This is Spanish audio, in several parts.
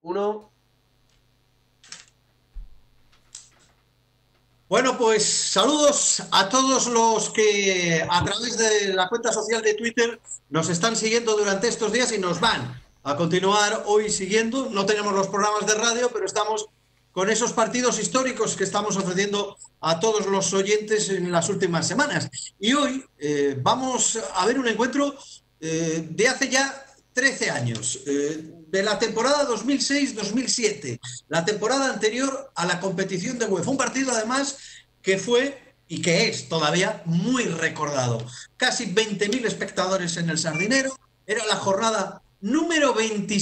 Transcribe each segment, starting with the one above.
Uno. Bueno, pues saludos a todos los que a través de la cuenta social de Twitter nos están siguiendo durante estos días y nos van a continuar hoy siguiendo. No tenemos los programas de radio, pero estamos con esos partidos históricos que estamos ofreciendo a todos los oyentes en las últimas semanas. Y hoy vamos a ver un encuentro de hace ya 13 años, de la temporada 2006-2007, la temporada anterior a la competición de UEFA. Un partido, además, que fue y que es todavía muy recordado. Casi 20.000 espectadores en el Sardinero. Era la jornada número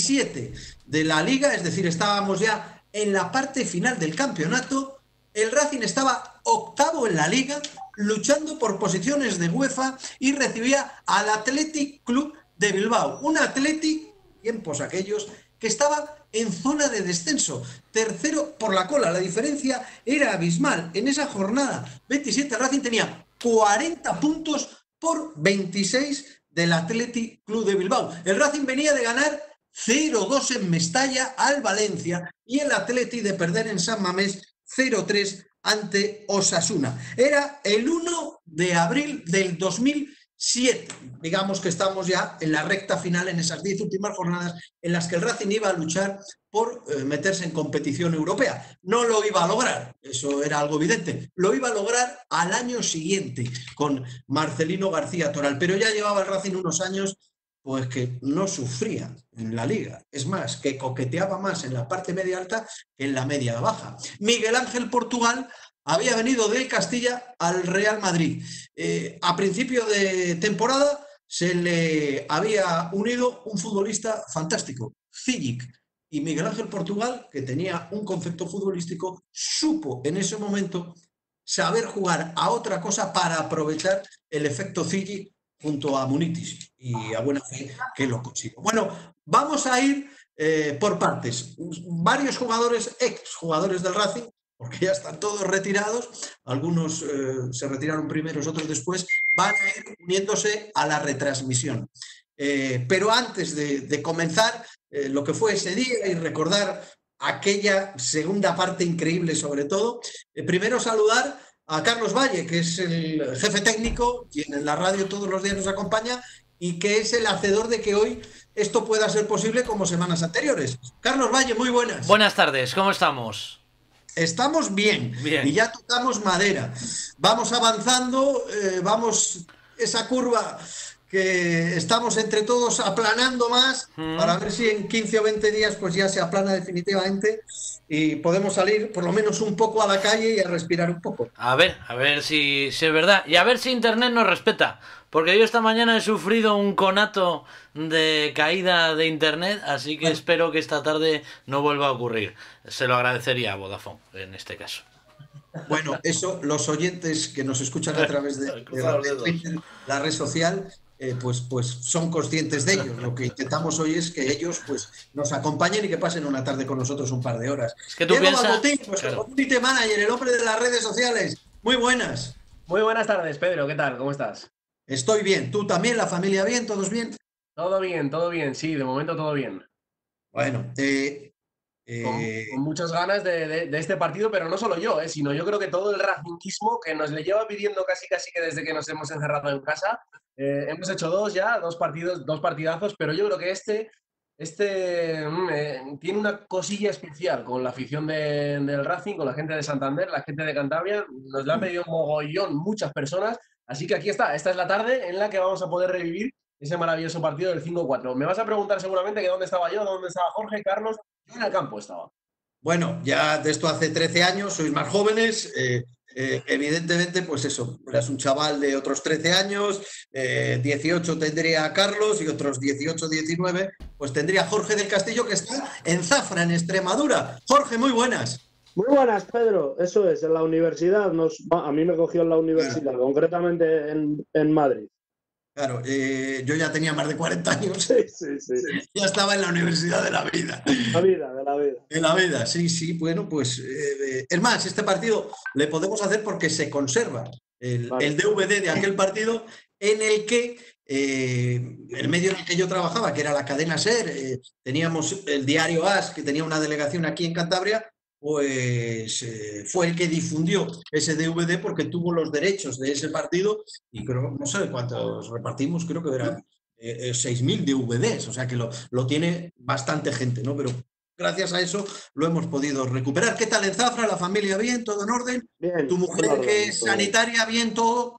27 de la Liga, es decir, estábamos ya en la parte final del campeonato. El Racing estaba octavo en la Liga, luchando por posiciones de UEFA y recibía al Athletic Club de Bilbao, un Athletic, tiempos aquellos, que estaba en zona de descenso, tercero por la cola. La diferencia era abismal. En esa jornada 27 Racing tenía 40 puntos por 26 del Athletic Club de Bilbao. El Racing venía de ganar 0-2 en Mestalla al Valencia y el Athletic de perder en San Mamés 0-3 ante Osasuna. Era el 1 de abril del 2007. Digamos que estamos ya en la recta final, en esas 10 últimas jornadas en las que el Racing iba a luchar por meterse en competición europea. No lo iba a lograr, eso era algo evidente. Lo iba a lograr al año siguiente con Marcelino García Toral, pero ya llevaba el Racing unos años pues que no sufría en la Liga. Es más, que coqueteaba más en la parte media alta que en la media baja. Miguel Ángel Portugal había venido del Castilla al Real Madrid. A principio de temporada se le había unido un futbolista fantástico, Zigic. Y Miguel Ángel Portugal, que tenía un concepto futbolístico, supo en ese momento saber jugar a otra cosa para aprovechar el efecto Zigic junto a Munitis, y a buena fe que lo consigo. Bueno, vamos a ir por partes. Varios jugadores, exjugadores del Racing, porque ya están todos retirados, algunos se retiraron primeros, otros después, van a ir uniéndose a la retransmisión. Pero antes de comenzar lo que fue ese día y recordar aquella segunda parte increíble sobre todo, primero saludar a Carlos Valle, que es el jefe técnico, quien en la radio todos los días nos acompaña y que es el hacedor de que hoy esto pueda ser posible como semanas anteriores. Carlos Valle, muy buenas. Buenas tardes, ¿cómo estamos? Estamos bien, bien. Y ya tocamos madera. Vamos avanzando, vamos esa curva que estamos entre todos aplanando más para ver si en 15 o 20 días pues ya se aplana definitivamente y podemos salir por lo menos un poco a la calle y a respirar un poco. A ver si es verdad. Y a ver si Internet nos respeta. Porque yo esta mañana he sufrido un conato de caída de Internet, así que espero que esta tarde no vuelva a ocurrir. Se lo agradecería a Vodafone, en este caso. Bueno, eso los oyentes que nos escuchan a través de Twitter, la red social, pues son conscientes de ello. Lo que intentamos hoy es que ellos pues nos acompañen y que pasen una tarde con nosotros un par de horas. Es que tú Diego piensas... Balbotín, nuestro community manager, el hombre de las redes sociales. Muy buenas. Muy buenas tardes, Pedro. ¿Qué tal? ¿Cómo estás? Estoy bien. ¿Tú también? ¿La familia bien? ¿Todos bien? Todo bien. Sí, de momento todo bien. Bueno, con muchas ganas de este partido, pero no solo yo, sino yo creo que todo el racinguismo que nos le lleva pidiendo casi que desde que nos hemos encerrado en casa. Hemos hecho dos partidazos, pero yo creo que este tiene una cosilla especial con la afición del Racing, con la gente de Santander, la gente de Cantabria. Nos la han pedido un mogollón muchas personas, así que aquí está. Esta es la tarde en la que vamos a poder revivir ese maravilloso partido del 5-4. Me vas a preguntar seguramente que dónde estaba yo, dónde estaba Jorge, Carlos. Yo en el campo estaba. Bueno, ya de esto hace 13 años, sois más jóvenes. Evidentemente, pues eso, eras un chaval de otros 13 años, 18 tendría Carlos y otros 18, 19, pues tendría Jorge del Castillo, que está en Zafra, en Extremadura. Jorge, muy buenas. Muy buenas, Pedro. Eso es, en la universidad. A mí me cogió en la universidad, concretamente en Madrid. Claro, yo ya tenía más de 40 años. Sí. Ya estaba en la universidad de la vida. De la vida. En la vida, sí. Bueno, pues es más, este partido le podemos hacer porque se conserva el DVD de aquel partido en el que el medio en el que yo trabajaba, que era la cadena SER, teníamos el diario AS, que tenía una delegación aquí en Cantabria, pues fue el que difundió ese DVD porque tuvo los derechos de ese partido y creo, no sé cuántos repartimos, creo que eran 6.000 DVDs, o sea que lo tiene bastante gente, ¿no? Pero gracias a eso lo hemos podido recuperar. ¿Qué tal en Zafra? ¿La familia bien? ¿Todo en orden? Bien, ¿Tu mujer en orden, que es sanitaria bien todo?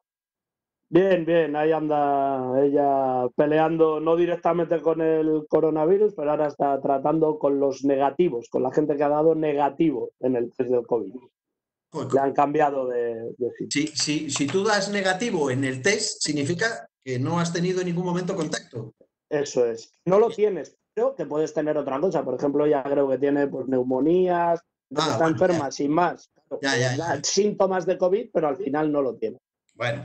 Bien, bien, ahí anda ella peleando, no directamente con el coronavirus, pero ahora está tratando con los negativos, con la gente que ha dado negativo en el test del COVID. Le han cambiado de sitio. Si tú das negativo en el test, significa que no has tenido en ningún momento contacto. Eso es. No lo tienes, pero que puedes tener otra cosa. Por ejemplo, ya creo que tiene pues, neumonías, está enferma, ya. Sin más. Claro, síntomas de COVID, pero al final no lo tiene. Bueno,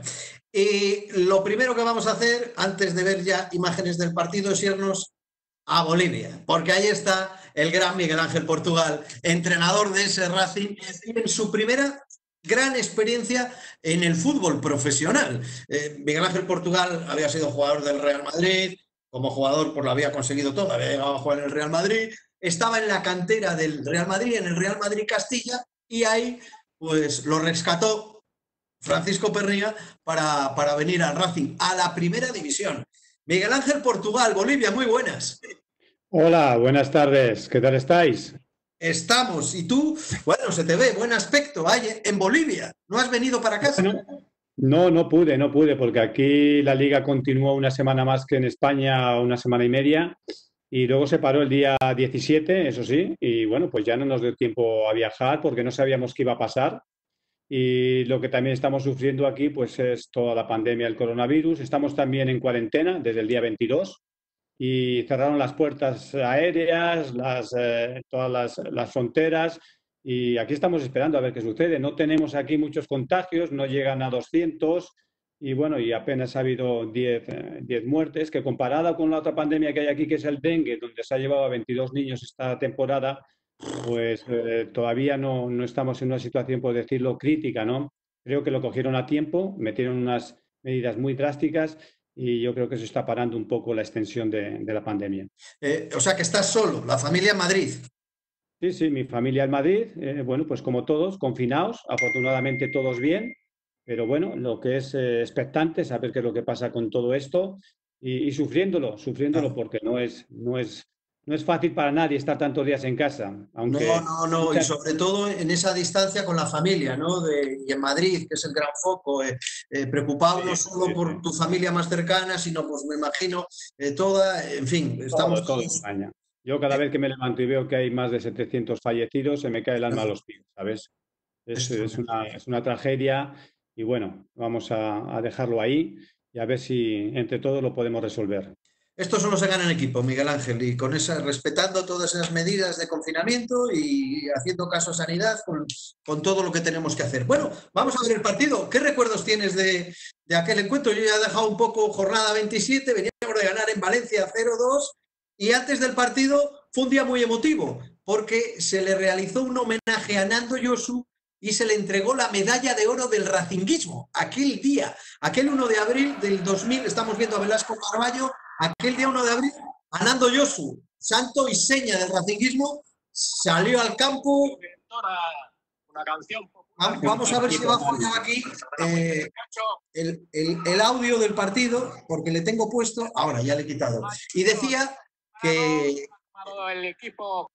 lo primero que vamos a hacer, antes de ver ya imágenes del partido, es irnos a Bolivia, porque ahí está el gran Miguel Ángel Portugal, entrenador de ese Racing, en su primera gran experiencia en el fútbol profesional. Miguel Ángel Portugal había sido jugador del Real Madrid, como jugador pues lo había conseguido todo, había llegado a jugar en el Real Madrid, estaba en la cantera del Real Madrid, en el Real Madrid Castilla, y ahí pues lo rescató Francisco Pernía para venir al Racing, a la primera división. Miguel Ángel Portugal, Bolivia, muy buenas. Hola, buenas tardes, ¿qué tal estáis? Estamos, y tú, bueno, se te ve, buen aspecto, hay en Bolivia, ¿no has venido para casa? Bueno, no pude, porque aquí la liga continuó una semana más que en España, una semana y media, y luego se paró el día 17, eso sí, y bueno, pues ya no nos dio tiempo a viajar porque no sabíamos qué iba a pasar. Y lo que también estamos sufriendo aquí pues es toda la pandemia del coronavirus. Estamos también en cuarentena desde el día 22 y cerraron las puertas aéreas, todas las fronteras, y aquí estamos esperando a ver qué sucede. No tenemos aquí muchos contagios, no llegan a 200 y bueno, y apenas ha habido 10 muertes, que comparada con la otra pandemia que hay aquí, que es el dengue, donde se ha llevado a 22 niños esta temporada, pues todavía no estamos en una situación, por decirlo, crítica, ¿no? Creo que lo cogieron a tiempo, metieron unas medidas muy drásticas y yo creo que se está parando un poco la extensión de la pandemia. O sea que estás solo, la familia en Madrid. Sí, mi familia en Madrid, bueno, pues como todos, confinados, afortunadamente todos bien, pero bueno, lo que es expectante, saber qué es lo que pasa con todo esto y sufriéndolo, porque no es fácil para nadie estar tantos días en casa. Aunque No, y sobre todo en esa distancia con la familia, ¿no? Y en Madrid, que es el gran foco, preocupado no solo por tu familia más cercana, sino, pues me imagino, toda, en fin, estamos todo España. Yo cada vez que me levanto y veo que hay más de 700 fallecidos, se me cae el alma a los pies, ¿sabes? Es una tragedia y bueno, vamos a dejarlo ahí y a ver si entre todos lo podemos resolver. Esto solo se gana en equipo, Miguel Ángel, y con respetando todas esas medidas de confinamiento y haciendo caso a sanidad con todo lo que tenemos que hacer. Bueno, vamos a ver el partido. ¿Qué recuerdos tienes de aquel encuentro? Yo ya he dejado un poco jornada 27, veníamos de ganar en Valencia 0-2 y antes del partido fue un día muy emotivo porque se le realizó un homenaje a Nando Yosu y se le entregó la medalla de oro del racinguismo. Aquel día, aquel 1 de abril del 2000, estamos viendo a Velasco Carballo. Aquel día 1 de abril, Nando Yosu, santo y seña del racinguismo, salió al campo. Vamos a ver si bajo yo aquí el audio del partido, porque le tengo puesto. Ahora ya le he quitado. Y decía que el equipo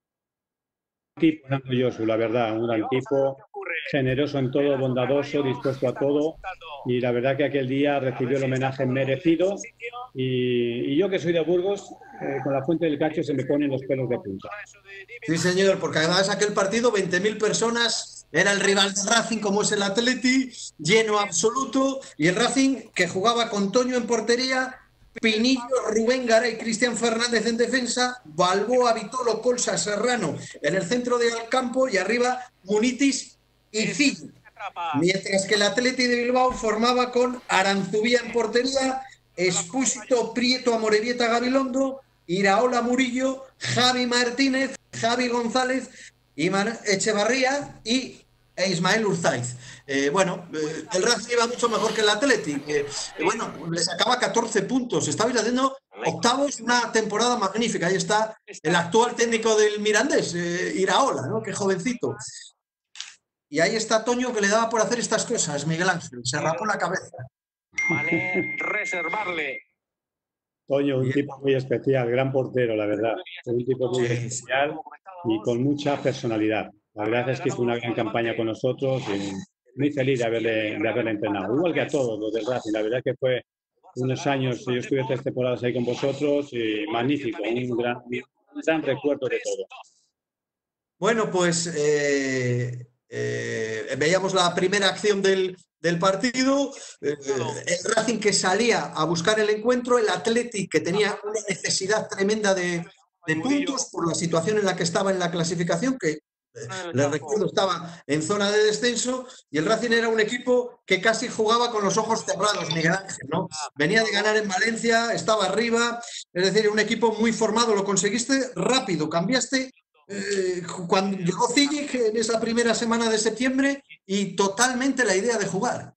Nando Yosu, la verdad, un gran tipo, generoso en todo, bondadoso, dispuesto a todo, y la verdad que aquel día recibió el homenaje merecido y yo que soy de Burgos, con la Fuente del Cacho se me ponen los pelos de punta. Sí, señor, porque además aquel partido, 20.000 personas, era el rival del Racing como es el Atleti, lleno absoluto, y el Racing que jugaba con Toño en portería, Pinillo, Rubén Garay, Cristian Fernández en defensa, Balboa, Vitolo, Colsa, Serrano en el centro del campo y arriba Munitis y Cid. Mientras que el Atleti de Bilbao formaba con Aranzubía en portería, Expósito, Prieto, Amorebieta, Gabilondo, Iraola, Murillo, Javi Martínez, Javi González, Echevarría y e Ismael Urzaiz. El Racing iba mucho mejor que el Athletic. Le sacaba 14 puntos. Estabais haciendo octavos, una temporada magnífica. Ahí está el actual técnico del Mirandés, Iraola, ¿no? Qué jovencito. Y ahí está Toño, que le daba por hacer estas cosas, Miguel Ángel. Se rapó la cabeza. Vale, reservarle. Toño, un tipo muy especial, gran portero, la verdad. Un tipo muy especial y con mucha personalidad. La verdad es que hizo una gran campaña con nosotros y muy feliz de haberle entrenado. Igual que a todos los del Racing. La verdad que fue unos años, yo estuve 3 temporadas ahí con vosotros y magnífico, un gran recuerdo de todo. Bueno, pues veíamos la primera acción del partido, el Racing que salía a buscar el encuentro, el Athletic que tenía una necesidad tremenda de puntos por la situación en la que estaba en la clasificación, que les recuerdo estaba en zona de descenso, y el Racing era un equipo que casi jugaba con los ojos cerrados, Miguel Ángel, ¿no? Venía de ganar en Valencia, estaba arriba, es decir, un equipo muy formado. Lo conseguiste rápido, cambiaste cuando llegó Zigic en esa primera semana de septiembre y totalmente la idea de jugar.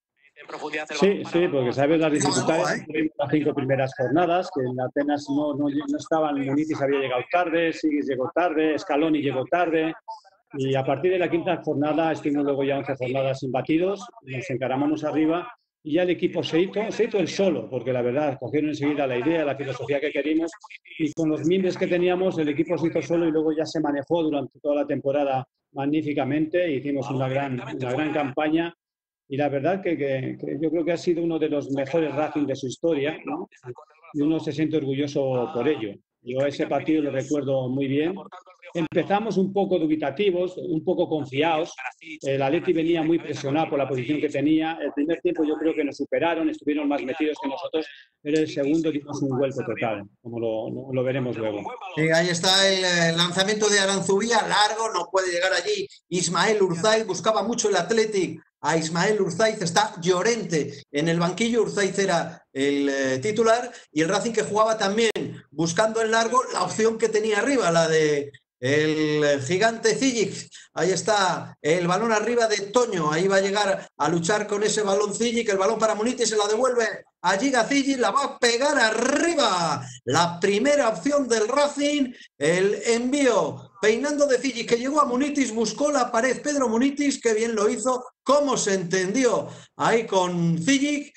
Sí, porque sabes las dificultades de las 5 primeras jornadas, que apenas no estaban. Munitis había llegado tarde, Zigic llegó tarde, Scaloni llegó tarde, y a partir de la 5ª jornada estuvimos luego ya 11 jornadas imbatidos, nos encaramamos arriba y ya el equipo se hizo el solo, porque la verdad cogieron enseguida la idea, la filosofía que queríamos, y con los mimbres que teníamos el equipo se hizo solo y luego ya se manejó durante toda la temporada magníficamente. Hicimos una gran campaña y la verdad que yo creo que ha sido uno de los mejores Racing de su historia, ¿no? Y uno se siente orgulloso por ello. Yo ese partido lo recuerdo muy bien. Empezamos un poco dubitativos, un poco confiados. El Atleti venía muy presionado por la posición que tenía. El primer tiempo yo creo que nos superaron, estuvieron más metidos que nosotros, pero el segundo dimos un vuelco total, como lo veremos luego. Sí, ahí está el lanzamiento de Aranzubía, largo, no puede llegar allí Ismael Urzaiz, buscaba mucho el Athletic a Ismael Urzaiz, está Llorente en el banquillo, Urzaiz era el titular, y el Racing que jugaba también buscando en largo la opción que tenía arriba, la de el gigante Zigic. Ahí está el balón arriba de Toño, ahí va a llegar a luchar con ese balón Zigic, el balón para Munitis, se la devuelve a Giga Zigic, la va a pegar arriba, la primera opción del Racing, el envío peinando de Zigic que llegó a Munitis, buscó la pared Pedro Munitis, que bien lo hizo, cómo se entendió ahí con Zigic,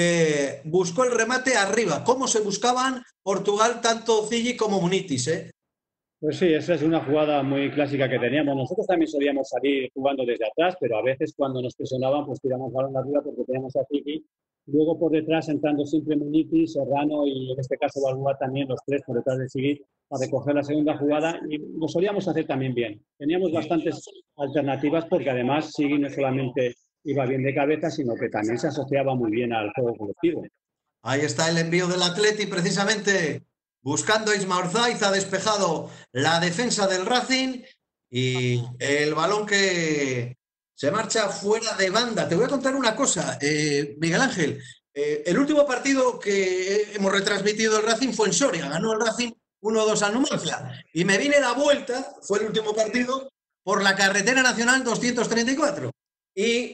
que buscó el remate arriba, cómo se buscaban Portugal tanto Zigic como Munitis, Pues sí, esa es una jugada muy clásica que teníamos. Nosotros también solíamos salir jugando desde atrás, pero a veces cuando nos presionaban, pues tiramos balón arriba porque teníamos a Zigic. Luego por detrás entrando siempre Munitis, Serrano y en este caso Balboa también, los 3 por detrás de Zigic, para recoger la segunda jugada, y lo solíamos hacer también bien. Teníamos bastantes alternativas porque además Zigic no solamente iba bien de cabeza, sino que también se asociaba muy bien al juego colectivo. Ahí está el envío del Atleti, precisamente buscando a Ismael Urzaiz, ha despejado la defensa del Racing y el balón que se marcha fuera de banda. Te voy a contar una cosa, Miguel Ángel. El último partido que hemos retransmitido el Racing fue en Soria. Ganó el Racing 1-2 al Numancia. Y me vine la vuelta, fue el último partido, por la carretera nacional 234. Y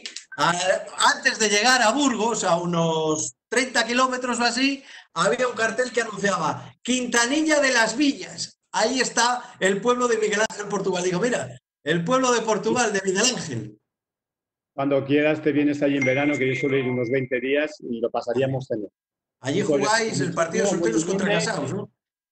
antes de llegar a Burgos, a unos 30 kilómetros o así, había un cartel que anunciaba Quintanilla de las Villas. Ahí está el pueblo de Miguel Ángel, Portugal. Digo, mira, el pueblo de Portugal, de Miguel Ángel. Cuando quieras te vienes allí en verano, que yo suelo ir unos 20 días y lo pasaríamos genial. Allí jugáis el partido de solteros contra casados, ¿no?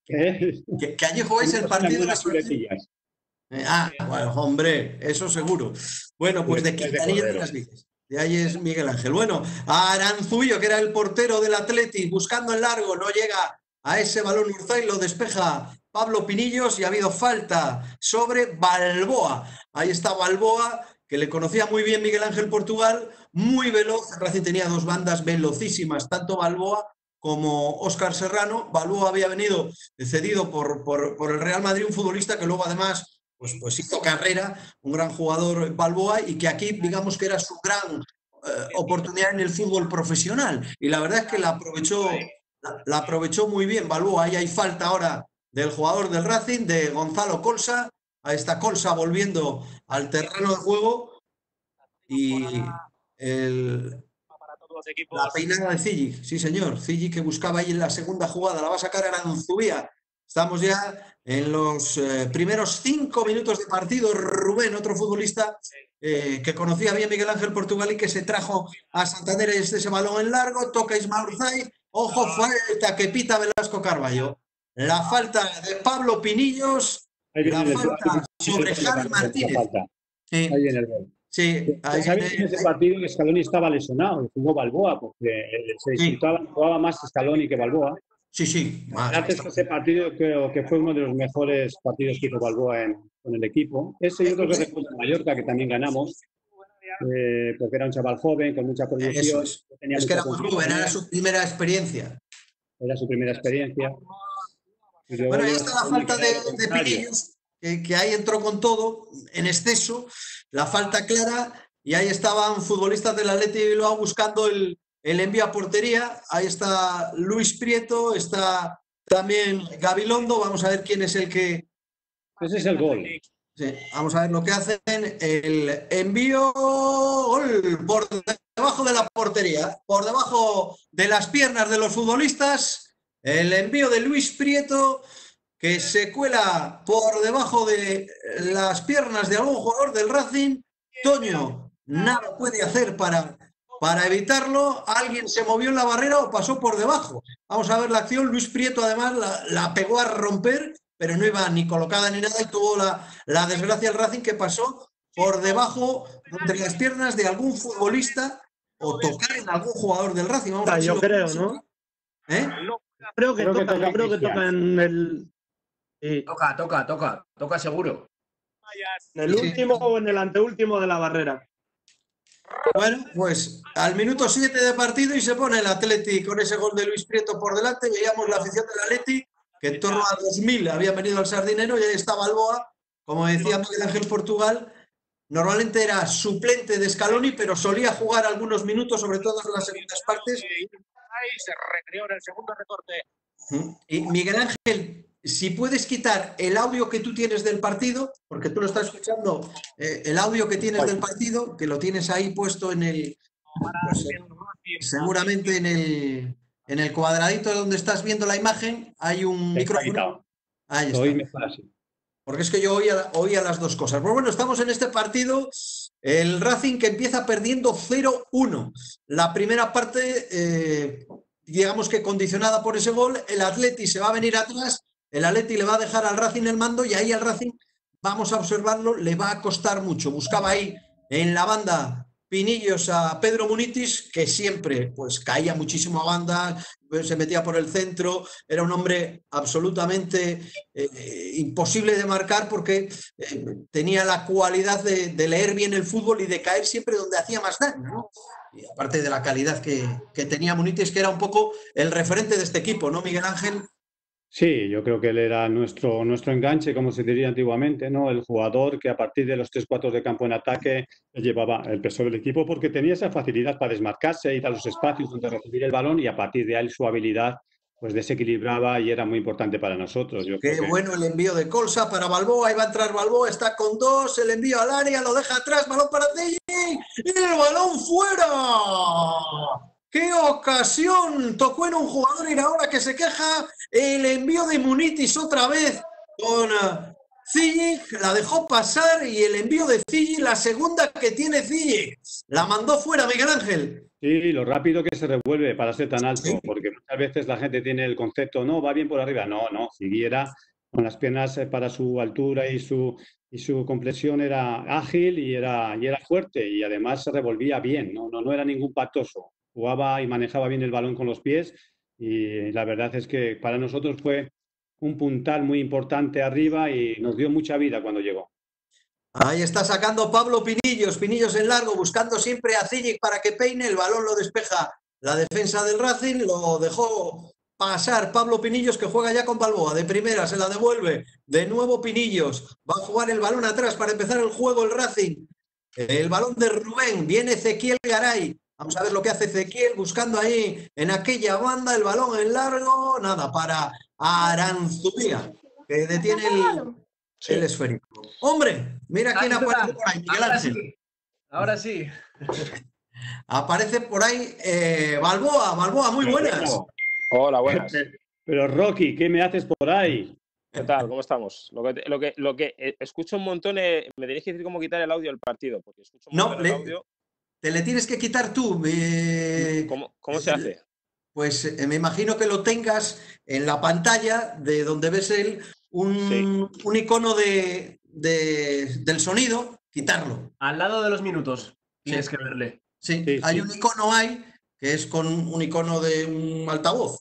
Que allí jugáis el partido de solteros. Bueno, hombre, eso seguro. Bueno, pues de Quintanilla de las Villas. De ahí es Miguel Ángel. Bueno, Aranzubio, que era el portero del Athletic, buscando el largo, no llega a ese balón Urzaiz, lo despeja Pablo Pinillos y ha habido falta sobre Balboa. Ahí está Balboa, que le conocía muy bien Miguel Ángel Portugal, muy veloz. Racing tenía 2 bandas velocísimas, tanto Balboa como Óscar Serrano. Balboa había venido cedido por el Real Madrid, un futbolista que luego además pues hizo carrera, un gran jugador Balboa, y que aquí digamos que era su gran oportunidad en el fútbol profesional, y la verdad es que la aprovechó muy bien Balboa. Ahí hay falta ahora del jugador del Racing, de Gonzalo Colsa. Ahí está Colsa volviendo al terreno de juego. y la peinada de Cili, sí señor, Cili que buscaba ahí en la segunda jugada, la va a sacar Aranzubía. Estamos ya en los primeros 5 minutos de partido. Rubén, otro futbolista que conocía bien Miguel Ángel Portugal y que se trajo a Santander ese balón en largo, toca Ismael Urzay, ojo, falta que pita Velasco Carballo. La falta de Pablo Pinillos, la falta sobre Javi Martínez. Sí. Ahí viene el gol. Sí, ¿Sabes que en ese partido Scaloni estaba lesionado? Jugó Balboa porque se disputaba, jugaba más Scaloni que Balboa. Sí. Antes de ese partido creo que fue uno de los mejores partidos que hizo Balboa con el equipo. Ese yo creo que recuerdo en Mallorca, que también ganamos, porque era un chaval joven, con mucha proyección. Es que era muy joven, era su primera experiencia. Era su primera experiencia. Bueno, ahí está la falta de Pinillos, que ahí entró con todo, en exceso, la falta clara, y ahí estaban futbolistas del Athletic de Bilbao buscando el envío a portería. Ahí está Luis Prieto, está también Gabilondo. Vamos a ver quién es el que... Ese es el gol. Sí, vamos a ver lo que hacen. El envío, gol, por debajo de la portería, por debajo de las piernas de los futbolistas. El envío de Luis Prieto, que se cuela por debajo de las piernas de algún jugador del Racing. Toño nada puede hacer para evitarlo. Alguien se movió en la barrera o pasó por debajo. Vamos a ver la acción. Luis Prieto además la pegó a romper, pero no iba ni colocada ni nada, y tuvo la desgracia del Racing que pasó por debajo entre las piernas de algún futbolista o tocar en algún jugador del Racing. Vamos a ver yo creo, ¿no? Creo que toca en el... Sí. Toca seguro. ¿En el último o en el anteúltimo de la barrera? Bueno, pues al minuto 7 de partido y se pone el Athletic con ese gol de Luis Prieto por delante. Veíamos la afición del Athletic, que en torno a 2000 habían venido al Sardinero, y ahí está Balboa, como decía Miguel Ángel Portugal. Normalmente era suplente de Scaloni, pero solía jugar algunos minutos, sobre todo en las segundas partes. Se recreó en el segundo recorte. Y Miguel Ángel, si puedes quitar el audio que tú tienes del partido, porque tú lo estás escuchando, el audio que tienes del partido, que lo tienes ahí puesto en el... Pues, seguramente en el cuadradito donde estás viendo la imagen, hay un micrófono. Ahí está. Porque es que yo oía las dos cosas. Pero bueno, estamos en este partido. El Racing que empieza perdiendo 0-1. La primera parte, digamos que condicionada por ese gol. El Athletic se va a venir atrás. El Athletic le va a dejar al Racing el mando, y ahí al Racing, vamos a observarlo, le va a costar mucho. Buscaba ahí en la banda Pinillos a Pedro Munitis, que siempre pues caía muchísimo a banda, se metía por el centro. Era un hombre absolutamente imposible de marcar, porque tenía la cualidad de leer bien el fútbol y de caer siempre donde hacía más daño, ¿no? Y aparte de la calidad que tenía Munitis, que era un poco el referente de este equipo, ¿no, Miguel Ángel? Sí, yo creo que él era nuestro enganche, como se diría antiguamente, ¿no? El jugador que a partir de los 3/4 de campo en ataque llevaba el peso del equipo, porque tenía esa facilidad para desmarcarse, ir a los espacios donde recibir el balón, y a partir de ahí su habilidad pues desequilibraba y era muy importante para nosotros. Qué bueno el envío de Colsa para Balboa. Ahí va a entrar Balboa, está con 2, el envío al área, lo deja atrás, balón para Cili, y el balón fuera. ¡Qué ocasión! Tocó en un jugador, y ahora que se queja, el envío de Munitis otra vez con Cili, la dejó pasar, y el envío de Cili, la segunda que tiene Cili, la mandó fuera, Miguel Ángel. Sí, lo rápido que se revuelve para ser tan alto, sí. Porque muchas veces la gente tiene el concepto, no, va bien por arriba. No, Cili era con las piernas para su altura y su complexión, era ágil y era fuerte, y además se revolvía bien, no era ningún patoso. Jugaba y manejaba bien el balón con los pies, y la verdad es que para nosotros fue un puntal muy importante arriba y nos dio mucha vida cuando llegó. Ahí está sacando Pablo Pinillos en largo, buscando siempre a Cili para que peine. El balón lo despeja la defensa del Racing, lo dejó pasar Pablo Pinillos, que juega ya con Balboa. De primera se la devuelve de nuevo Pinillos. Va a jugar el balón atrás para empezar el juego el Racing. El balón de Rubén, viene Ezequiel Garay. Vamos a ver lo que hace Ezequiel, buscando ahí en aquella banda el balón en largo. Nada, para Aranzubía, que detiene el esférico. Hombre, mira quién aparece por ahí, Miguel Ángel. Ahora sí. Aparece por ahí Balboa, muy buenas. Hola, buenas. Pero Rocky, ¿qué me haces por ahí? ¿Qué tal? ¿Cómo estamos? Lo que escucho un montón, me tenéis que decir cómo quitar el audio del partido, porque escucho un No, montón el audio. te le tienes que quitar tú. ¿Cómo se hace? Pues me imagino que lo tengas en la pantalla de donde ves un icono del sonido, quitarlo. Al lado de los minutos tienes Sí. que verle. Sí, Sí, hay sí. un icono ahí que es con un icono de un altavoz.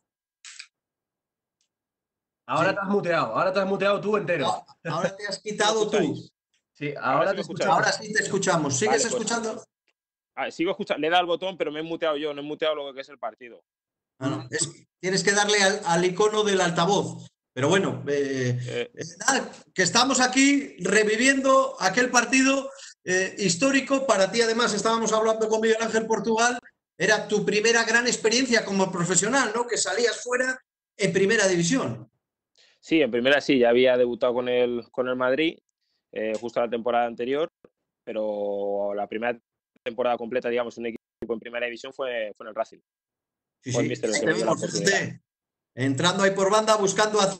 Ahora Sí. te has muteado tú entero. Ahora te has ¿Me quitado tú. escucháis? Sí, Ahora ahora sí te me escucháis. escuchamos. Ahora sí te escuchamos. ¿Sigues Vale, pues, escuchando? sigo escuchando. Le he dado al botón, pero me he muteado yo, no he muteado lo que es el partido. No, tienes que darle al icono del altavoz. Pero bueno, nada, que estamos aquí reviviendo aquel partido histórico. Para ti, además, estábamos hablando con Miguel Ángel Portugal. Era tu primera gran experiencia como profesional, ¿no? Que salías fuera en primera división. Sí, en primera sí, ya había debutado con el Madrid, justo la temporada anterior, pero la primera temporada completa, digamos, un equipo en primera división fue en el Racing. Sí, Fue el sí, míster el ahí que te me dio la vimos, oportunidad. fíjate, entrando ahí por banda, buscando a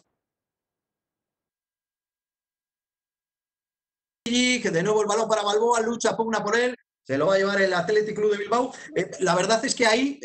Zilli, que de nuevo el balón para Balboa, lucha, pugna por él, se lo va a llevar el Athletic Club de Bilbao. La verdad es que ahí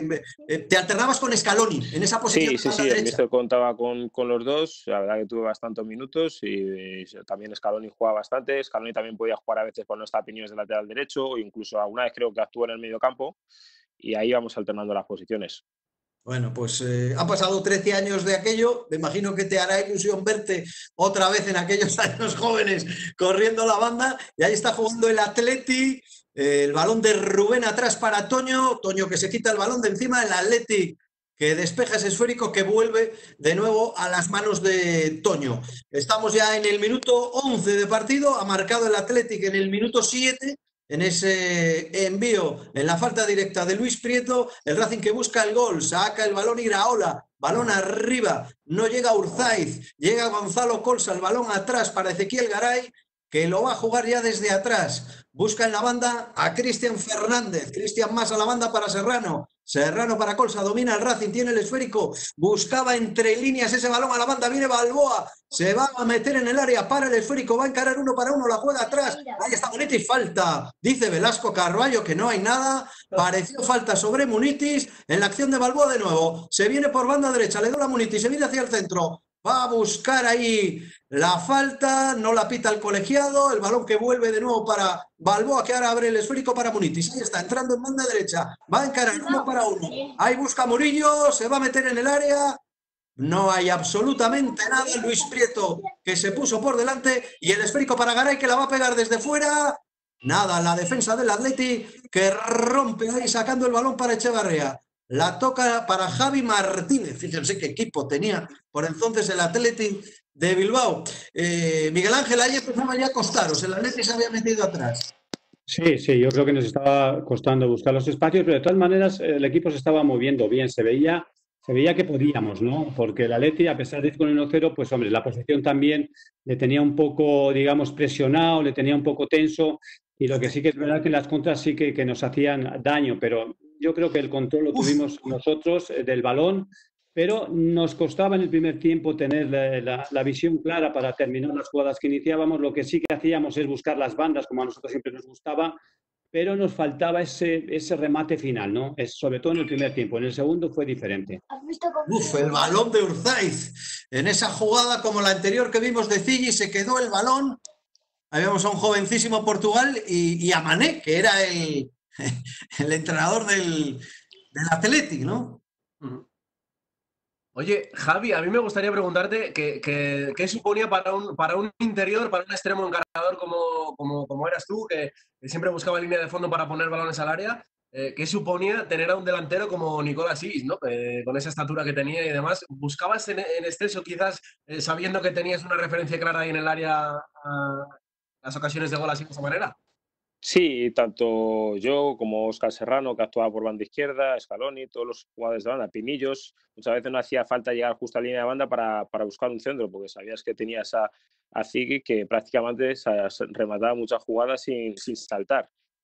te alternabas con Scaloni, en esa posición Sí, de banda el derecha. míster contaba con los dos, la verdad que tuve bastantes minutos y también Scaloni jugaba bastante, Scaloni también podía jugar a veces cuando estaba Piñones de lateral derecho o incluso alguna vez creo que actuó en el medio campo y ahí íbamos alternando las posiciones. Bueno, pues han pasado 13 años de aquello. Me imagino que te hará ilusión verte otra vez en aquellos años jóvenes corriendo la banda. Y ahí está jugando el Atleti. El balón de Rubén atrás para Toño. Toño que se quita el balón de encima. El Atleti que despeja ese esférico que vuelve de nuevo a las manos de Toño. Estamos ya en el minuto 11 de partido. Ha marcado el Atleti en el minuto 7. En ese envío, en la falta directa de Luis Prieto, el Racing que busca el gol, saca el balón Iraola, balón arriba, no llega Urzaiz, llega Gonzalo Colsa, el balón atrás para Ezequiel Garay, que lo va a jugar ya desde atrás. Busca en la banda a Cristian Fernández, Cristian más a la banda para Serrano, Serrano para Colsa, domina el Racing, tiene el esférico, buscaba entre líneas ese balón a la banda, viene Balboa, se va a meter en el área, para el esférico, va a encarar 1 para 1, la juega atrás, ahí está Munitis, falta, dice Velasco Carballo que no hay nada, pareció falta sobre Munitis, en la acción de Balboa de nuevo, se viene por banda derecha, le da a Munitis, se viene hacia el centro, va a buscar ahí la falta, no la pita el colegiado, el balón que vuelve de nuevo para Balboa, que ahora abre el esférico para Munitis, ahí está, entrando en banda derecha, va a encarar 1 para 1, ahí busca Murillo, se va a meter en el área, no hay absolutamente nada, Luis Prieto que se puso por delante y el esférico para Garay que la va a pegar desde fuera, nada, la defensa del Atleti que rompe ahí sacando el balón para Echevarría. La toca para Javi Martínez. Fíjense qué equipo tenía por entonces el Athletic de Bilbao. Miguel Ángel, ahí empezaba ya a costaros. El Athletic se había metido atrás. Sí, yo creo que nos estaba costando buscar los espacios, pero de todas maneras el equipo se estaba moviendo bien, se veía que podíamos, ¿no? Porque el Atleti, a pesar de ir con el 1-0, pues hombre, la posición también le tenía un poco, digamos, presionado, le tenía un poco tenso, y lo que sí que es verdad que las contras sí que nos hacían daño, pero yo creo que el control lo tuvimos nosotros del balón, pero nos costaba en el primer tiempo tener la visión clara para terminar las jugadas que iniciábamos. Lo que sí que hacíamos es buscar las bandas, como a nosotros siempre nos gustaba, pero nos faltaba ese remate final, ¿no? Sobre todo en el primer tiempo. En el segundo fue diferente. El balón de Urzaiz. En esa jugada, como la anterior que vimos de Zilli, se quedó el balón. Ahí vemos a un jovencísimo Portugal y a Mané, que era el entrenador del Athletic, ¿no? Oye, Javi, a mí me gustaría preguntarte qué suponía para un interior, para un extremo encarador como eras tú, que siempre buscaba línea de fondo para poner balones al área. ¿Qué suponía tener a un delantero como Nicolás Is, ¿no? Con esa estatura que tenía y demás? ¿Buscabas en exceso, quizás, sabiendo que tenías una referencia clara ahí en el área, las ocasiones de gol así de esa manera? Sí, tanto yo como Óscar Serrano, que actuaba por banda izquierda, Scaloni, todos los jugadores de banda, Pinillos, muchas veces no hacía falta llegar justo a línea de banda para buscar un centro, porque sabías que tenías a Ziggy que prácticamente remataba muchas jugadas sin saltar.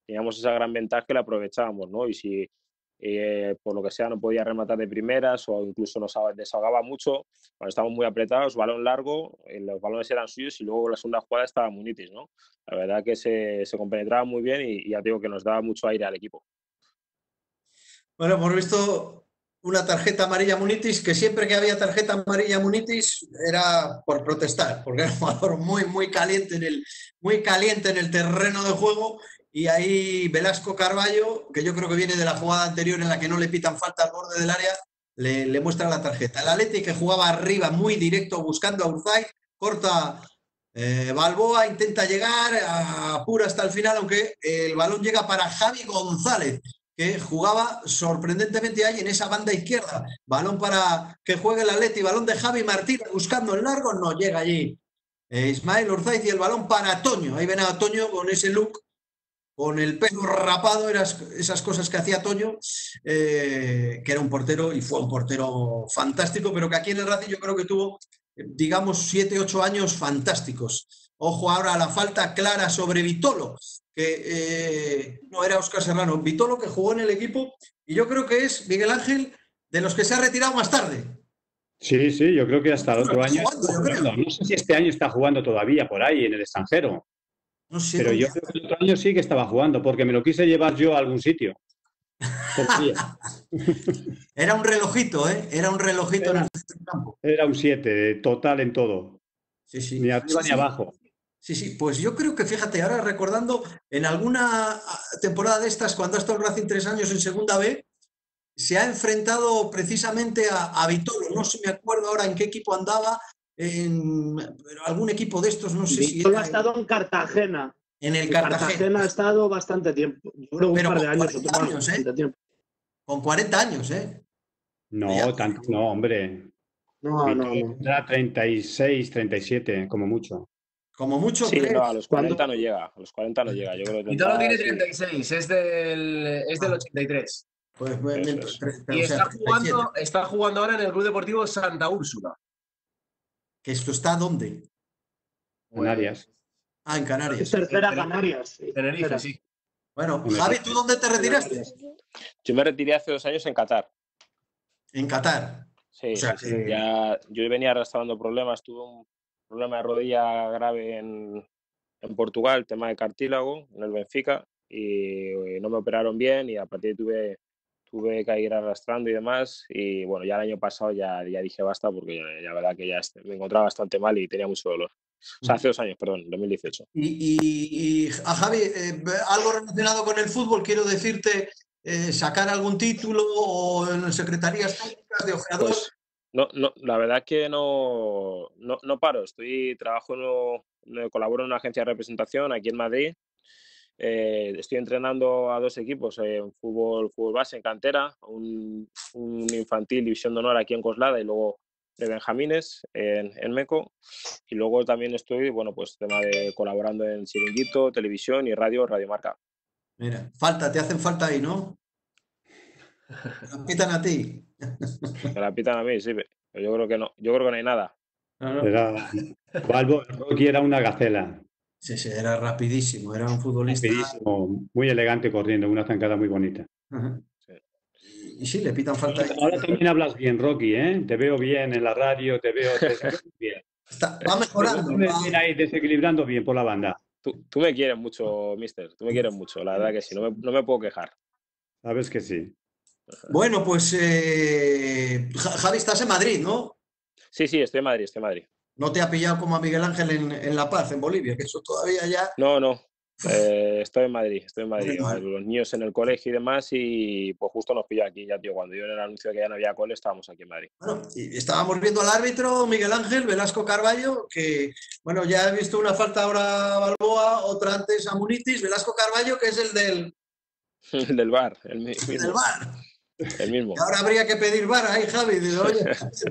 teníamos esa gran ventaja que la aprovechábamos, ¿no? Y si por lo que sea no podía rematar de primeras o incluso nos desahogaba mucho, cuando estábamos muy apretados, balón largo, los balones eran suyos y luego la segunda jugada estaba Munitis, ¿no? La verdad que se compenetraba muy bien y ya digo que nos daba mucho aire al equipo. Bueno, hemos visto una tarjeta amarilla a Munitis, que siempre que había tarjeta amarilla a Munitis era por protestar, porque era un jugador muy caliente en el terreno de juego. Y ahí Velasco Carballo, que yo creo que viene de la jugada anterior en la que no le pitan falta al borde del área, le muestra la tarjeta. El Atleti, que jugaba arriba muy directo buscando a Urzaiz, corta Balboa, intenta llegar, apura hasta el final, aunque el balón llega para Javi González, que jugaba sorprendentemente ahí en esa banda izquierda. Balón para que juegue el Atleti, balón de Javi Martínez buscando el largo, no llega allí Ismael Urzaiz, y el balón para Toño. Ahí ven a Toño con ese look, con el pelo rapado, esas cosas que hacía Toño, que era un portero y fue un portero fantástico, pero que aquí en el Racing yo creo que tuvo, digamos, 7, 8 años fantásticos. Ojo ahora a la falta clara sobre Vitolo, que no era Óscar Serrano, Vitolo, que jugó en el equipo y yo creo que es, Miguel Ángel, de los que se ha retirado más tarde. Sí, yo creo que hasta el otro año. Jugando, no sé si este año está jugando todavía por ahí en el extranjero. No sé, pero yo creo que el otro año sí que estaba jugando, porque me lo quise llevar yo a algún sitio. Era un relojito, ¿eh? Era un relojito en el campo. Era un 7, total en todo. Sí. Ni arriba ni abajo. Sí, pues yo creo que, fíjate, ahora recordando, en alguna temporada de estas, cuando ha estado el Racing 3 años en Segunda B, se ha enfrentado precisamente a Vitolo. No sé, me acuerdo ahora en qué equipo andaba, pero algún equipo de estos, no sé si Vitolo ha estado en Cartagena. En el Cartagena ha estado bastante tiempo. Yo creo un par de años. Tiempo. Con 40 años, ¿eh? No, tanto no, hombre. No. Era 36, 37, como mucho. Como mucho. Sí, no, a los 40 no llega. A los 40 no llega. Yo creo que Vitolo tiene 36, es del 83. Pues, y está jugando ahora en el Club Deportivo Santa Úrsula. ¿Que esto está dónde? Canarias. En Canarias. Tercera Canarias. Sí. Tenerife, sí. Bueno, Javi, ¿tú dónde te retiraste? Yo me retiré hace 2 años en Qatar. ¿En Qatar? Sí, o sea, sí. Ya, yo venía arrastrando problemas. Tuve un problema de rodilla grave en Portugal, tema de cartílago, en el Benfica, y no me operaron bien y a partir de tuve que ir arrastrando y demás, y bueno, ya el año pasado ya dije basta, porque la verdad que ya me encontraba bastante mal y tenía mucho dolor. O sea, hace 2 años, perdón, 2018. Y a Javi, algo relacionado con el fútbol, quiero decirte, sacar algún título o en secretarías técnicas de ojeador. Pues, no, la verdad que no paro. Colaboro en una agencia de representación aquí en Madrid. Estoy entrenando a 2 equipos en fútbol base, en cantera, un infantil división de honor aquí en Coslada y luego de Benjamines en Meco, y luego también estoy, bueno, pues tema de colaborando en Chiringuito, televisión y Radio Marca. Mira, te hacen falta ahí, ¿no? ¿Te pitan a ti? Me la pitan a mí, sí, pero yo creo que no hay nada. Rocky era una gacela. Sí, era rapidísimo, era un futbolista. Rapidísimo, muy elegante corriendo, una zancada muy bonita. Y sí, le pitan falta. Ahora también hablas bien, Rocky, ¿eh? Te veo bien en la radio, te veo bien. Va mejorando. Va ahí desequilibrando bien por la banda. Tú me quieres mucho, mister. Tú me quieres mucho, la verdad que sí. No me puedo quejar. Sabes que sí. Bueno, pues Javi, estás en Madrid, ¿no? Sí, estoy en Madrid. No te ha pillado como a Miguel Ángel en La Paz, en Bolivia, que eso todavía ya... No. Estoy en Madrid. Los niños en el colegio y demás, y pues justo nos pilló aquí ya, tío. Cuando yo en el anuncio de que ya no había cole, estábamos aquí en Madrid. Bueno, y estábamos viendo al árbitro Miguel Ángel Velasco Carballo, que, bueno, ya he visto una falta ahora a Balboa, otra antes a Munitis. Velasco Carballo, que es el del VAR, el mismo. Del VAR. El mismo. Y ahora habría que pedir VAR ahí, Javi. Oye,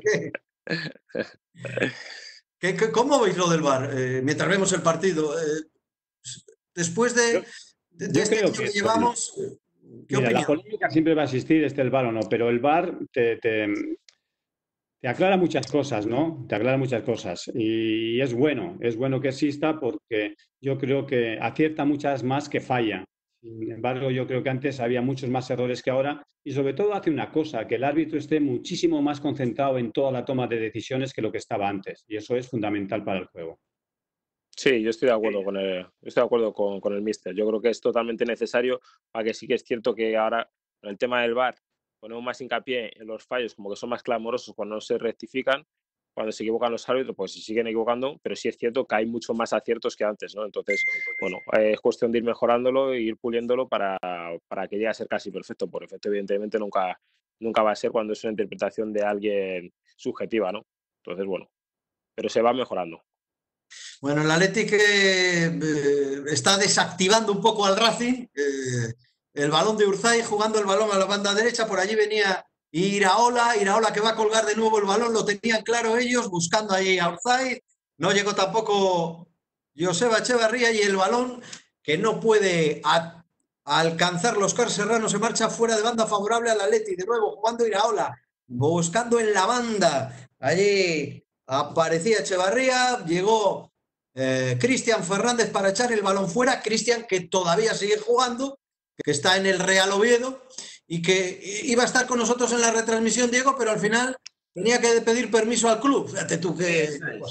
¿cómo veis lo del VAR? Mientras vemos el partido. Después de este año que llevamos, ¿qué opinión? La polémica siempre va a existir, el VAR o no, pero el VAR te aclara muchas cosas, ¿no? Te aclara muchas cosas. Y es bueno que exista, porque yo creo que acierta muchas más que falla. Sin embargo, yo creo que antes había muchos más errores que ahora y sobre todo hace una cosa, que el árbitro esté muchísimo más concentrado en toda la toma de decisiones que lo que estaba antes y eso es fundamental para el juego. Sí, yo estoy de acuerdo con el míster. Yo creo que es totalmente necesario, para que sí que es cierto que ahora, con el tema del VAR, ponemos más hincapié en los fallos, como que son más clamorosos cuando no se rectifican, cuando se equivocan los árbitros, pues se siguen equivocando, pero sí es cierto que hay muchos más aciertos que antes, ¿no? Entonces, bueno, es cuestión de ir mejorándolo e ir puliéndolo para que llegue a ser casi perfecto. Por efecto, evidentemente, nunca va a ser cuando es una interpretación de alguien subjetiva, ¿no? Entonces, bueno, pero se va mejorando. Bueno, el Athletic está desactivando un poco al Racing. El balón de Urzay, jugando el balón a la banda derecha, por allí venía Iraola que va a colgar de nuevo el balón, lo tenían claro ellos, buscando ahí a Urzay. No llegó tampoco Joseba Echevarría y el balón que no puede alcanzar los Oscar Serrano, se marcha fuera de banda favorable al Athletic. De nuevo jugando Iraola, buscando en la banda. Allí aparecía Echevarría, llegó Cristian Fernández para echar el balón fuera. Cristian, que todavía sigue jugando, que está en el Real Oviedo y que iba a estar con nosotros en la retransmisión, Diego, pero al final tenía que pedir permiso al club. Fíjate tú que...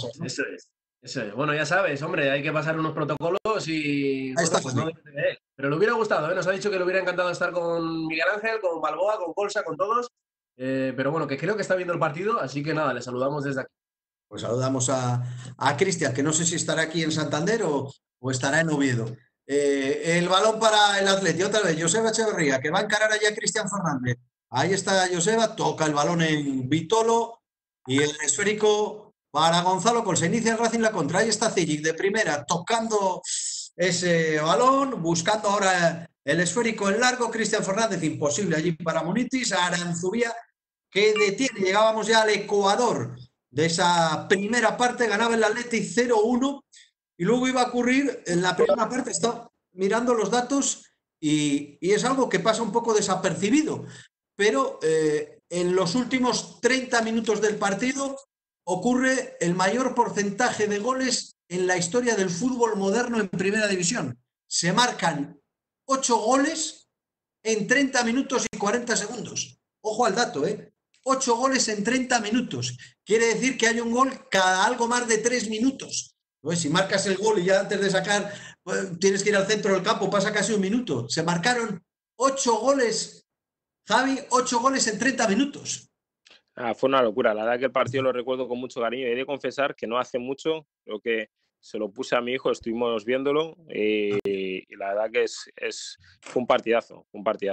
Eso es. Bueno, ya sabes, hombre, hay que pasar unos protocolos y... Bueno, pues no depende de él. Pero le hubiera gustado, ¿eh? Nos ha dicho que le hubiera encantado estar con Miguel Ángel, con Balboa, con Colsa, con todos. Pero bueno, que creo que está viendo el partido, así que nada, le saludamos desde aquí. Pues saludamos a Cristian, que no sé si estará aquí en Santander o estará en Oviedo. El balón para el Atleti, otra vez, Joseba Echeverría, que va a encarar allá a Cristian Fernández. Ahí está Joseba, toca el balón en Vitolo y el esférico para Gonzalo Colsa. Inicia el Racing la contra. Ahí está Zigic de primera, tocando ese balón, buscando ahora el esférico en largo. Cristian Fernández, imposible allí para Munitis. Aranzubía, que detiene. Llegábamos ya al Ecuador de esa primera parte, ganaba el Atleti 0-1 y luego iba a ocurrir en la primera parte, está mirando los datos y es algo que pasa un poco desapercibido, pero en los últimos 30 minutos del partido ocurre el mayor porcentaje de goles en la historia del fútbol moderno en primera división. Se marcan 8 goles en 30 minutos y 40 segundos. Ojo al dato, 8 goles en 30 minutos. Quiere decir que hay un gol cada algo más de 3 minutos. Pues si marcas el gol y ya antes de sacar pues, tienes que ir al centro del campo, pasa casi un minuto. Se marcaron 8 goles, Javi, 8 goles en 30 minutos. Fue una locura. La verdad que el partido lo recuerdo con mucho cariño. Y he de confesar que no hace mucho, creo que se lo puse a mi hijo, estuvimos viéndolo y la verdad que fue un partidazo,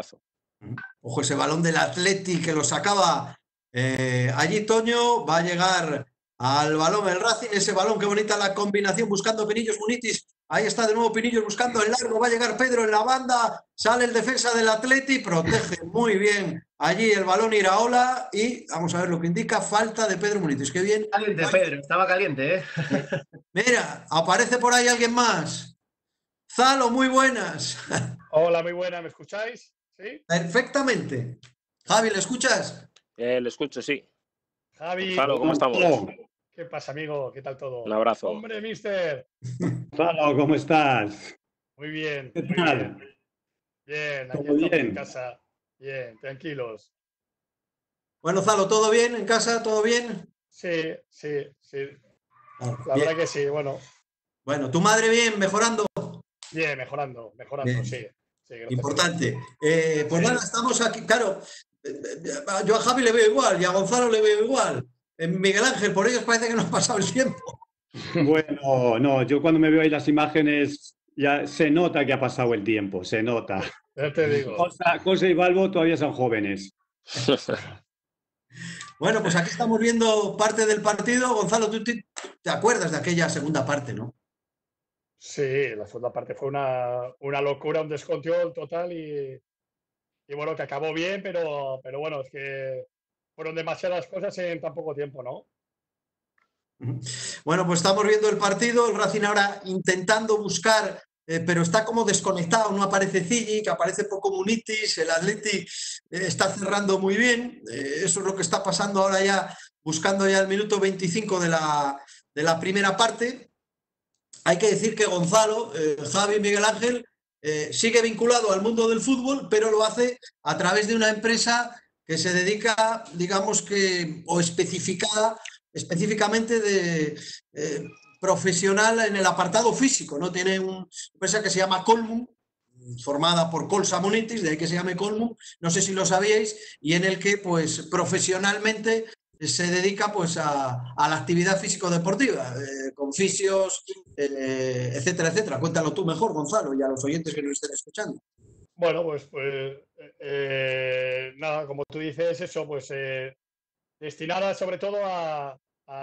Ojo, ese balón del Athletic que lo sacaba allí Toño, va a llegar al balón el Racing, ese balón, qué bonita la combinación, buscando Pinillos Munitis, ahí está de nuevo Pinillos buscando el largo, va a llegar Pedro en la banda, sale el defensa del Athletic, protege muy bien allí el balón Iraola y vamos a ver lo que indica, falta de Pedro Munitis, qué bien. Caliente, Pedro, estaba caliente, Mira, aparece por ahí alguien más. Zalo, muy buenas. Hola, muy buenas, ¿me escucháis? ¿Sí? Perfectamente. Javi, ¿le escuchas? Le escucho, sí. Javi, Zalo, ¿cómo estamos? ¿Qué pasa, amigo? ¿Qué tal todo? Un abrazo. Hombre, mister. Zalo, ¿cómo estás? Muy bien. ¿Qué tal? Bien, aquí ¿Todo estamos bien? en casa. Bien, tranquilos. Bueno, Zalo, ¿todo bien en casa? ¿Todo bien? Sí. La Bien. verdad que sí, bueno. Bueno, ¿tu madre bien, mejorando? Bien, mejorando, Bien. sí. Importante. Pues nada, estamos aquí, claro, yo a Javi le veo igual y a Gonzalo le veo igual. Miguel Ángel, por ellos parece que no ha pasado el tiempo. Bueno, no, yo cuando me veo ahí las imágenes ya se nota que ha pasado el tiempo, se nota. Ya te digo. Cosa y Balbo todavía son jóvenes. Bueno, pues aquí estamos viendo parte del partido. Gonzalo, tú te acuerdas de aquella segunda parte, ¿no? Sí, la segunda parte fue una locura, un descontrol total y bueno, que acabó bien, pero bueno, es que fueron demasiadas cosas en tan poco tiempo, ¿no? Bueno, pues estamos viendo el partido, el Racing ahora intentando buscar, pero está como desconectado, no aparece Zigic, aparece poco Munitis, el Athletic está cerrando muy bien, eso es lo que está pasando ahora ya, buscando ya el minuto 25 de la primera parte. Hay que decir que Gonzalo, Javi y Miguel Ángel sigue vinculado al mundo del fútbol, pero lo hace a través de una empresa que se dedica, digamos que, o específicamente de profesional en el apartado físico, ¿no? Tiene una empresa que se llama Colmum, formada por Colsa Munitis, de ahí que se llame Colmum, no sé si lo sabíais, y en el que pues profesionalmente se dedica pues a la actividad físico-deportiva, con fisios, etcétera, etcétera. Cuéntalo tú mejor, Gonzalo, y a los oyentes que nos estén escuchando. Bueno, pues nada, como tú dices, eso, pues destinada sobre todo a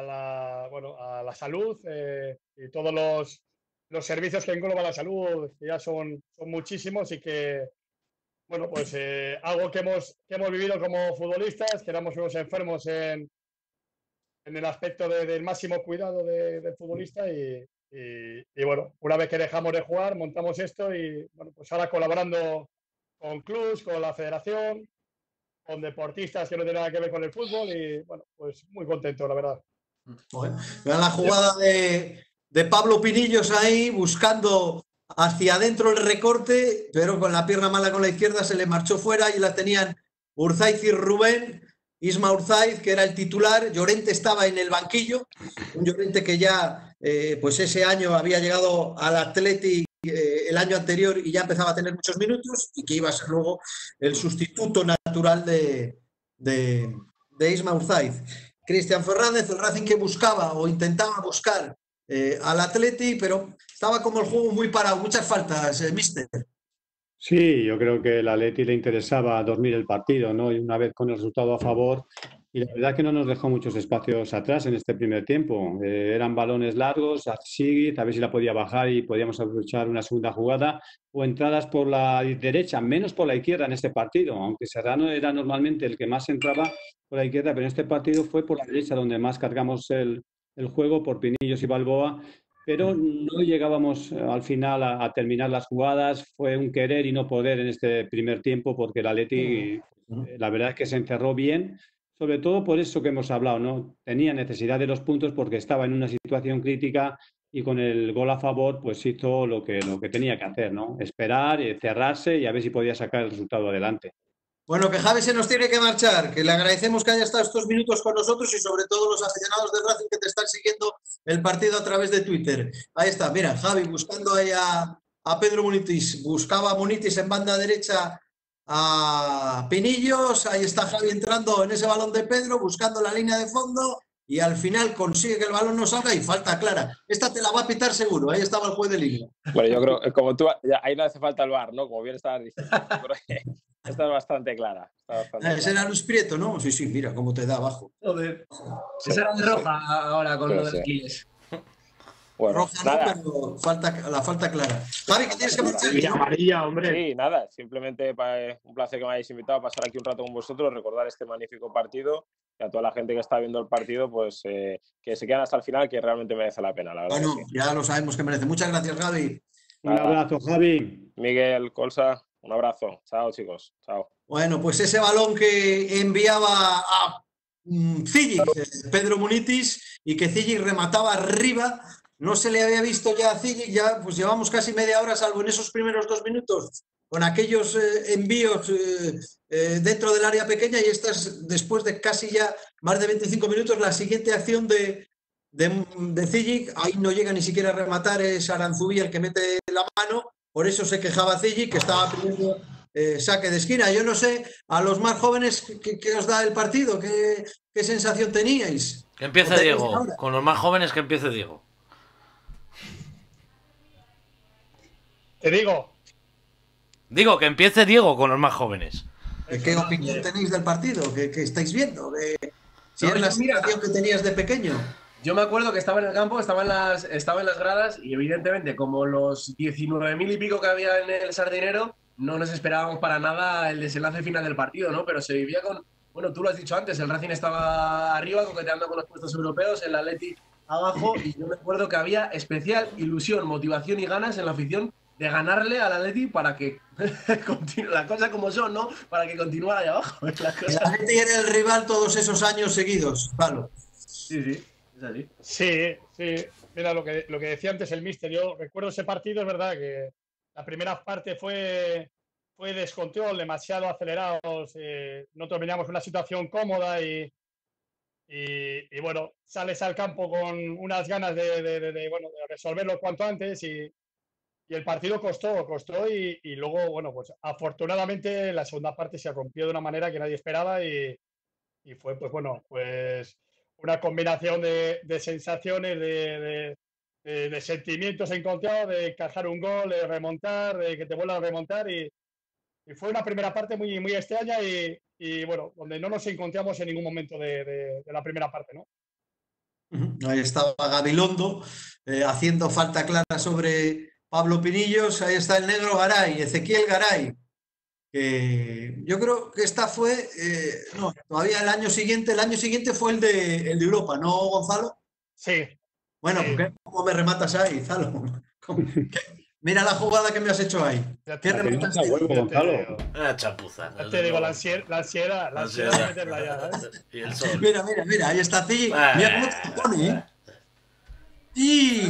la salud y todos los servicios que engloba la salud, que ya son muchísimos y que, bueno, pues algo que hemos vivido como futbolistas, que éramos unos enfermos en el aspecto del máximo cuidado del futbolista y bueno, una vez que dejamos de jugar, montamos esto y, bueno, pues ahora colaborando con clubs, con la federación, con deportistas que no tienen nada que ver con el fútbol y, bueno, pues muy contento, la verdad. Bueno, vean la jugada de Pablo Pinillos ahí, buscando hacia adentro el recorte, pero con la pierna mala con la izquierda se le marchó fuera y la tenían Urzaiz y Rubén. Isma Urzaiz, que era el titular, Llorente estaba en el banquillo, un Llorente que ya pues ese año había llegado al Atleti el año anterior y ya empezaba a tener muchos minutos y que iba a ser luego el sustituto natural de Isma Urzaiz. Cristian Fernández, el Racing que buscaba o intentaba buscar al Atleti, pero estaba como el juego muy parado, muchas faltas, míster. Sí, yo creo que el Atleti le interesaba dormir el partido, ¿no? Y una vez con el resultado a favor, y la verdad que no nos dejó muchos espacios atrás en este primer tiempo. Eran balones largos, a Sigrid, a ver si la podía bajar y podíamos aprovechar una segunda jugada, o entradas por la derecha, menos por la izquierda en este partido, aunque Serrano era normalmente el que más entraba por la izquierda, pero en este partido fue por la derecha donde más cargamos el juego, por Pinillos y Balboa. Pero no llegábamos al final a terminar las jugadas. Fue un querer y no poder en este primer tiempo porque el Atleti, la verdad es que se encerró bien, sobre todo por eso que hemos hablado, ¿no? Tenía necesidad de los puntos porque estaba en una situación crítica y con el gol a favor pues hizo lo que tenía que hacer, ¿no? Esperar, cerrarse y a ver si podía sacar el resultado adelante. Bueno, que Javi se nos tiene que marchar, que le agradecemos que haya estado estos minutos con nosotros y sobre todo los aficionados del Racing que te están siguiendo el partido a través de Twitter. Ahí está, mira, Javi buscando ahí a Pedro Munitis, buscaba a Munitis en banda derecha a Pinillos, ahí está Javi entrando en ese balón de Pedro, buscando la línea de fondo y al final consigue que el balón no salga y falta clara. Esta te la va a pitar seguro, ahí estaba el juez de línea. Bueno, yo creo, como tú, ahí no hace falta el VAR, ¿no? Como bien estabas diciendo. Yo creo que esta es bastante clara. Ese era Luis Prieto, ¿no? Sí, sí, mira cómo te da abajo. Joder. Esa era de roja ahora con lo de Aquiles. Bueno, roja nada. No, pero la falta clara. Javi, ¿qué tienes que marchar? Y amarilla, hombre. Sí, nada, simplemente un placer que me hayáis invitado a pasar aquí un rato con vosotros, recordar este magnífico partido y a toda la gente que está viendo el partido, pues que se quedan hasta el final, que realmente merece la pena, la verdad. Bueno, sí. ya lo sabemos que merece. Muchas gracias, Javi. Un abrazo, Javi. Miguel, Colsa, un abrazo. Chao, chicos. Chao. Bueno, pues ese balón que enviaba a Zigic, Pedro Munitis, y que Zigic remataba arriba, no se le había visto ya a Zigic, ya pues llevamos casi media hora, salvo en esos primeros 2 minutos, con aquellos envíos dentro del área pequeña, y esta es, después de casi ya más de 25 minutos, la siguiente acción de Zigic. Ahí no llega ni siquiera a rematar, es Aranzubí el que mete la mano, por eso se quejaba Zigic, que estaba pidiendo saque de esquina. Yo no sé, a los más jóvenes, ¿qué os da el partido? ¿Qué sensación teníais? Que empiece Diego, con los más jóvenes que empiece Diego. Te digo. Digo, que empiece Diego con los más jóvenes. ¿Qué opinión tenéis del partido? ¿Qué estáis viendo? Si es la sensación que tenías de pequeño. Yo me acuerdo que estaba en el campo, estaba en las gradas y evidentemente como los 19.000 y pico que había en el Sardinero, no nos esperábamos para nada el desenlace final del partido, ¿no? Pero se vivía con... Bueno, tú lo has dicho antes, el Racing estaba arriba coqueteando con los puestos europeos, el Atleti abajo, y yo me acuerdo que había especial ilusión, motivación y ganas en la afición de ganarle al Atleti para que continúe la cosa como son, ¿no? Para que continuara ahí abajo. El Atleti era el rival todos esos años seguidos, claro. Sí, sí, es así. Sí, sí. Mira, lo que decía antes el míster, yo recuerdo ese partido, es verdad que La primera parte fue descontrol, demasiado acelerados. Nosotros veníamos en una situación cómoda y bueno, sales al campo con unas ganas de resolverlo cuanto antes y el partido costó y luego, bueno, pues afortunadamente la segunda parte se rompió de una manera que nadie esperaba y fue, pues bueno, pues una combinación de sensaciones, de sentimientos encontrados, de encajar un gol, de remontar, de que te vuelvan a remontar y fue una primera parte muy, muy extraña y bueno, donde no nos encontramos en ningún momento de la primera parte, ¿no? Ahí estaba Gabilondo haciendo falta clara sobre Pablo Pinillos. Ahí está el negro Garay, Ezequiel Garay. Yo creo que esta fue, no, todavía el año siguiente fue el de Europa, ¿no, Gonzalo? Sí. Bueno, sí. ¿cómo me rematas ahí, Zalo? Mira la jugada que me has hecho ahí. ¿Qué rematas? Huevo, Gonzalo. Chapuza. Ya te digo, la ansiedad de meterla ya, ¿eh? Y el sol. Mira, ahí está Ziggy. Mira cómo te pone, ¿eh? ¡Sí!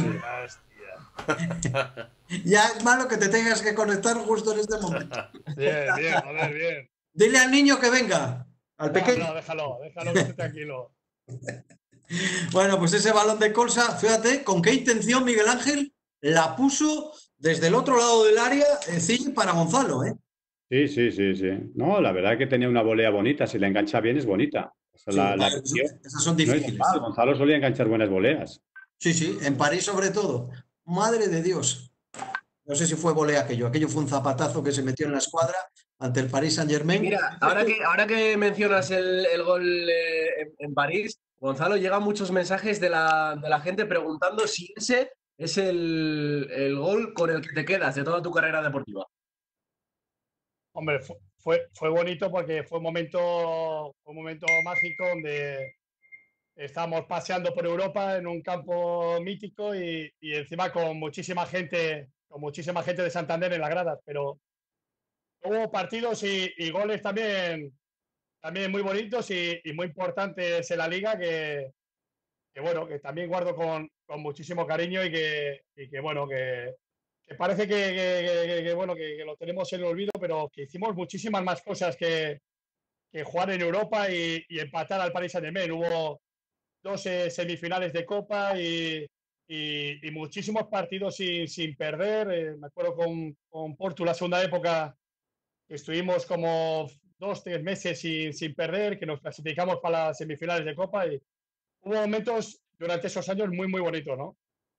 Ya es malo que te tengas que conectar justo en este momento. Bien, joder, bien. Dile al niño que venga, al pequeño. No, déjalo que esté tranquilo. Bueno, pues ese balón de Colsa, fíjate con qué intención Miguel Ángel la puso desde el otro lado del área, Ziggy, para Gonzalo, ¿eh? Sí. No, la verdad es que tenía una volea bonita. Si la engancha bien, es bonita. Esas son No es difíciles. normal, Gonzalo solía enganchar buenas voleas. Sí, en París sobre todo. Madre de Dios. No sé si fue volea aquello fue un zapatazo que se metió en la escuadra ante el Paris Saint-Germain. Mira, ahora que mencionas el gol en París, Gonzalo, llegan muchos mensajes de la gente preguntando si ese es el gol con el que te quedas de toda tu carrera deportiva. Hombre, fue bonito porque fue un momento mágico donde estábamos paseando por Europa en un campo mítico y encima con muchísima gente de Santander en las gradas, pero hubo partidos y goles también muy bonitos y muy importantes en la liga que bueno, que también guardo con muchísimo cariño y que bueno, que parece que bueno, que lo tenemos en el olvido, pero que hicimos muchísimas más cosas que jugar en Europa y empatar al Paris Saint-Germain. Hubo 2 semifinales de Copa y muchísimos partidos sin perder. Me acuerdo con Porto la segunda época que estuvimos como 2-3 meses sin perder, que nos clasificamos para las semifinales de Copa y hubo momentos durante esos años muy, muy bonitos, ¿no?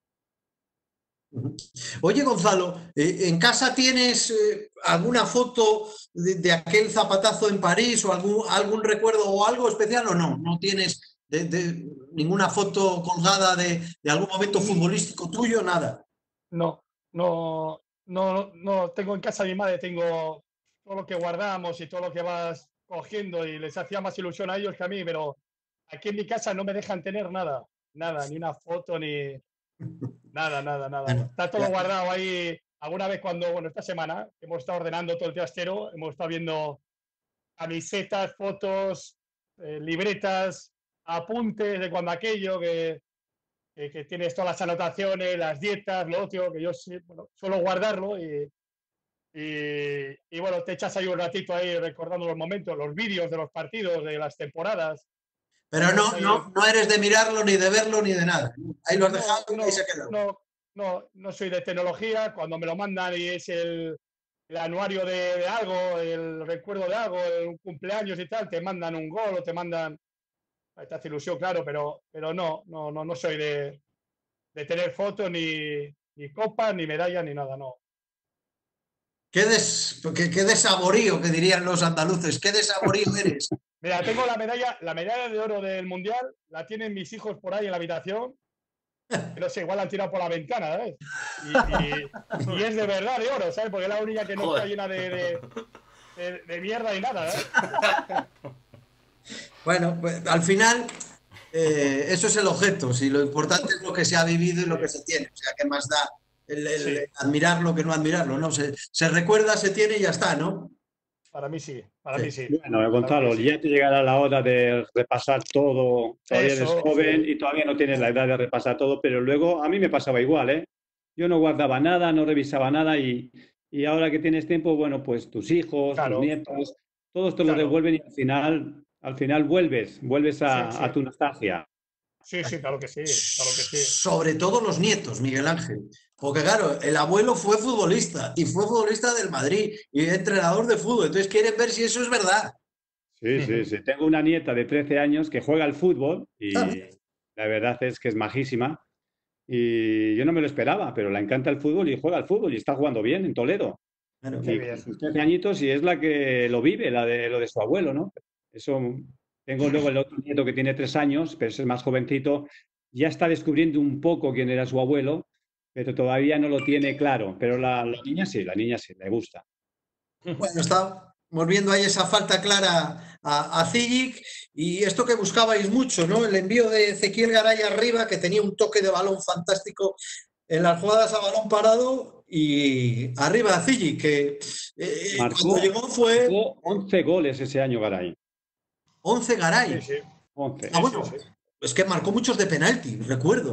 Oye, Gonzalo, ¿en casa tienes alguna foto de aquel zapatazo en París o algún recuerdo o algo especial o no? ¿No tienes ninguna foto colgada de algún momento futbolístico tuyo? Nada. No tengo en casa a mi madre, tengo todo lo que guardamos y todo lo que vas cogiendo y les hacía más ilusión a ellos que a mí, pero aquí en mi casa no me dejan tener nada, ni una foto, ni nada. Bueno, Está todo guardado ahí. Alguna vez esta semana hemos estado ordenando todo el trastero, hemos estado viendo camisetas, fotos, libretas, apuntes de cuando aquello, que tienes todas las anotaciones, las dietas, lo otro, que yo suelo guardarlo y bueno, te echas ahí un ratito ahí recordando los momentos, los vídeos de los partidos, de las temporadas. Pero no eres de mirarlo, ni de verlo, ni de nada. Ahí lo has dejado y ahí se quedó. No soy de tecnología. Cuando me lo mandan y es el anuario de algo, el recuerdo de algo, un cumpleaños y tal, te mandan un gol o te mandan... Te hace ilusión, claro, pero no soy de tener fotos, ni copas, ni medallas, ni nada, no. Qué desaborío, que dirían los andaluces. Qué desaborío eres. Mira, tengo la medalla de oro del Mundial, la tienen mis hijos por ahí en la habitación, no sé, igual la han tirado por la ventana, ¿sabes? Y es de verdad de oro, ¿sabes? Porque es la única que no está llena de mierda y nada, ¿eh? Bueno, pues, al final eso es el objeto, si lo importante es lo que se ha vivido y lo que se tiene, o sea, ¿qué más da el admirarlo que no admirarlo? ¿No? Se recuerda, se tiene y ya está, ¿no? Para mí sí. Bueno, Gonzalo, ya te llegará la hora de repasar todo. Todavía eres joven y todavía no tienes la edad de repasar todo, pero luego a mí me pasaba igual, ¿eh? Yo no guardaba nada, no revisaba nada y y ahora que tienes tiempo, bueno, pues tus hijos, Claro. tus nietos, todos te lo Claro. devuelven y al final vuelves a, Sí, sí. a tu nostalgia. Sí, claro que sí, claro que sí. Sobre todo los nietos, Miguel Ángel. Porque claro, el abuelo fue futbolista y fue futbolista del Madrid y entrenador de fútbol. Entonces quieren ver si eso es verdad. Sí. Tengo una nieta de 13 años que juega al fútbol y Ah. la verdad es que es majísima. Y yo no me lo esperaba, pero le encanta el fútbol y juega al fútbol y está jugando bien en Toledo. Bueno, Qué Y bien. con sus 13 añitos y es la que lo vive, lo de su abuelo, ¿no? Eso. Tengo luego el otro nieto que tiene 3 años, pero es el más jovencito. Ya está descubriendo un poco quién era su abuelo, pero todavía no lo tiene claro. Pero la niña sí, le gusta. Bueno, estamos viendo ahí esa falta clara a Zigic y esto que buscabais mucho, ¿no? El envío de Ezequiel Garay arriba, que tenía un toque de balón fantástico en las jugadas a balón parado y arriba a Zigic, que cuando llegó fue... Marcó 11 goles ese año, Garay. 11 Garay. Sí. 11. Ah, bueno, es que marcó muchos de penalti, recuerdo.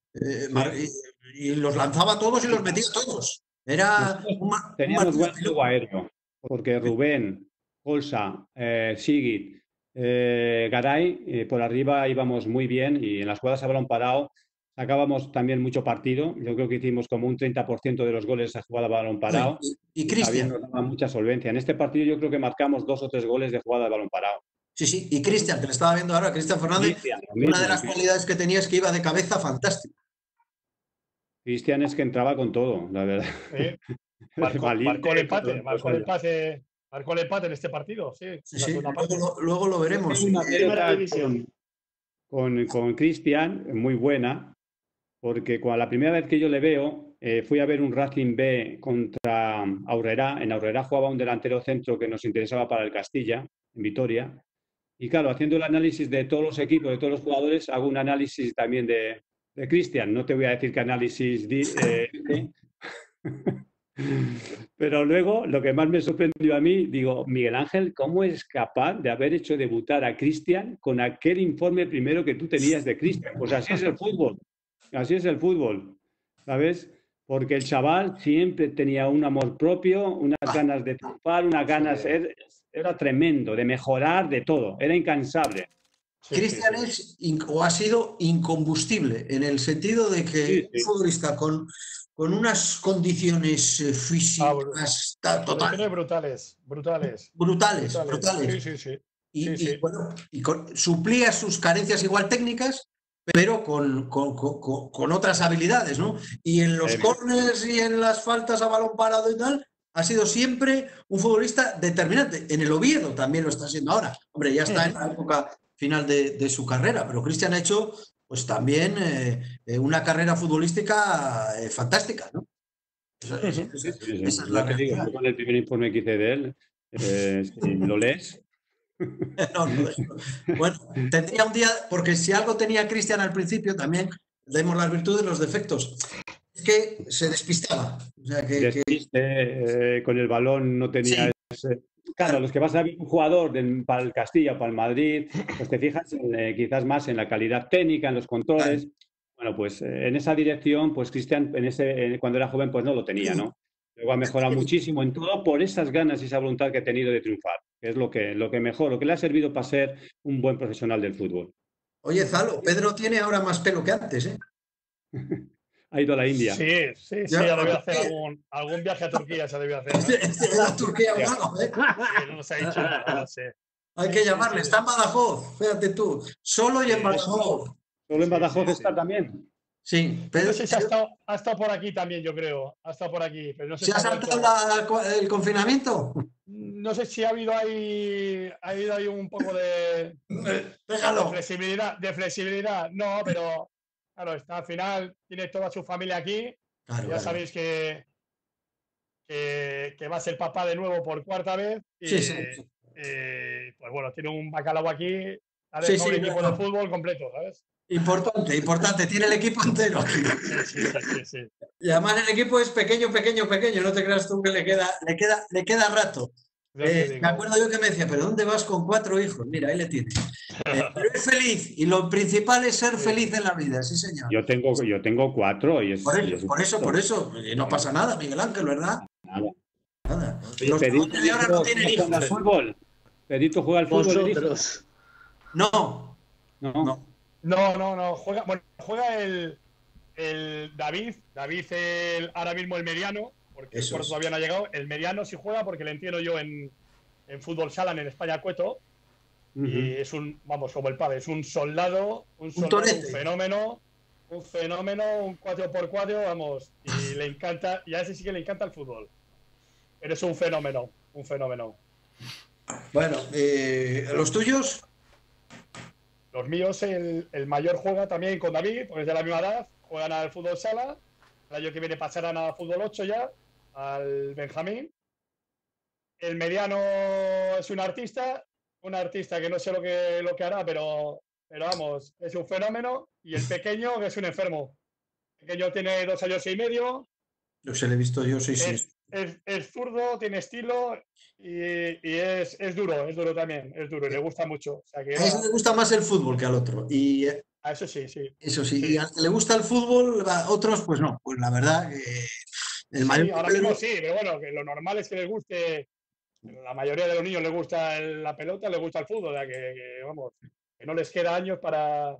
Y los lanzaba todos y los metía todos. Era Teníamos buen juego aéreo, porque Rubén, Colsa, Sigit, Garay, por arriba íbamos muy bien y en las jugadas a balón parado sacábamos también mucho partido. Yo creo que hicimos como un 30% de los goles a jugada a balón parado. Y Cristian. Nos daba mucha solvencia. En este partido yo creo que marcamos 2 o 3 goles de jugada de balón parado. Sí. Y Cristian, que le estaba viendo ahora, Cristian Fernández, una de las cualidades que tenía es que iba de cabeza fantástico. Cristian es que entraba con todo, la verdad. Marcó el empate en este partido, sí. Sí, luego lo veremos. Tengo una anécdota con Cristian, muy buena, porque la primera vez que yo le veo, fui a ver un Racing B contra Aurrerá. En Aurrerá jugaba un delantero centro que nos interesaba para el Castilla, en Vitoria. Y claro, haciendo el análisis de todos los equipos, de todos los jugadores, hago un análisis también de Cristian. No te voy a decir qué análisis pero luego lo que más me sorprendió a mí, digo, Miguel Ángel, ¿cómo es capaz de haber hecho debutar a Cristian con aquel informe primero que tú tenías de Cristian? Pues así es el fútbol, ¿sabes? Porque el chaval siempre tenía un amor propio, unas ganas de triunfar, unas ganas, era tremendo, de mejorar, de todo, era incansable. Cristian es o ha sido incombustible, en el sentido de que un futbolista con unas condiciones físicas totales. Brutales. Sí. Y bueno, suplía sus carencias igual técnicas, pero con otras habilidades, ¿no? Y en los córners y en las faltas a balón parado y tal, ha sido siempre un futbolista determinante. En el Oviedo también lo está siendo ahora. Hombre, ya está en la época final de su carrera, pero Cristian ha hecho pues también una carrera futbolística fantástica, ¿no? Esa es la realidad. Con el primer informe que hice de él, si lo lees. No. Bueno, tendría un día, porque si algo tenía Cristian al principio, también vemos las virtudes y los defectos. Es que se despistaba. O sea, con el balón no tenía ese... Claro, los que vas a ver un jugador para el Castilla o para el Madrid, pues te fijas quizás más en la calidad técnica, en los controles. Bueno, pues en esa dirección, pues Cristian cuando era joven pues no lo tenía, ¿no? Luego ha mejorado muchísimo en todo por esas ganas y esa voluntad que ha tenido de triunfar, que es lo que le ha servido para ser un buen profesional del fútbol. Oye, Zalo, Pedro tiene ahora más pelo que antes, ¿eh? Ha ido a la India. Sí, ya debió hacer algún viaje a Turquía, se debió hacer, ¿no? A Turquía o algo, ¿eh? Sí, no nos ha dicho nada, no sé. Hay que llamarle, está en Badajoz, fíjate tú, solo y en Badajoz. ¿Solo en Badajoz está también? Sí, pero no sé si ha estado por aquí también, yo creo. Ha estado por aquí, pero no sé si ha saltado el confinamiento. No sé si ha habido ahí un poco de flexibilidad. No, pero claro, está al final, tiene toda su familia aquí. Claro, sabéis que va a ser papá de nuevo por 4ª vez. Y, pues bueno, tiene un bacalao aquí. Un equipo de fútbol completo, ¿sabes? Importante, tiene el equipo entero aquí. Sí. Y además el equipo es pequeño, no te creas tú que le queda rato. Me acuerdo yo que me decía, ¿pero dónde vas con 4 hijos? Mira, ahí le tienes. Pero es feliz, y lo principal es ser feliz en la vida, sí señor. Yo tengo 4 y por eso, y no pasa nada, Miguel Ángel, ¿verdad? Nada. Nada. Oye, Los Pedrito jóvenes de ahora no tienen hijos. juega al fútbol. Pedrito juega al fútbol. Vosotros. No. No. No. Juega el David. Ahora mismo el mediano, porque el Porto todavía no ha llegado. El mediano sí juega porque le entiendo yo en fútbol sala en España Cueto. Y es como el padre, es un soldado, un fenómeno, un 4x4, vamos, y le encanta, y a ese sí que le encanta el fútbol. Pero es un fenómeno. Bueno, ¿los tuyos? Los míos, el mayor juega también con David, porque es de la misma edad, juegan al fútbol sala. El año que viene pasarán a fútbol 8 ya, al Benjamín. El mediano es un artista que no sé lo que hará, pero vamos, es un fenómeno. Y el pequeño, que es un enfermo. El pequeño tiene 2 años y medio. Yo se lo he visto yo, sí. Es zurdo, tiene estilo y es duro también, y le gusta mucho. O sea que a ese le gusta más el fútbol que al otro. Y a eso sí. Eso sí, y al que le gusta el fútbol, a otros, pues no. Pues la verdad que el mayor. Ahora mismo sí, pero bueno, que lo normal es que les guste. La mayoría de los niños les gusta la pelota, les gusta el fútbol, o sea que no les queda años para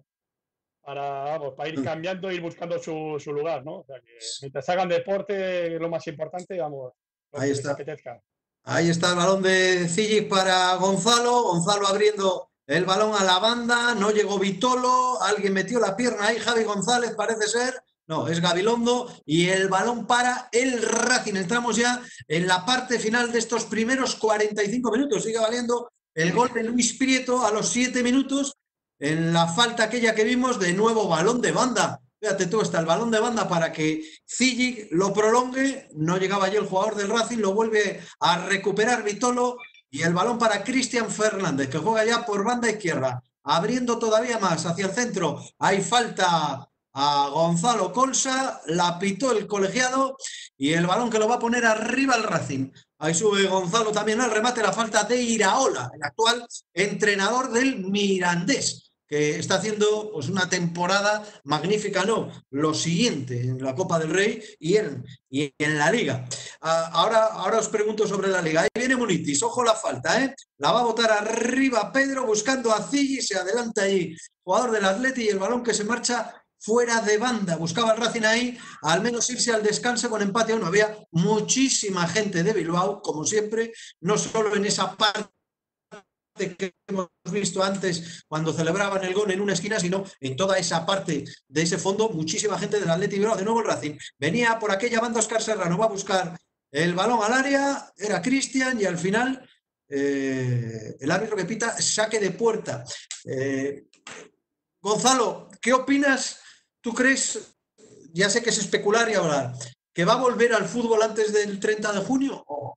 ir cambiando e ir buscando su lugar, ¿no? O sea que mientras hagan deporte, lo más importante, lo ahí que está. les apetezca. Ahí está el balón de Zigic para Gonzalo abriendo el balón a la banda, no llegó Vitolo, alguien metió la pierna ahí, Javi González parece ser. No, es Gabilondo y el balón para el Racing. Entramos ya en la parte final de estos primeros 45 minutos. Sigue valiendo el gol de Luis Prieto a los 7 minutos en la falta aquella que vimos, de nuevo balón de banda. Fíjate tú, está el balón de banda para que Zigic lo prolongue. No llegaba allí el jugador del Racing, lo vuelve a recuperar Vitolo y el balón para Cristian Fernández, que juega ya por banda izquierda, abriendo todavía más hacia el centro. Hay falta a Gonzalo Colsa, la pitó el colegiado y el balón que lo va a poner arriba el Racing. Ahí sube Gonzalo también al remate, la falta de Iraola, el actual entrenador del Mirandés, que está haciendo pues una temporada magnífica, lo siguiente en la Copa del Rey y en la Liga. Ahora os pregunto sobre la Liga. Ahí viene Munitis, ojo la falta, la va a botar arriba Pedro buscando a Zigic, se adelanta ahí jugador del Atleti y el balón que se marcha fuera de banda. Buscaba el Racing ahí al menos irse al descanso con empate a 1. Había muchísima gente de Bilbao, como siempre, no solo en esa parte que hemos visto antes cuando celebraban el gol en una esquina, sino en toda esa parte de ese fondo, muchísima gente del Atleti Bilbao. De nuevo el Racing venía por aquella banda, Óscar Serrano va a buscar el balón al área, era Cristian y al final el árbitro que pita saque de puerta. Gonzalo, ¿qué opinas? ¿Tú crees, ya sé que es especular y hablar, que va a volver al fútbol antes del 30 de junio? ¿O?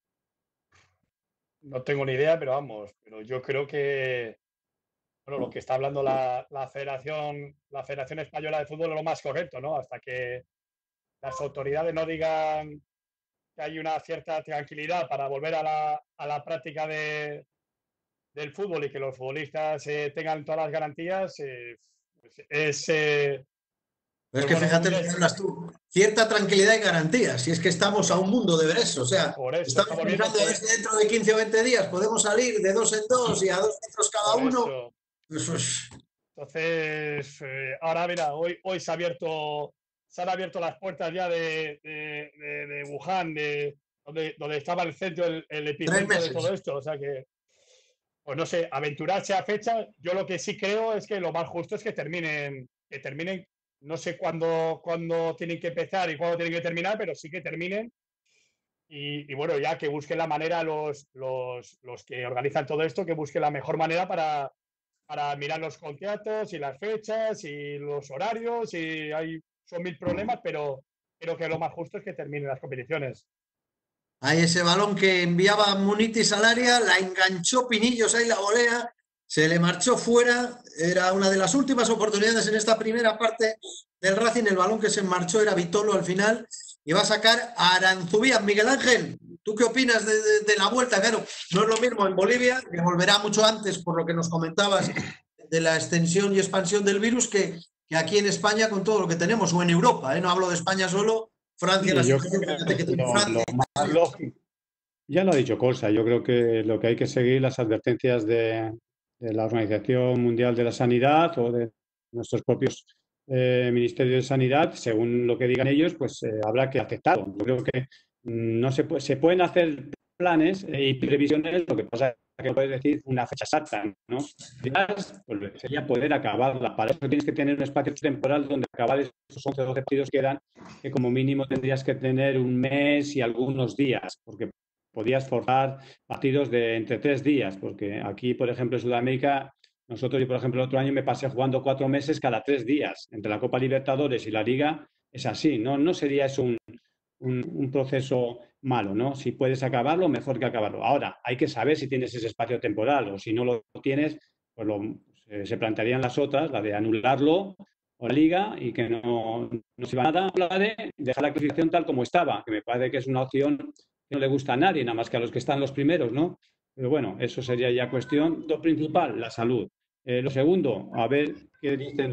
No tengo ni idea, pero yo creo que lo que está hablando la Federación Española de Fútbol es lo más correcto, ¿no? Hasta que las autoridades no digan que hay una cierta tranquilidad para volver a la práctica del fútbol y que los futbolistas tengan todas las garantías, Es que fíjate lo que hablas tú, cierta tranquilidad y garantía, si es que estamos a un mundo de ver eso, o sea, estamos pensando que dentro de 15 o 20 días podemos salir de 2 en 2 y a 2 metros cada uno. Entonces, ahora mira, hoy se han abierto las puertas ya de Wuhan, donde estaba el centro, el epicentro de todo esto, o sea que, pues no sé, aventurarse a fecha, yo lo que sí creo es que lo más justo es que terminen. No sé cuándo tienen que empezar y cuándo tienen que terminar, pero sí que terminen. Y bueno, ya que busquen la manera los que organizan todo esto, que busquen la mejor manera para mirar los contratos y las fechas y los horarios. Y son 1000 problemas, pero creo que lo más justo es que terminen las competiciones. Ahí ese balón que enviaba Munitis al área, la enganchó Pinillos, ahí la volea. Se le marchó fuera, era una de las últimas oportunidades en esta primera parte del Racing. El balón que se marchó era Vitolo al final y va a sacar a Aranzubía. Miguel Ángel, ¿tú qué opinas de la vuelta? Claro, no es lo mismo en Bolivia, que volverá mucho antes por lo que nos comentabas de la extensión y expansión del virus, que aquí en España con todo lo que tenemos, o en Europa, no hablo de España solo, Francia, sí, yo creo que lo más lógico. Ya lo ha dicho Colsa, yo creo que lo que hay que seguir las advertencias de la Organización Mundial de la Sanidad o de nuestros propios ministerios de Sanidad, según lo que digan ellos, pues habrá que aceptarlo. Yo creo que no se pueden hacer planes y previsiones, lo que pasa es que no puedes decir una fecha exacta, ¿no? Pues sería poder acabarla. Para eso tienes que tener un espacio temporal donde acabar esos 11 o 12 partidos que quedan, que como mínimo tendrías que tener un mes y algunos días, porque podías forzar partidos de entre 3 días, porque aquí, por ejemplo, en Sudamérica, nosotros, yo, por ejemplo, el otro año me pasé jugando 4 meses cada 3 días. Entre la Copa Libertadores y la Liga es así, ¿no? No sería eso un proceso malo, ¿no? Si puedes acabarlo, mejor que acabarlo. Ahora, hay que saber si tienes ese espacio temporal o si no lo tienes, pues se plantearían las otras, la de anularlo o la Liga y que no se va nada, la de dejar la clasificación tal como estaba, que me parece que es una opción que no le gusta a nadie, nada más que a los que están los primeros, ¿no? Pero bueno, eso sería ya cuestión. Lo principal, la salud. Lo segundo, a ver qué dicen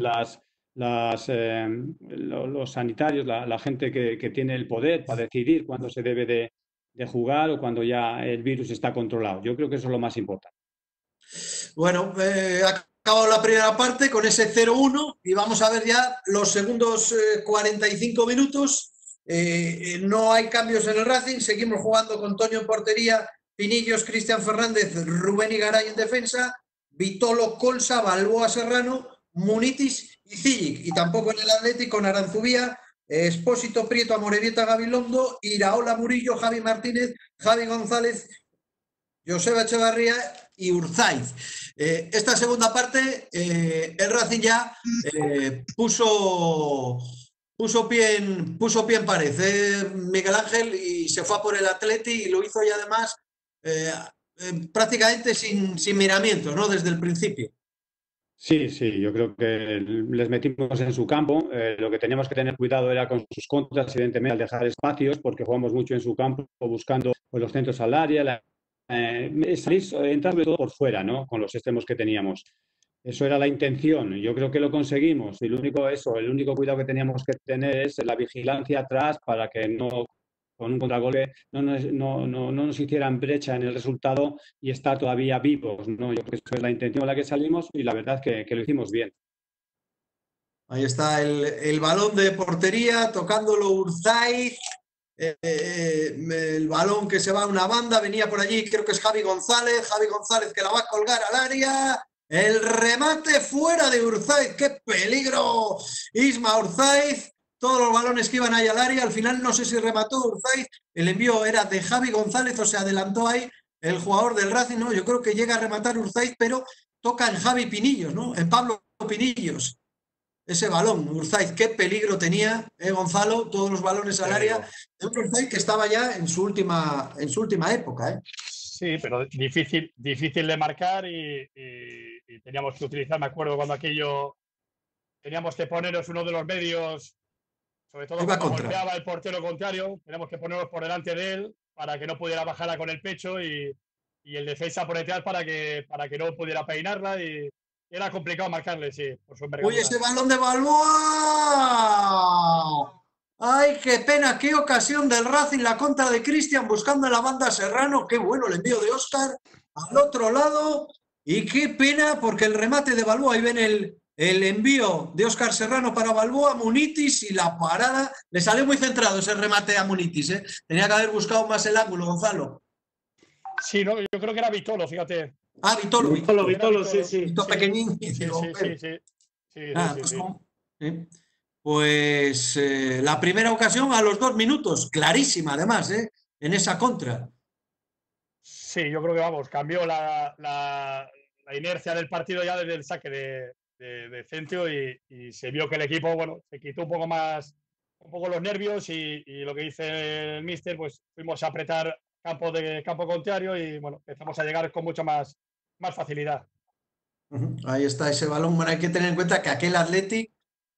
los sanitarios, la gente que tiene el poder para decidir cuándo se debe de jugar o cuando ya el virus está controlado. Yo creo que eso es lo más importante. Bueno, ha acabado la primera parte con ese 0-1 y vamos a ver ya los segundos 45 minutos. No hay cambios en el Racing, seguimos jugando con Toño en portería, Pinillos, Cristian Fernández, Rubén Igaray en defensa, Vitolo, Colsa, Balboa, Serrano, Munitis y Cilic. Y tampoco en el Atlético con Aranzubía, Espósito, Prieto, Amorebieta, Gabilondo, Iraola, Murillo, Javi Martínez, Javi González, Joseba Echevarría y Urzaiz. Esta segunda parte, el Racing ya puso pie en pared, Miguel Ángel, y se fue a por el Atleti y lo hizo y además prácticamente sin miramientos, ¿no? Desde el principio. Sí, yo creo que les metimos en su campo. Lo que teníamos que tener cuidado era con sus contras, evidentemente, al dejar espacios, porque jugamos mucho en su campo, buscando pues, los centros al área, entrar de todo por fuera, ¿no? Con los extremos que teníamos. Eso era la intención. Yo creo que lo conseguimos. Y el único cuidado que teníamos que tener es la vigilancia atrás para que no, con un contragolpe, no nos hicieran brecha en el resultado y estar todavía vivos, ¿no? Yo creo que eso es la intención a la que salimos y la verdad es que lo hicimos bien. Ahí está el balón de portería, tocándolo Urzaiz. El balón que se va a una banda, venía por allí, creo que es Javi González que la va a colgar al área. El remate fuera de Urzaiz, qué peligro, Isma Urzaiz. Todos los balones que iban ahí al área, al final no sé si remató Urzaiz, el envío era de Javi González o se adelantó ahí el jugador del Racing, no, yo creo que llega a rematar Urzaiz, pero toca en Javi Pinillos, ¿no? En Pablo Pinillos. Ese balón, Urzaiz, qué peligro tenía, Gonzalo, todos los balones al área. Un Urzaiz que estaba ya en su última época, ¿eh? Sí, pero difícil de marcar y teníamos que utilizar, me acuerdo cuando aquello, teníamos que poneros uno de los medios, sobre todo cuando golpeaba el portero contrario, teníamos que ponernos por delante de él para que no pudiera bajarla con el pecho y el defensa por detrás para que no pudiera peinarla y era complicado marcarle, sí, por su envergadura. ¡Uy, ese balón de Balboa! ¡Ay, qué pena! ¡Qué ocasión del Racing! La contra de Cristian buscando en la banda Serrano. ¡Qué bueno el envío de Óscar al otro lado! Y qué pena porque el remate de Balboa, ahí ven el envío de Óscar Serrano para Balboa, Munitis y la parada. Le salió muy centrado ese remate a Munitis, ¿eh? Tenía que haber buscado más el ángulo, Gonzalo. Sí, no, yo creo que era Vitolo, fíjate. Ah, Vitolo, sí. Vitolo pequeñín. Sí. Pues la primera ocasión a los 2 minutos, clarísima además, en esa contra. Sí, yo creo que vamos, cambió la inercia del partido ya desde el saque de centro y se vio que el equipo, bueno, se quitó un poco los nervios y lo que dice el míster, pues fuimos a apretar campo contrario y bueno, empezamos a llegar con mucha más facilidad. Ahí está ese balón. Bueno, hay que tener en cuenta que aquel Athletic,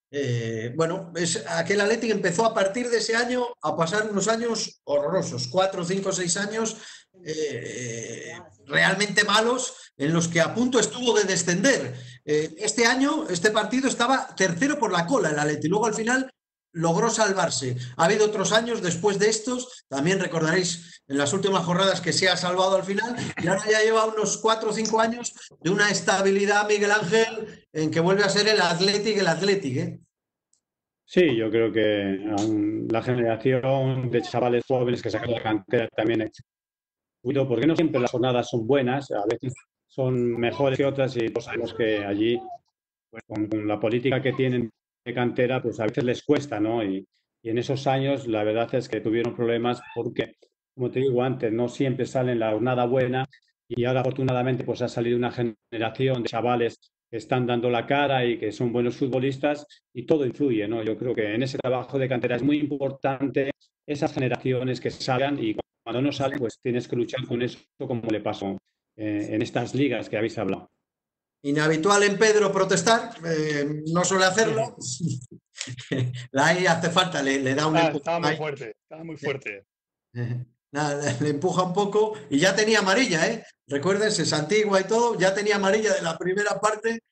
aquel Athletic empezó a partir de ese año a pasar unos años horrorosos, 4, 5, 6 años realmente malos, en los que a punto estuvo de descender. Este año, este partido estaba tercero por la cola el Athletic, luego al final logró salvarse. Ha habido otros años después de estos, también recordaréis en las últimas jornadas que se ha salvado al final, y ahora ya lleva unos 4 o 5 años de una estabilidad, Miguel Ángel, en que vuelve a ser el Athletic, ¿eh? Sí, yo creo que la generación de chavales jóvenes que sacan la cantera también es porque no siempre las jornadas son buenas, a veces son mejores que otras y pues sabemos que allí, pues, con la política que tienen de cantera, pues a veces les cuesta, ¿no? Y en esos años la verdad es que tuvieron problemas porque, como te digo antes, no siempre sale la jornada buena y ahora afortunadamente pues ha salido una generación de chavales que están dando la cara y que son buenos futbolistas y todo influye, ¿no? Yo creo que en ese trabajo de cantera es muy importante esas generaciones que salgan y cuando no salen pues tienes que luchar con eso como le pasó en estas ligas que habéis hablado. Inhabitual en Pedro protestar, no suele hacerlo. Ahí hace falta, le da un empujón. Estaba muy fuerte, estaba muy fuerte. Nada, le empuja un poco y ya tenía amarilla, ¿eh? Recuérdense, es antigua y todo, ya tenía amarilla de la primera parte.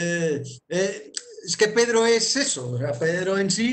Es que Pedro es eso, o sea, Pedro en sí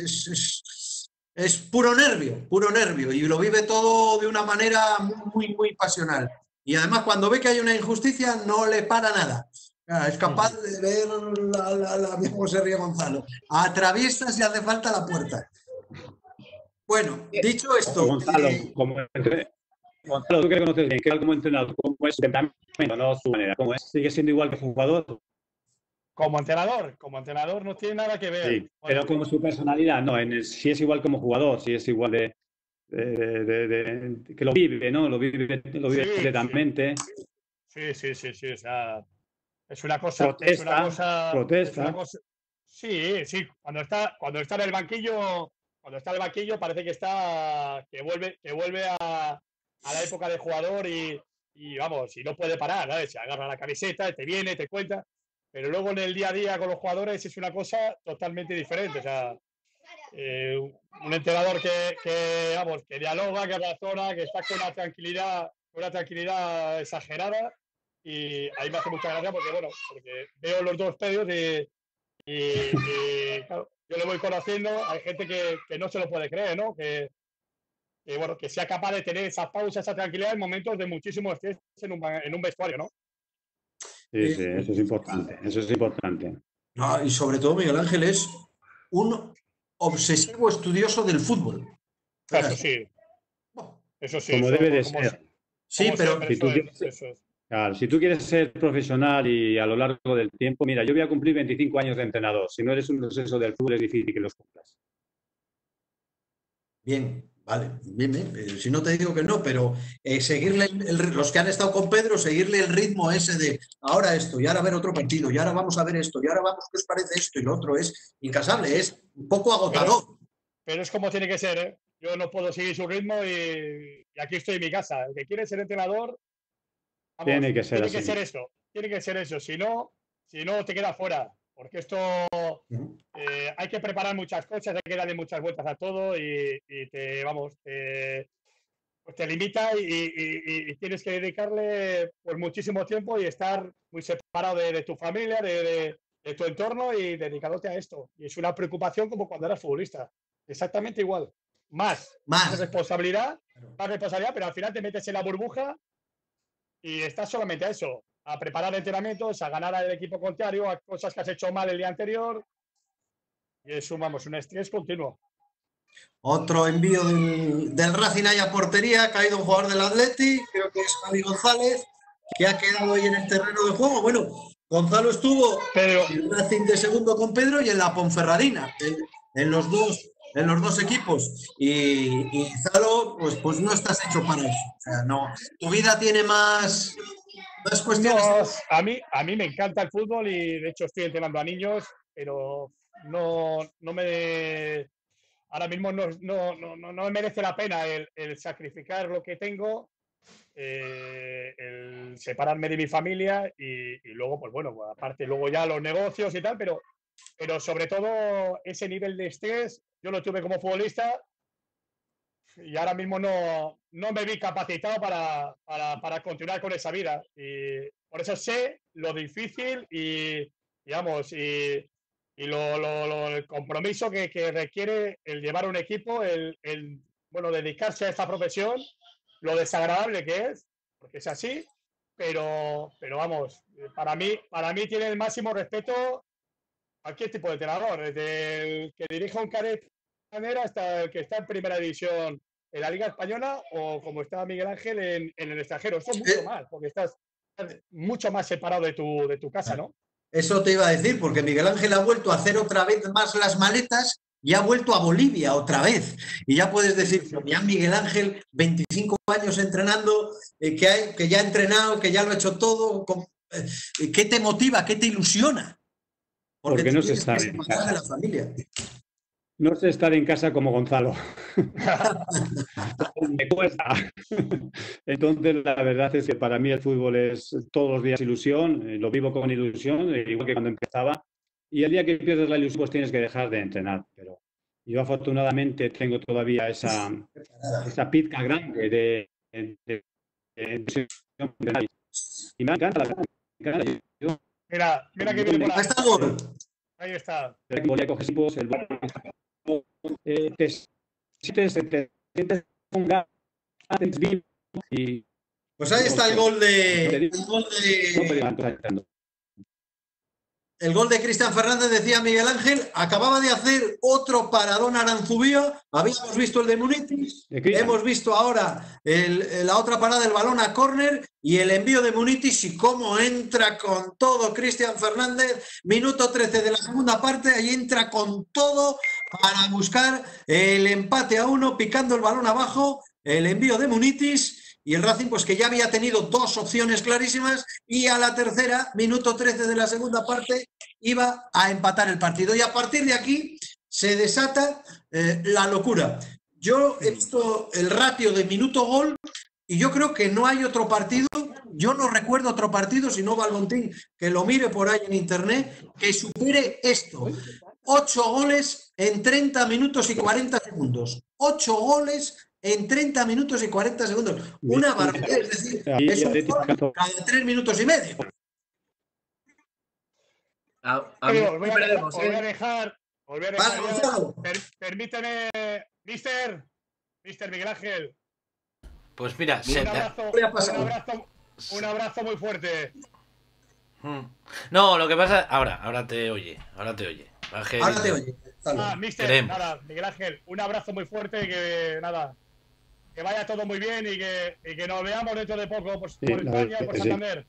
es puro nervio, y lo vive todo de una manera muy pasional. Y además cuando ve que hay una injusticia no le para nada. Es capaz de ver cómo se ríe Gonzalo. Atraviesa si hace falta la puerta. Bueno, dicho esto... Gonzalo, Gonzalo, tú que conoces bien, ¿qué tal como entrenador? ¿Cómo es su temperamento, no su manera? ¿Cómo es? ¿Sigue siendo igual que jugador? Como entrenador no tiene nada que ver. Sí, pero como su personalidad, no, si es igual como jugador, si es igual que lo vive, ¿no? Lo vive completamente. Sí, o sea, es una cosa... Protesta. Sí, cuando está en el banquillo... Cuando está en el banquillo parece que vuelve a la época de jugador y vamos, y no puede parar, ¿sabes? Se agarra la camiseta, te viene, te cuenta, pero luego en el día a día con los jugadores es una cosa totalmente diferente. O sea, un entrenador que dialoga, que razona, que está con una tranquilidad exagerada, y ahí me hace mucha gracia porque veo los dos pedidos y claro, yo lo voy conociendo, hay gente que no se lo puede creer, ¿no? Que sea capaz de tener esa pausa, esa tranquilidad en momentos de muchísimo estrés en un vestuario, ¿no? Sí, eso es importante. No, y sobre todo Miguel Ángel es un obsesivo estudioso del fútbol. Eso sí. Como debe de ser. Sí, pero claro, si tú quieres ser profesional y a lo largo del tiempo, mira, yo voy a cumplir 25 años de entrenador. Si no eres un obseso del fútbol es difícil que los cumplas. Bien, vale, bien. Si no te digo que no, pero seguirle los que han estado con Pedro, seguirle el ritmo ese de ahora esto, y ahora ver otro partido, y ahora vamos a ver esto, y ahora vamos, ¿qué os parece esto? Y lo otro es incasable, es un poco agotador. Pero es como tiene que ser, ¿eh? Yo no puedo seguir su ritmo y aquí estoy en mi casa. El que quiere ser entrenador, vamos, tiene que ser esto, tiene que ser eso. Si no te quedas fuera, porque esto hay que preparar muchas cosas, hay que darle muchas vueltas a todo y pues te limita y tienes que dedicarle pues muchísimo tiempo y estar muy separado de tu familia, de tu entorno y dedicándote a esto. Y es una preocupación como cuando eras futbolista. Exactamente igual. Más responsabilidad, pero al final te metes en la burbuja y estás solamente a eso, a preparar entrenamientos, a ganar al equipo contrario, a cosas que has hecho mal el día anterior. Y es un estrés continuo. Otro envío del Racing a portería, ha caído un jugador del Atleti, creo que es Javi González, que ha quedado ahí en el terreno de juego. Bueno, Gonzalo estuvo en el Racing de segundo con Pedro y en la Ponferradina, en los dos equipos. Y Gonzalo, pues no estás hecho para eso. O sea, no, tu vida tiene más cuestiones. A mí me encanta el fútbol y de hecho estoy entrenando a niños, pero ahora mismo no me merece la pena el sacrificar lo que tengo, el separarme de mi familia y luego, pues bueno, aparte luego ya los negocios y tal, pero sobre todo ese nivel de estrés, yo lo tuve como futbolista y ahora mismo no me vi capacitado para continuar con esa vida. Y por eso sé lo difícil y el compromiso que requiere el llevar un equipo, bueno, dedicarse a esta profesión, lo desagradable que es, porque es así, pero vamos, para mí tiene el máximo respeto cualquier tipo de entrenador, desde el que dirija un cadet hasta el que está en primera división en la Liga Española o como está Miguel Ángel en el extranjero. Eso es mucho más, porque estás mucho más separado de tu casa, ¿no? Eso te iba a decir, porque Miguel Ángel ha vuelto a hacer otra vez más las maletas y ha vuelto a Bolivia otra vez. Y ya puedes decir, ya Miguel Ángel, 25 años entrenando, que ya ha entrenado, que ya lo ha hecho todo. ¿Qué te motiva? ¿Qué te ilusiona? Porque no se está en casa. De la familia. No sé estar en casa como Gonzalo. Me cuesta. Entonces, la verdad es que para mí el fútbol es todos los días ilusión, lo vivo con ilusión, igual que cuando empezaba. Y el día que pierdes la ilusión, pues tienes que dejar de entrenar. Pero yo afortunadamente tengo todavía esa pizca grande de y me encanta Mira que viene por ahí. Ahí está. Te sientes un gas y pues ahí está el gol de Cristian Fernández, decía Miguel Ángel. Acababa de hacer otro paradón Aranzubía. Habíamos visto el de Munitis, hemos visto ahora la otra parada del balón a córner y el envío de Munitis y cómo entra con todo Cristian Fernández. Minuto 13 de la segunda parte, ahí entra con todo para buscar el empate a 1, picando el balón abajo, el envío de Munitis. Y el Racing, pues que ya había tenido dos opciones clarísimas y a la tercera, minuto 13 de la segunda parte, iba a empatar el partido. Y a partir de aquí se desata la locura. Yo he visto el ratio de minuto-gol y yo creo que no hay otro partido, yo no recuerdo otro partido, si no Valmontín, que lo mire por ahí en internet, que supere esto. 8 goles en 30 minutos y 40 segundos. 8 goles en 30 minutos y 40 segundos. Una barbaridad, es decir, es un gol cada 3 minutos y medio. Voy a dejar. Permíteme, Mister Miguel Ángel. Pues mira, un abrazo muy fuerte. No, lo que pasa, ahora te oye. Ángel, ahora te oye. Mister, nada, Miguel Ángel, un abrazo muy fuerte y que nada, que vaya todo muy bien y que nos veamos dentro de poco por España, por Santander.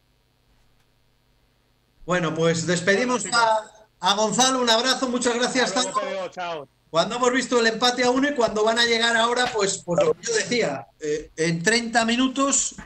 Bueno, pues despedimos a Gonzalo, un abrazo, muchas gracias. Chao. Cuando hemos visto el empate a 1 y cuando van a llegar ahora, pues lo que yo decía, en 30 minutos,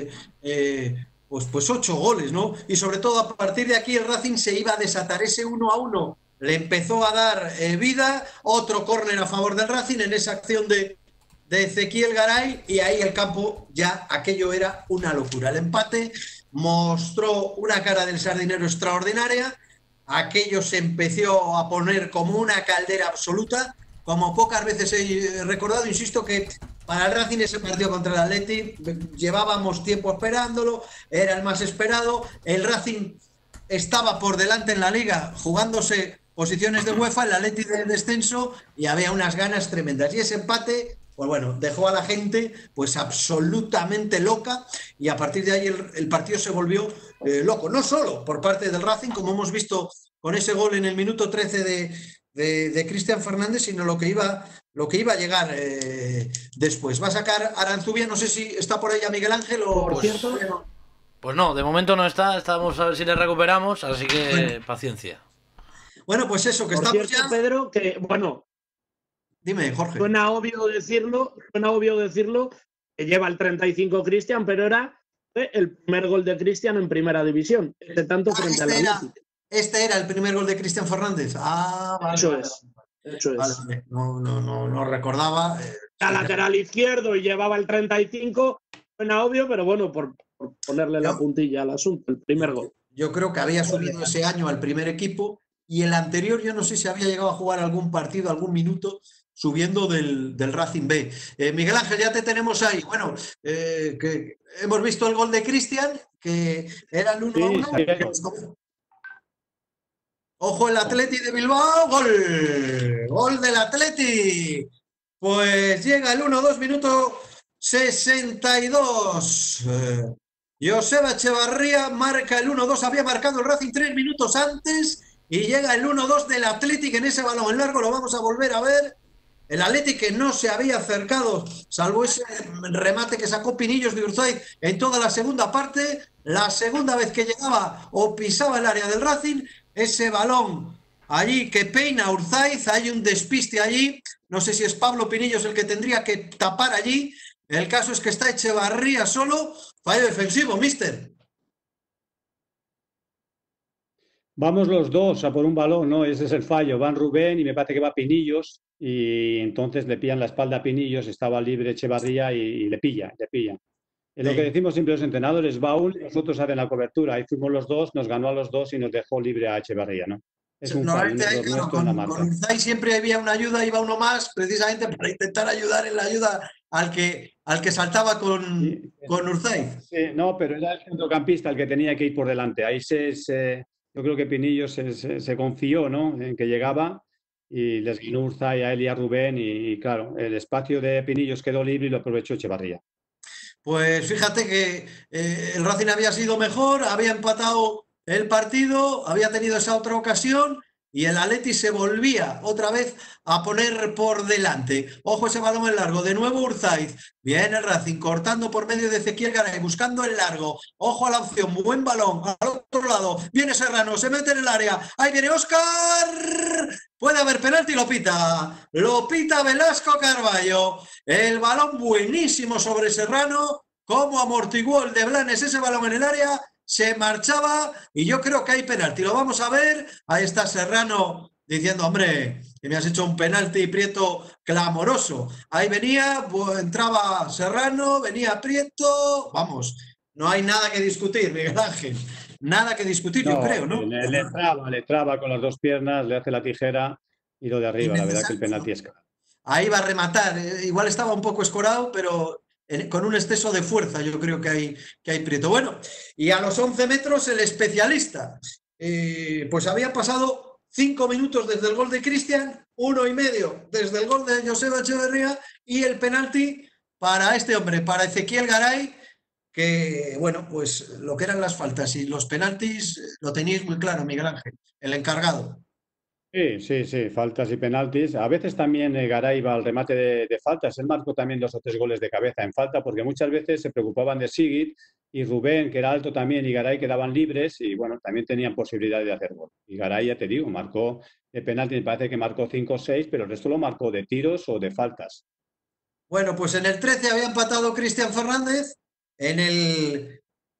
pues 8 goles, ¿no? Y sobre todo a partir de aquí el Racing se iba a desatar ese 1-1. Le empezó a dar vida, otro córner a favor del Racing en esa acción de Ezequiel Garay y ahí el campo ya aquello era una locura. El empate mostró una cara del Sardinero extraordinaria, aquello se empezó a poner como una caldera absoluta, como pocas veces he recordado. Insisto que para el Racing ese partido contra el Atleti llevábamos tiempo esperándolo, era el más esperado, el Racing estaba por delante en la Liga jugándose posiciones de UEFA, el Atleti de descenso y había unas ganas tremendas y ese empate, pues bueno, dejó a la gente pues absolutamente loca y a partir de ahí el partido se volvió loco, no solo por parte del Racing, como hemos visto con ese gol en el minuto 13 de Cristian Fernández, sino lo que iba a llegar después. Va a sacar Aranzubia, no sé si está por ahí ya Miguel Ángel o... Por cierto. Pues no, de momento no está, estamos a ver si le recuperamos, así que paciencia. Bueno, pues eso, que por estamos cierto, ya... Pedro, que bueno... Dime, Jorge. Suena obvio decirlo, que lleva el 35 Cristian, pero era el primer gol de Cristian en primera división, de tanto frente al Atlético. Este era el primer gol de Cristian Fernández. Vale. Eso es. Vale. No recordaba. A lateral izquierdo y llevaba el 35, suena obvio, pero bueno, por ponerle la puntilla al asunto, el primer gol. Yo creo que había subido ese año al primer equipo y el anterior yo no sé si había llegado a jugar algún partido, algún minuto, subiendo del Racing B. Miguel Ángel, ya te tenemos ahí. Bueno, que hemos visto el gol de Cristian, que era el 1-1. Ojo el Atleti de Bilbao, gol. Gol del Atleti. Pues llega el 1-2, minuto 62. Joseba Echevarría marca el 1-2. Había marcado el Racing 3 minutos antes y llega el 1-2 del Athletic en ese balón en largo. Lo vamos a volver a ver. El Athletic que no se había acercado, salvo ese remate que sacó Pinillos de Urzaiz en toda la segunda parte. La segunda vez que llegaba o pisaba el área del Racing, ese balón allí que peina Urzaiz, hay un despiste allí. No sé si es Pablo Pinillos el que tendría que tapar allí. El caso es que está Echevarría solo. Fallo defensivo, mister. Vamos los dos a por un balón, ¿no? Ese es el fallo. Van Rubén y me parece que va Pinillos y entonces le pillan la espalda a Pinillos, estaba libre Echevarría y le pilla. Es lo que decimos siempre los entrenadores, va uno y nosotros hacen la cobertura. Ahí fuimos los dos, nos ganó a los dos y nos dejó libre a Echevarría, ¿no? Es un fallo, claro, con Urzaiz siempre había una ayuda, iba uno más, precisamente para intentar ayudar en la ayuda al que saltaba con Urzaiz. Sí, no, pero era el centrocampista el que tenía que ir por delante. Ahí yo creo que Pinillos se confió, ¿no? En que llegaba y les ganó Urzaiz a él y a Rubén y claro, el espacio de Pinillos quedó libre y lo aprovechó Echevarría. Pues fíjate que el Racing había sido mejor, había empatado el partido, había tenido esa otra ocasión y el Atleti se volvía otra vez a poner por delante. Ojo ese balón en largo, de nuevo Urzaiz, viene el Racing cortando por medio de Ezequiel Garay, buscando el largo, ojo a la opción, buen balón, al otro lado, viene Serrano, se mete en el área, ahí viene Óscar, puede haber penalti, lo pita Velasco Carballo, el balón buenísimo sobre Serrano, cómo amortiguó el de Blanes ese balón en el área, se marchaba y yo creo que hay penalti. Lo vamos a ver. Ahí está Serrano diciendo, hombre, que me has hecho un penalti, Prieto, clamoroso. Ahí venía, entraba Serrano, venía Prieto. Vamos, no hay nada que discutir, Miguel Ángel. Nada que discutir, yo creo, ¿no? Le traba con las dos piernas, le hace la tijera y lo de arriba. La verdad que el penalti es claro. Ahí va a rematar. Igual estaba un poco escorado, pero con un exceso de fuerza yo creo que hay Prieto. Bueno, y a los 11 metros el especialista. Pues habían pasado 5 minutos desde el gol de Cristian, 1,5 desde el gol de Joseba Echevarría y el penalti para este hombre, para Ezequiel Garay, que, bueno, pues lo que eran las faltas y los penaltis lo tenéis muy claro, Miguel Ángel, el encargado. Sí, faltas y penaltis. A veces también Garay va al remate de faltas. Él marcó también 2 o 3 goles de cabeza en falta porque muchas veces se preocupaban de Sigit y Rubén, que era alto también, y Garay quedaban libres y bueno, también tenían posibilidad de hacer gol. Y Garay, ya te digo, marcó de penalti, me parece que marcó 5 o 6, pero el resto lo marcó de tiros o de faltas. Bueno, pues en el 13 había empatado Cristian Fernández, en el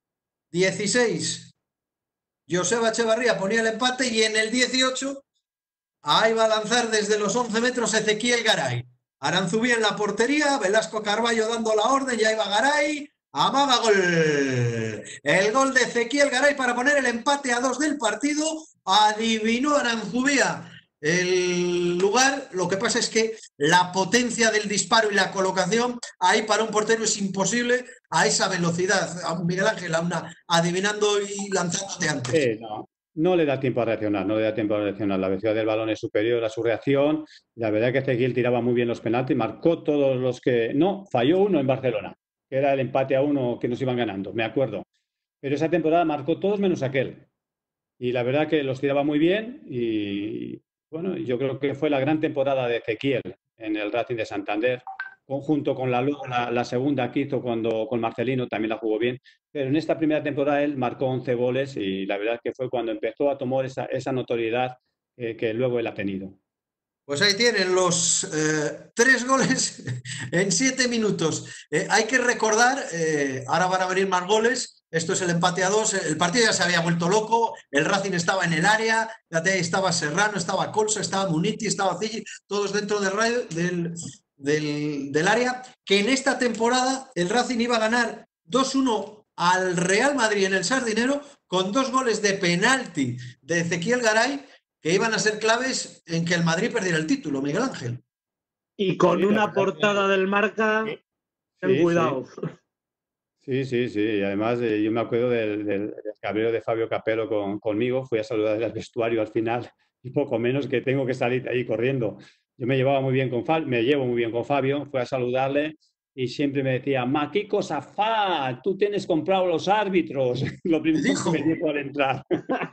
16 Joseba Echevarría ponía el empate y en el 18 ahí va a lanzar desde los 11 metros Ezequiel Garay. Aranzubí en la portería, Velasco Carballo dando la orden, ya iba Garay, amaga gol. El gol de Ezequiel Garay para poner el empate a 2 del partido. Adivinó Aranzubía el lugar. Lo que pasa es que la potencia del disparo y la colocación ahí para un portero es imposible a esa velocidad. A Miguel Ángel, adivinando y lanzándote antes. No le da tiempo a reaccionar, La velocidad del balón es superior a su reacción. La verdad es que Ezequiel tiraba muy bien los penaltis, marcó todos los que... No, falló uno en Barcelona, que era el empate a 1 que nos iban ganando, me acuerdo. Pero esa temporada marcó todos menos aquel. Y la verdad que los tiraba muy bien y bueno, yo creo que fue la gran temporada de Ezequiel en el Racing de Santander. Junto con la segunda que hizo con Marcelino, también la jugó bien, pero en esta primera temporada él marcó 11 goles y la verdad que fue cuando empezó a tomar esa notoriedad que luego él ha tenido. Pues ahí tienen los 3 goles en 7 minutos. Hay que recordar, ahora van a venir más goles, esto es el empate a 2, el partido ya se había vuelto loco, el Racing estaba en el área, estaba Serrano, estaba Colso, estaba Muniti, estaba Cigi, todos dentro del radio del área, que en esta temporada el Racing iba a ganar 2-1 al Real Madrid en el Sardinero con 2 goles de penalti de Ezequiel Garay que iban a ser claves en que el Madrid perdiera el título, Miguel Ángel. Y con una portada del Marca, ten cuidado. Sí, sí, sí. Y además, yo me acuerdo del cabreo de Fabio Capello conmigo. Fui a saludarle al vestuario al final y poco menos que tengo que salir de ahí corriendo. Yo me llevaba muy bien con Fabio, me llevo muy bien con Fabio. Fui a saludarle y siempre me decía, ma, qué cosa fa, tú tienes comprado los árbitros. Lo Me primero que dijo. me dijo al entrar.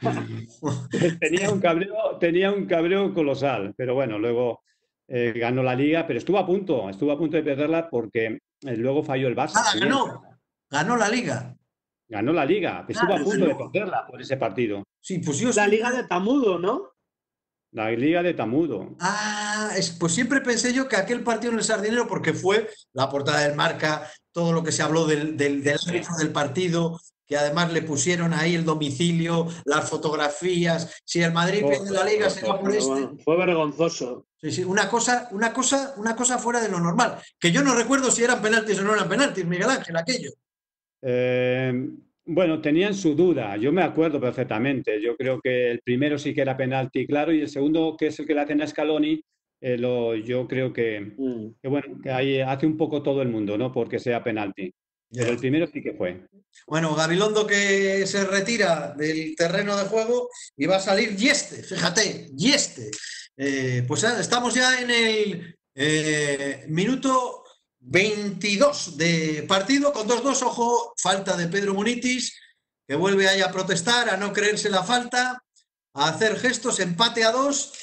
Tenía un cabreo colosal, pero bueno, luego ganó la liga, pero estuvo a punto de perderla porque luego falló el Barça Nada, también. ganó la liga. Ganó la liga, estuvo a Ah, punto de Ganó. perderla por ese partido. Sí, pues yo la Liga siempre. de Tamudo, ¿no? La liga de Tamudo. Pues siempre pensé yo que aquel partido en el Sardinero, porque fue la portada del Marca, todo lo que se habló del árbitro del partido, que además le pusieron ahí el domicilio, las fotografías. Si el Madrid pierde la liga, será por Pero este. bueno, fue vergonzoso. Sí, sí, una cosa fuera de lo normal. Que yo no recuerdo si eran penaltis o no eran penaltis, Miguel Ángel, aquello. Eh, bueno, tenían su duda, yo me acuerdo perfectamente. Yo creo que el primero sí que era penalti, claro, y el segundo, que es el que le hacen a Scaloni, yo creo que, bueno, que ahí hace un poco todo el mundo, ¿no? Porque sea penalti. Pero Ya. el primero sí que fue. Bueno, Gabilondo que se retira del terreno de juego y va a salir Yeste, fíjate, Yeste. Pues estamos ya en el minuto 22 de partido con 2-2, ojo, falta de Pedro Munitis, que vuelve ahí a protestar, a no creerse la falta, a hacer gestos, empate a 2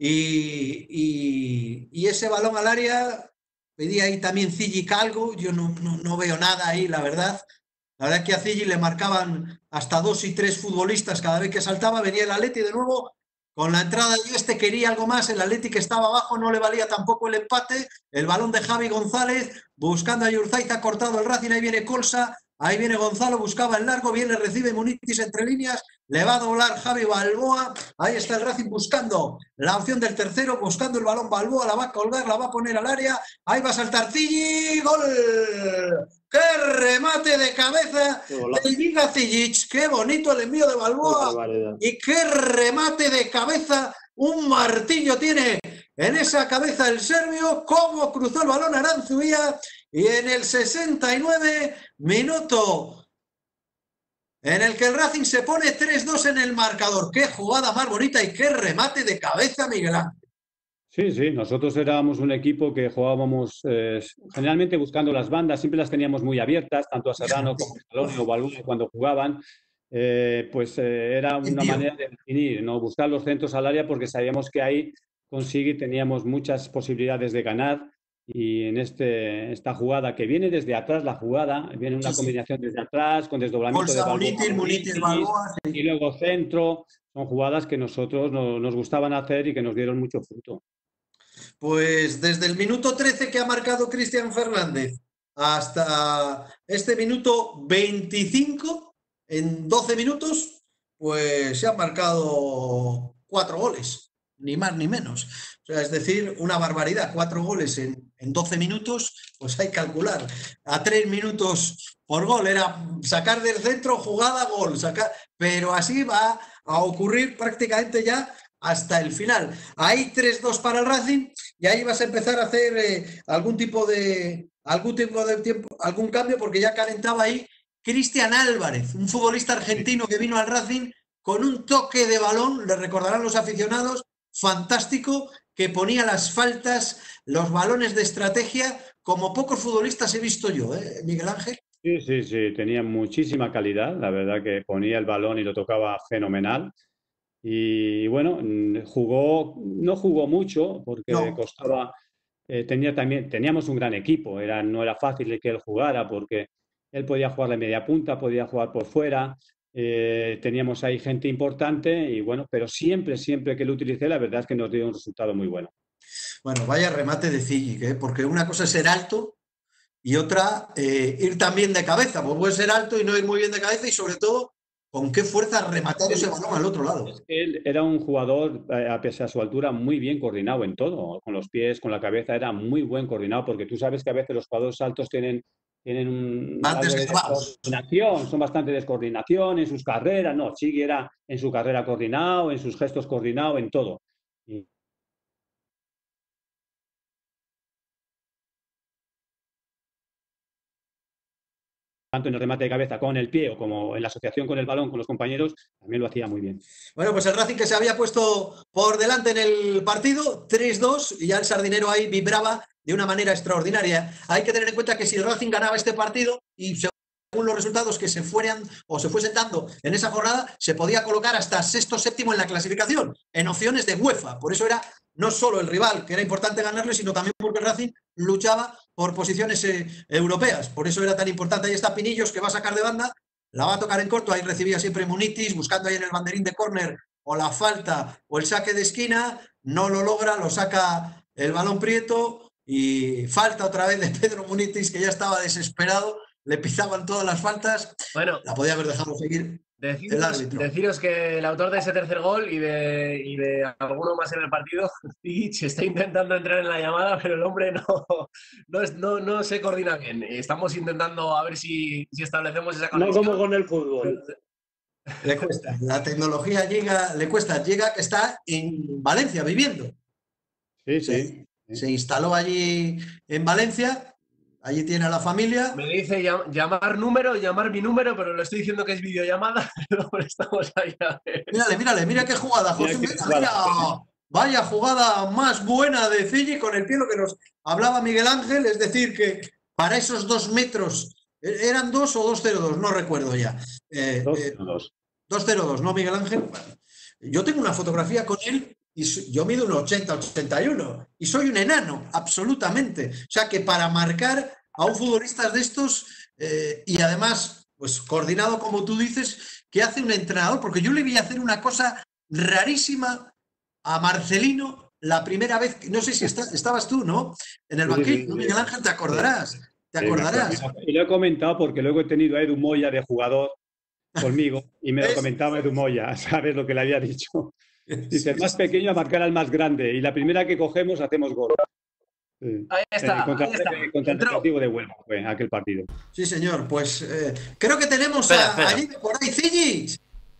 y ese balón al área, pedía ahí también Cigi Calgo, yo no veo nada ahí, la verdad. La verdad es que a Cigi le marcaban hasta 2 y 3 futbolistas cada vez que saltaba, venía el Atleti de nuevo con la entrada y este quería algo más, el Atleti que estaba abajo no le valía tampoco el empate, el balón de Javi González buscando a Yurzaiza, cortado el Racing, ahí viene Colsa, ahí viene Gonzalo, buscaba el largo, viene, recibe Munitis entre líneas, le va a doblar Javi Balboa, ahí está el Racing buscando la opción del tercero, buscando el balón Balboa, la va a colgar, la va a poner al área, ahí va a saltar Cigi, ¡gol! ¡Qué remate de cabeza del Giga Zigic! ¡Qué bonito el envío de Balboa! Y qué remate de cabeza, un martillo tiene en esa cabeza el serbio, cómo cruzó el balón Aranzuía y en el 69 minuto en el que el Racing se pone 3-2 en el marcador. Qué jugada más bonita y qué remate de cabeza, Miguel Ángel. Sí, sí, nosotros éramos un equipo que jugábamos generalmente buscando las bandas, siempre las teníamos muy abiertas, tanto a Serrano como a Scaloni o Balbuena cuando jugaban. Era una manera de definir, ¿no? Buscar los centros al área porque sabíamos que ahí teníamos muchas posibilidades de ganar y en esta jugada que viene desde atrás, la jugada, viene una combinación desde atrás con desdoblamiento de Bolsa Balboa, Munitis, Balboa. y luego centro, son jugadas que nosotros nos gustaban hacer y que nos dieron mucho fruto. Pues desde el minuto 13 que ha marcado Cristian Fernández hasta este minuto 25, en 12 minutos, pues se han marcado 4 goles, ni más ni menos. O sea, es decir, una barbaridad, 4 goles en 12 minutos, pues hay que calcular. A 3 minutos por gol, era sacar del centro, jugada, gol, sacar, pero así va a ocurrir prácticamente ya hasta el final. Hay 3-2 para el Racing y ahí vas a empezar a hacer algún tipo de tiempo, algún cambio, porque ya calentaba ahí Cristian Álvarez, un futbolista argentino que vino al Racing con un toque de balón, le recordarán los aficionados, fantástico, que ponía las faltas, los balones de estrategia, como pocos futbolistas he visto yo, Miguel Ángel. Sí, sí, sí, tenía muchísima calidad, la verdad que ponía el balón y lo tocaba fenomenal. Y bueno, no jugó mucho porque No. costaba, teníamos un gran equipo, no era fácil que él jugara porque él podía jugar de media punta, podía jugar por fuera, teníamos ahí gente importante y bueno, pero siempre que lo utilicé, la verdad es que nos dio un resultado muy bueno. Bueno, vaya remate de Zigic, porque una cosa es ser alto y otra ir también de cabeza, pues puede ser alto y no ir muy bien de cabeza y sobre todo con qué fuerza rematar ese balón al otro lado. Él era un jugador, a pesar de su altura, muy bien coordinado en todo, con los pies, con la cabeza, era muy buen coordinado, porque tú sabes que a veces los jugadores altos tienen algo de descoordinación, son bastante descoordinación en sus carreras, no, Chigui era en su carrera coordinado, en sus gestos coordinado, en todo. Y tanto en el remate de cabeza con el pie o como en la asociación con el balón, con los compañeros, también lo hacía muy bien. Bueno, pues el Racing que se había puesto por delante en el partido, 3-2, y ya el Sardinero ahí vibraba de una manera extraordinaria. Hay que tener en cuenta que si el Racing ganaba este partido y según los resultados que se fueran o se fuesen dando en esa jornada, se podía colocar hasta sexto, séptimo en la clasificación, en opciones de UEFA. Por eso era no solo el rival, que era importante ganarle, sino también porque el Racing luchaba por posiciones europeas. Por eso era tan importante. Ahí está Pinillos, que va a sacar de banda, la va a tocar en corto, ahí recibía siempre Munitis, buscando ahí en el banderín de córner o la falta o el saque de esquina, no lo logra, lo saca el balón Prieto y falta otra vez de Pedro Munitis, que ya estaba desesperado, le pisaban todas las faltas, Bueno, la podía haber dejado seguir el árbitro. deciros que el autor de ese tercer gol y de alguno más en el partido, Zigic, está intentando entrar en la llamada, pero el hombre no se coordina bien. Estamos intentando a ver si establecemos esa No conexión. como con el fútbol. Le cuesta, la tecnología le cuesta, llega que está en Valencia viviendo. Sí. Se instaló allí en Valencia. Allí tiene a la familia. Me dice llamar mi número, pero le estoy diciendo que es videollamada. Pero estamos ahí a ver. Mírale, mira qué jugada, José. Vaya jugada más buena de Zilli con el pie, lo que nos hablaba Miguel Ángel. Es decir, que para esos 2 metros, ¿eran 2 o 2.02? No recuerdo ya. 2-2. 2.02, ¿no, Miguel Ángel? Bueno, yo tengo una fotografía con él y yo mido un 80-81 y soy un enano, absolutamente. O sea que para marcar a un futbolista de estos y además, pues coordinado como tú dices, ¿qué hace un entrenador? Porque yo le vi hacer una cosa rarísima a Marcelino la primera vez, no sé si estabas tú, ¿no? En el banquillo, ¿no, Miguel Ángel? ¿Te acordarás? Y lo he comentado porque luego he tenido a Edu Moya de jugador conmigo y me lo comentaba Edu Moya, ¿sabes lo que le había dicho? Dice, el más pequeño a marcar al más grande y la primera que cogemos hacemos gol. Sí. Ahí está. Contra el Deportivo de Huelva fue aquel partido. Sí, señor. Pues creo que tenemos allí por ahí Zillic.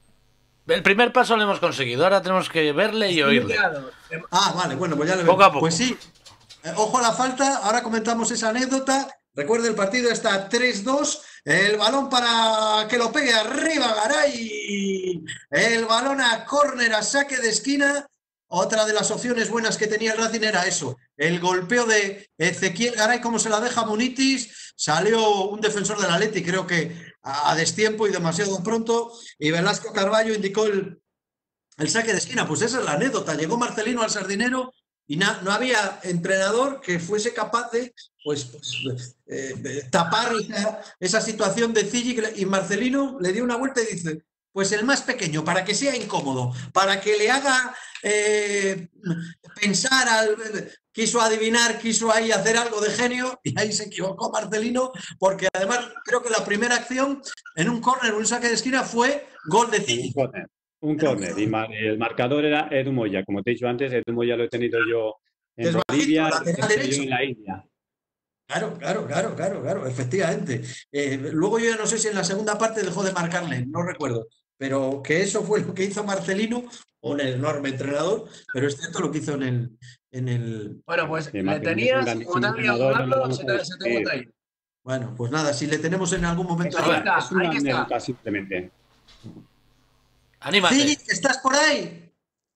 El primer paso lo hemos conseguido, ahora tenemos que verle y oírle. Vale, bueno, pues ya le poco a poco. Pues sí, ojo a la falta, ahora comentamos esa anécdota. Recuerde, el partido está 3-2, el balón para que lo pegue arriba Garay, el balón a córner, a saque de esquina. Otra de las opciones buenas que tenía el Racing era eso, el golpeo de Ezequiel Garay, como se la deja Munitis, salió un defensor del Atleti, creo que a destiempo y demasiado pronto, y Velasco Carballo indicó el saque de esquina. Pues esa es la anécdota, llegó Marcelino al Sardinero y no había entrenador que fuese capaz de tapar esa situación de Zilli, y Marcelino le dio una vuelta y dice, pues el más pequeño, para que sea incómodo, para que le haga pensar, quiso adivinar, quiso ahí hacer algo de genio, y ahí se equivocó Marcelino, porque además creo que la primera acción en un córner, un saque de esquina, fue gol de Zilli. Un córner, y el marcador era Edu Moya, como te he dicho antes. Edu Moya lo he tenido yo en Bolivia, yo en la India. Claro, efectivamente. Luego yo ya no sé si en la segunda parte dejó de marcarle, no recuerdo, pero que eso fue lo que hizo Marcelino, un enorme entrenador, pero es cierto lo que hizo en el... Bueno, pues le tenías, como te había hablando, se te encuentra ahí. Bueno, pues nada, si le tenemos en algún momento... Es una anécdota simplemente. Anímate. Zilli, ¿estás por ahí?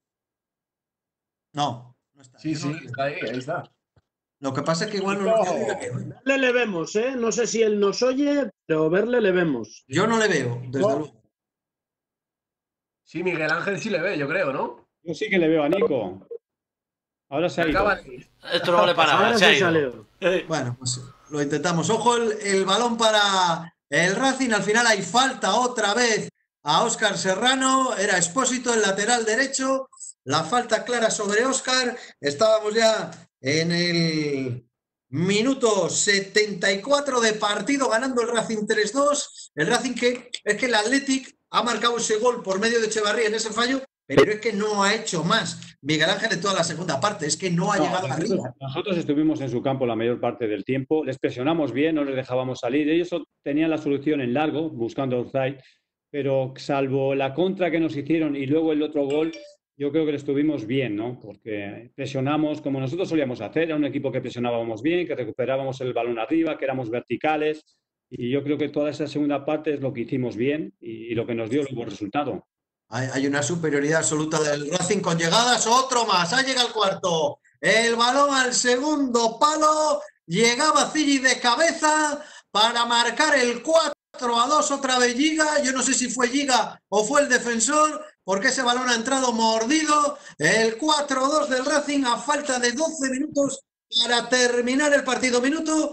No está. Sí, está ahí está. Lo que pasa es que igual no nos diga que... Verle le vemos, ¿eh? No sé si él nos oye, pero verle le vemos. Yo no le veo, desde luego. Sí, Miguel Ángel sí le ve, yo creo, ¿no? Yo sí que le veo a Nico. Ahora se ha ido. Esto no le paraba, se ha ido. Bueno, pues lo intentamos. Ojo, el balón para el Racing. Al final hay falta otra vez a Óscar Serrano. Era Expósito, el lateral derecho. La falta clara sobre Óscar. Estábamos ya en el minuto 74 de partido, ganando el Racing 3-2. El Racing que es que el Athletic ha marcado ese gol por medio de Echevarría en ese fallo, pero es que no ha hecho más Miguel Ángel en toda la segunda parte, es que no ha llegado arriba. Nosotros estuvimos en su campo la mayor parte del tiempo, les presionamos bien, no les dejábamos salir, ellos tenían la solución en largo, buscando outside, pero salvo la contra que nos hicieron y luego el otro gol, yo creo que le estuvimos bien, ¿no? Porque presionamos como nosotros solíamos hacer, era un equipo que presionábamos bien, que recuperábamos el balón arriba, que éramos verticales, Y yo creo que toda esa segunda parte es lo que hicimos bien y lo que nos dio el buen resultado. Hay una superioridad absoluta del Racing con llegadas, otro más, ha llegado el cuarto. El balón al segundo palo, llegaba Zilli de cabeza para marcar el 4-2, otra vez Giga. Yo no sé si fue Giga o fue el defensor, porque ese balón ha entrado mordido. El 4-2 del Racing a falta de 12 minutos para terminar el partido. Minuto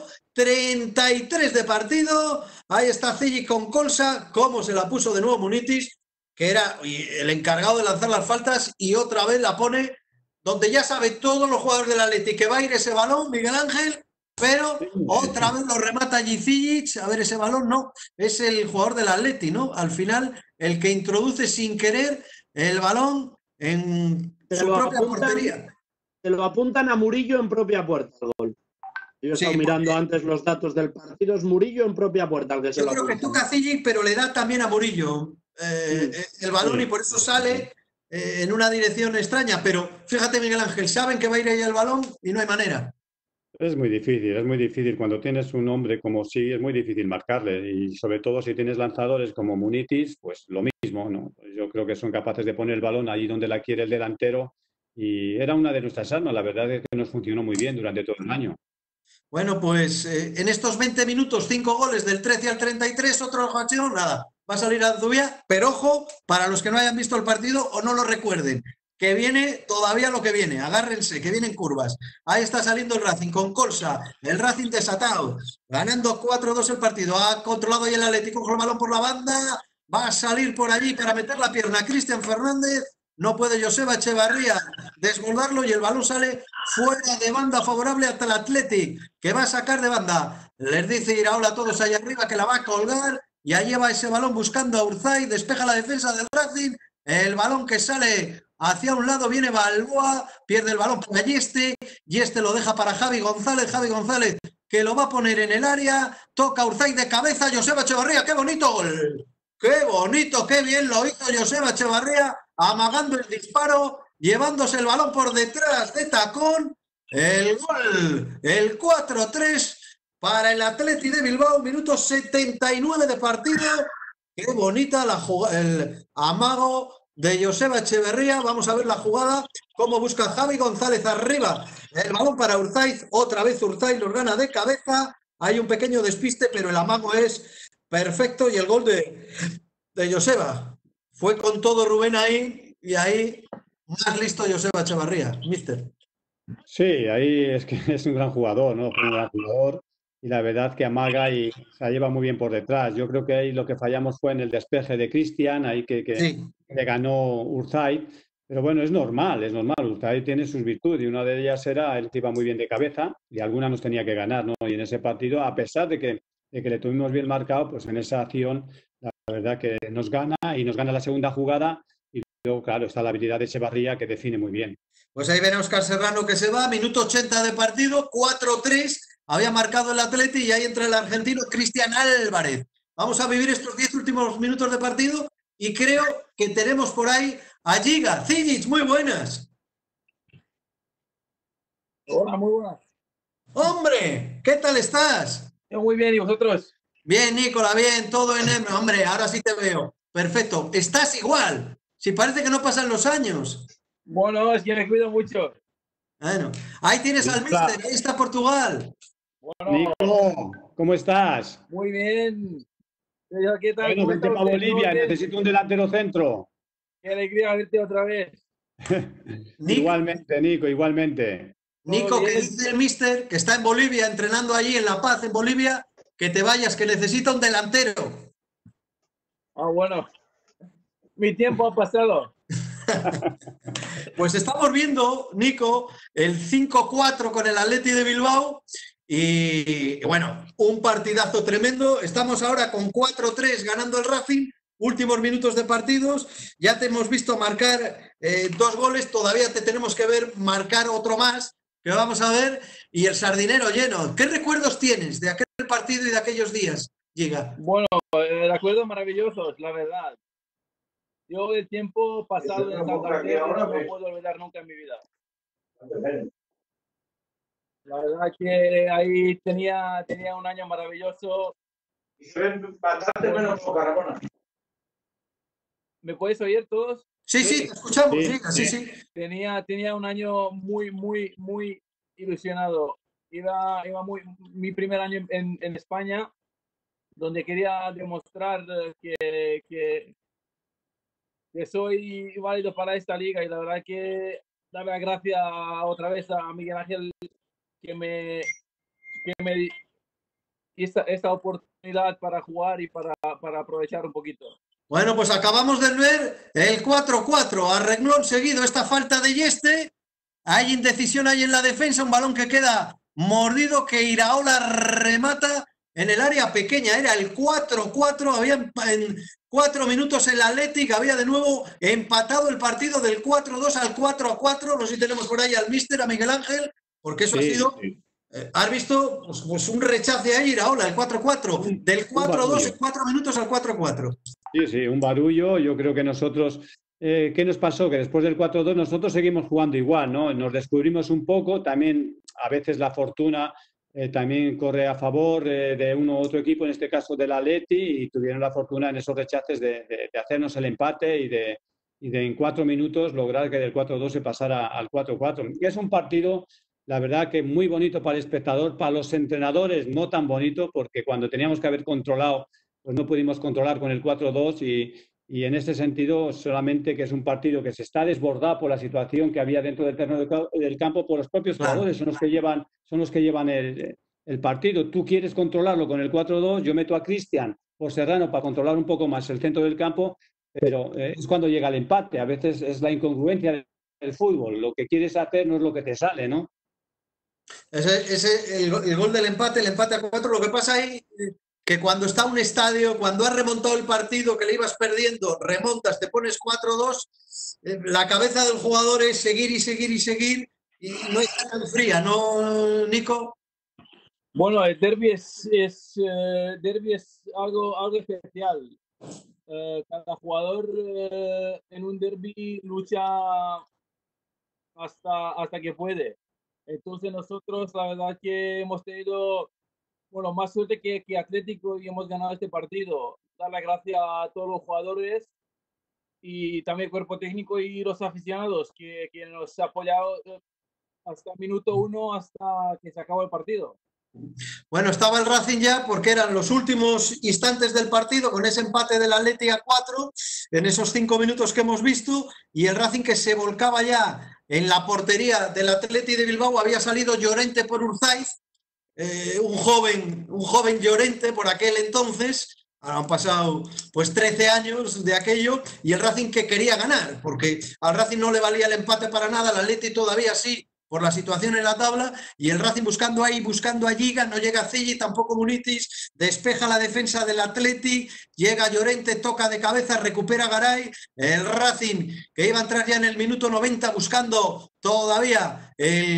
33 de partido. Ahí está Zilli con Colsa, cómo se la puso de nuevo Munitis, que era el encargado de lanzar las faltas, y otra vez la pone donde ya saben todos los jugadores del Atleti que va a ir ese balón, Miguel Ángel, pero otra vez lo remata Gicic. A ver, ese balón no, es el jugador del Atleti, ¿no? Al final, el que introduce sin querer el balón en su propia portería. Se lo apuntan a Murillo en propia puerta el gol. Yo he estado mirando antes los datos del partido, es Murillo en propia puerta. Al que se yo lo creo que toca a Zilli, pero le da también a Murillo el balón, y por eso sale en una dirección extraña. Pero fíjate, Miguel Ángel, saben que va a ir ahí el balón y no hay manera. Es muy difícil. Cuando tienes un hombre como sí, es muy difícil marcarle. Y sobre todo si tienes lanzadores como Munitis, pues lo mismo, ¿no? Yo creo que son capaces de poner el balón allí donde la quiere el delantero. Y era una de nuestras armas. La verdad es que nos funcionó muy bien durante todo el año. Bueno, pues en estos 20 minutos, 5 goles del 13 al 33, otro ocasión, nada. Va a salir a Zubia, pero ojo, para los que no hayan visto el partido o no lo recuerden, que viene todavía lo que viene, agárrense, que vienen curvas. Ahí está saliendo el Racing con Colsa, el Racing desatado, ganando 4-2 el partido. Ha controlado ahí el Atlético con el balón por la banda, va a salir por allí para meter la pierna Cristian Fernández. No puede Joseba Echevarría desbordarlo y el balón sale fuera de banda, favorable hasta el Athletic, que va a sacar de banda. Les dice Iraola a todos allá arriba que la va a colgar, y allí va ese balón buscando a Urzay, despeja la defensa del Racing. El balón que sale hacia un lado, viene Balboa, pierde el balón para Yeste, Yeste lo deja para Javi González que lo va a poner en el área, toca Urzay de cabeza, Joseba Echevarría, qué bonito gol. ¡Qué bonito! ¡Qué bien lo hizo Joseba Echevarría! Amagando el disparo, llevándose el balón por detrás de tacón. El gol, el 4-3 para el Athletic de Bilbao, minuto 79 de partido. ¡Qué bonita el amago de Joseba Echevarría! Vamos a ver la jugada, cómo busca Javi González arriba. El balón para Urzaiz, otra vez Urzaiz los gana de cabeza. Hay un pequeño despiste, pero el amago es perfecto, y el gol de Joseba. Fue con todo Rubén ahí, y ahí más listo Joseba Echevarría, mister. Sí, ahí es que es un gran jugador, ¿no? Fue un gran jugador, y la verdad que amaga y se la lleva muy bien por detrás. Yo creo que ahí lo que fallamos fue en el despeje de Cristian, ahí que le ganó Urzay. Pero bueno, es normal. Urzay tiene sus virtudes, y una de ellas era el que iba muy bien de cabeza, y alguna nos tenía que ganar, ¿no? Y en ese partido, a pesar de que le tuvimos bien marcado, pues en esa acción, la verdad que nos gana, y nos gana la segunda jugada, y luego, claro, está la habilidad de Echevarría, que define muy bien. Pues ahí ven a Óscar Serrano que se va, minuto 80 de partido, 4-3, había marcado el Atleti, y ahí entra el argentino Cristian Álvarez. Vamos a vivir estos 10 últimos minutos de partido, y creo que tenemos por ahí a Giga. Zillic, muy buenas. Hola, muy buenas. ¡Hombre! ¿Qué tal estás? Yo muy bien, ¿y vosotros? Bien, Nicola, bien, todo en M. Hombre, ahora sí te veo. Perfecto. Estás igual. Si parece que no pasan los años. Bueno, es que me cuido mucho. Bueno, ahí tienes al mister, ahí está Portugal. Bueno, Nico, ¿cómo estás? muy bien. ¿Qué tal? Bueno, vente para Bolivia, necesito un delantero centro. Qué alegría verte otra vez. Igualmente, Nico, igualmente. Nico, que dice el mister, que está en Bolivia, entrenando allí en La Paz, en Bolivia, que te vayas, que necesita un delantero. Ah, bueno. Mi tiempo ha pasado. Pues estamos viendo, Nico, el 5-4 con el Athletic de Bilbao, y bueno, un partidazo tremendo. Estamos ahora con 4-3 ganando el Racing, últimos minutos de partidos. Ya te hemos visto marcar 2 goles, todavía te tenemos que ver marcar otro más, que vamos a ver, y el Sardinero lleno. ¿Qué recuerdos tienes de aquel partido y de aquellos días, Giga? Bueno, recuerdos maravillosos, la verdad. Yo el tiempo pasado en Santander no puedo olvidar nunca en mi vida. La verdad que ahí tenía un año maravilloso. y se ven bastante menos por Carabona. ¿Me podéis oír todos? Sí, sí, te escuchamos, Sí, sí. Tenía un año muy ilusionado. Iba mi primer año en España, donde quería demostrar que soy válido para esta liga, y la verdad que darle las gracias otra vez a Miguel Ángel que me di esta oportunidad para jugar y para aprovechar un poquito. Bueno, pues acabamos de ver el 4-4, a renglón seguido esta falta de Yeste, hay indecisión ahí en la defensa, un balón que queda mordido, que Iraola remata en el área pequeña, era el 4-4, había en 4 minutos el Athletic, había de nuevo empatado el partido del 4-2 al 4-4, no sé si tenemos por ahí al míster, a Miguel Ángel, porque eso ha sido... Sí. ¿Has visto pues un rechace ahí, Iraola, el 4-4, del 4-2 en 4 minutos al 4-4? Sí, un barullo. Yo creo que nosotros, ¿qué nos pasó? Que después del 4-2 nosotros seguimos jugando igual, ¿no? Nos descubrimos un poco, también a veces la fortuna también corre a favor de uno u otro equipo, en este caso del Atleti, y tuvieron la fortuna en esos rechaces de hacernos el empate y de en 4 minutos lograr que del 4-2 se pasara al 4-4. Y es un partido, la verdad, que muy bonito para el espectador, para los entrenadores no tan bonito, porque cuando teníamos que haber controlado, pues no pudimos controlar con el 4-2 y en ese sentido solamente que es un partido que se está desbordado por la situación que había dentro del terreno del campo, por los propios jugadores, son los que llevan el partido. Tú quieres controlarlo con el 4-2, yo meto a Cristian por Serrano para controlar un poco más el centro del campo, pero es cuando llega el empate. A veces es la incongruencia del fútbol, lo que quieres hacer no es lo que te sale, ¿no? El gol del empate, el empate a 4, lo que pasa ahí, que cuando está un estadio, cuando has remontado el partido que le ibas perdiendo, remontas, te pones 4-2, la cabeza del jugador es seguir y seguir y seguir, y no está tan fría, ¿no, Nico? Bueno, el derbi es algo especial. Cada jugador en un derbi lucha hasta que puede. Entonces nosotros la verdad que hemos tenido más suerte que Atlético y hemos ganado este partido. Dar las gracias a todos los jugadores y también el cuerpo técnico y los aficionados que nos ha apoyado hasta el minuto 1 hasta que se acabó el partido. Bueno, estaba el Racing ya porque eran los últimos instantes del partido con ese empate del Atleti a 4 en esos 5 minutos que hemos visto, y el Racing que se volcaba ya en la portería del Atleti de Bilbao. Había salido Llorente por Urzaiz, un joven Llorente por aquel entonces. Ahora han pasado pues 13 años de aquello, y el Racing que quería ganar, porque al Racing no le valía el empate para nada, al Atleti todavía sí, por la situación en la tabla, y el Racing buscando ahí, buscando a Giga, no llega Zilli, tampoco Munitis, despeja la defensa del Atleti, llega Llorente, toca de cabeza, recupera Garay, el Racing que iba a entrar ya en el minuto 90 buscando todavía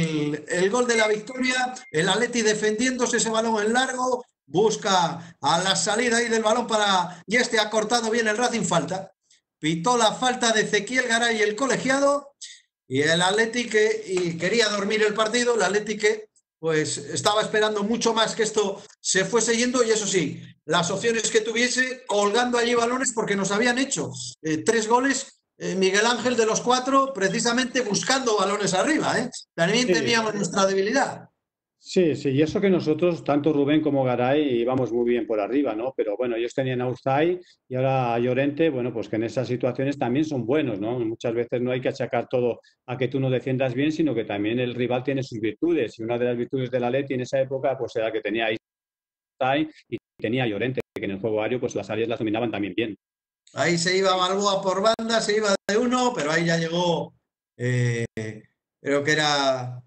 el gol de la victoria, el Atleti defendiéndose ese balón en largo, busca a la salida ahí del balón para Yeste, ha cortado bien el Racing, falta, pitó la falta de Ezequiel Garay, el colegiado. Y el Atleti que quería dormir el partido, el Atleti que pues estaba esperando mucho más que esto se fuese yendo, y eso sí, las opciones que tuviese, colgando allí balones, porque nos habían hecho 3 goles, Miguel Ángel, de los 4, precisamente buscando balones arriba, También teníamos nuestra debilidad. Sí, y eso que nosotros, tanto Rubén como Garay, íbamos muy bien por arriba, ¿no? Pero bueno, ellos tenían a Urzaiz y ahora a Llorente, bueno, pues que en esas situaciones también son buenos, ¿no? Muchas veces no hay que achacar todo a que tú no defiendas bien, sino que también el rival tiene sus virtudes. Y una de las virtudes del Atleti en esa época, pues era que tenía a Urzaiz y tenía a Llorente, que en el juego aéreo, pues las áreas las dominaban también bien. Ahí se iba Balboa por banda, se iba de uno, pero ahí ya llegó, creo que era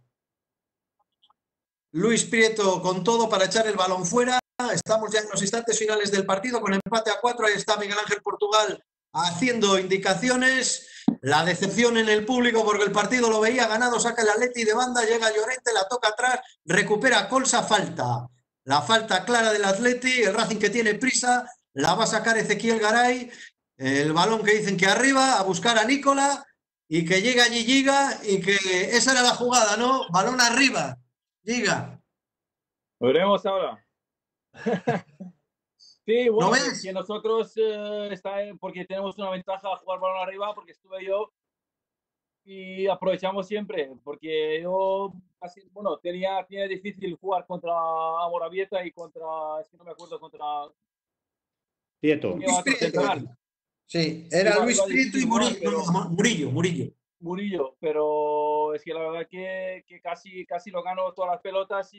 Luis Prieto con todo para echar el balón fuera. Estamos ya en los instantes finales del partido con empate a 4. Ahí está Miguel Ángel Portugal haciendo indicaciones. La decepción en el público porque el partido lo veía ganado. Saca el Atleti de banda, llega Llorente, la toca atrás, recupera Colsa, falta. La falta clara del Atleti, el Racing que tiene prisa, la va a sacar Ezequiel Garay. El balón que dicen que arriba, a buscar a Nicola, y que llega allí Giga, y que esa era la jugada, ¿no? Balón arriba. Giga. Lo veremos ahora. Sí, bueno, ¿No es ves? que nosotros porque tenemos una ventaja a jugar balón arriba, porque estuve yo y aprovechamos siempre, porque yo casi, bueno, tenía difícil jugar contra Amorabieta y contra, es que no me acuerdo, contra Prieto. ¿qué Luis otro Prieto. central. Sí, era Luis Iba Prieto y difícil jugar, Murillo. pero No, Murillo. Murillo, pero es que la verdad que casi lo gano todas las pelotas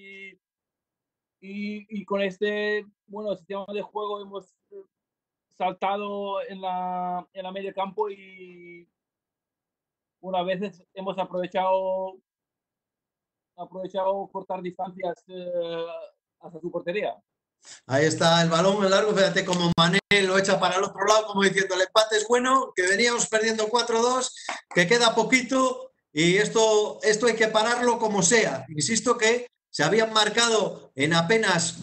y con este, bueno, sistema de juego hemos saltado en la media campo y unas veces hemos aprovechado cortar distancias hasta su portería. Ahí está el balón en largo, fíjate cómo Mané lo echa para el otro lado, como diciendo el empate es bueno, que veníamos perdiendo 4-2, que queda poquito y esto hay que pararlo como sea. Insisto que se habían marcado en apenas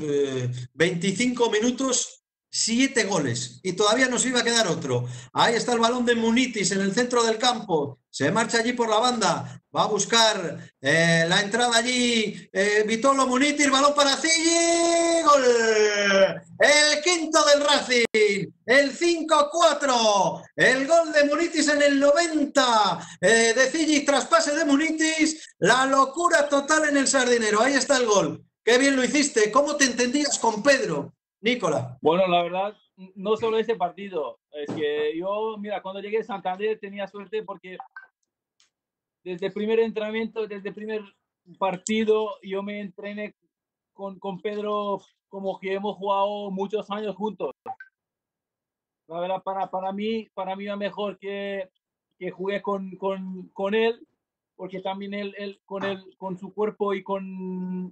25 minutos 7 goles y todavía nos iba a quedar otro. Ahí está el balón de Munitis en el centro del campo, se marcha allí por la banda, va a buscar la entrada allí Vitolo Munitis, balón para Zilli, gol, el quinto del Racing, el 5-4, el gol de Munitis en el 90 de Zilli, traspase de Munitis, la locura total en el Sardinero. Ahí está el gol, qué bien lo hiciste. ¿Cómo te entendías con Pedro, Nicola? Bueno, la verdad, no solo ese partido, es que yo, mira, cuando llegué a Santander tenía suerte porque desde el primer entrenamiento, desde el primer partido, yo me entrené con Pedro como que hemos jugado muchos años juntos. La verdad, para mí era mejor que jugué con él, porque también él con su cuerpo y con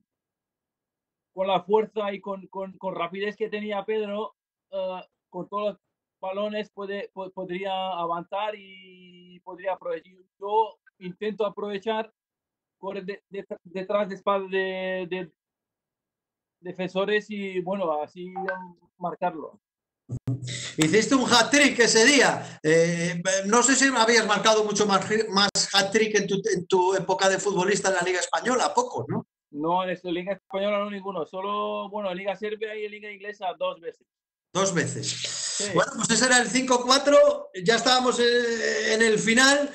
la fuerza y con rapidez que tenía Pedro, con todos los balones podría avanzar y podría aprovechar. Yo intento aprovechar, correr detrás de espaldas de defensores y, bueno, así marcarlo. Hiciste un hat-trick ese día. No sé si habías marcado mucho más hat-trick en tu época de futbolista en la Liga Española, pocos, ¿no? No, en la Liga Española no ninguno, solo, bueno, en Liga Serbia y en Liga Inglesa 2 veces. 2 veces. Sí. Bueno, pues ese era el 5-4, ya estábamos en el final,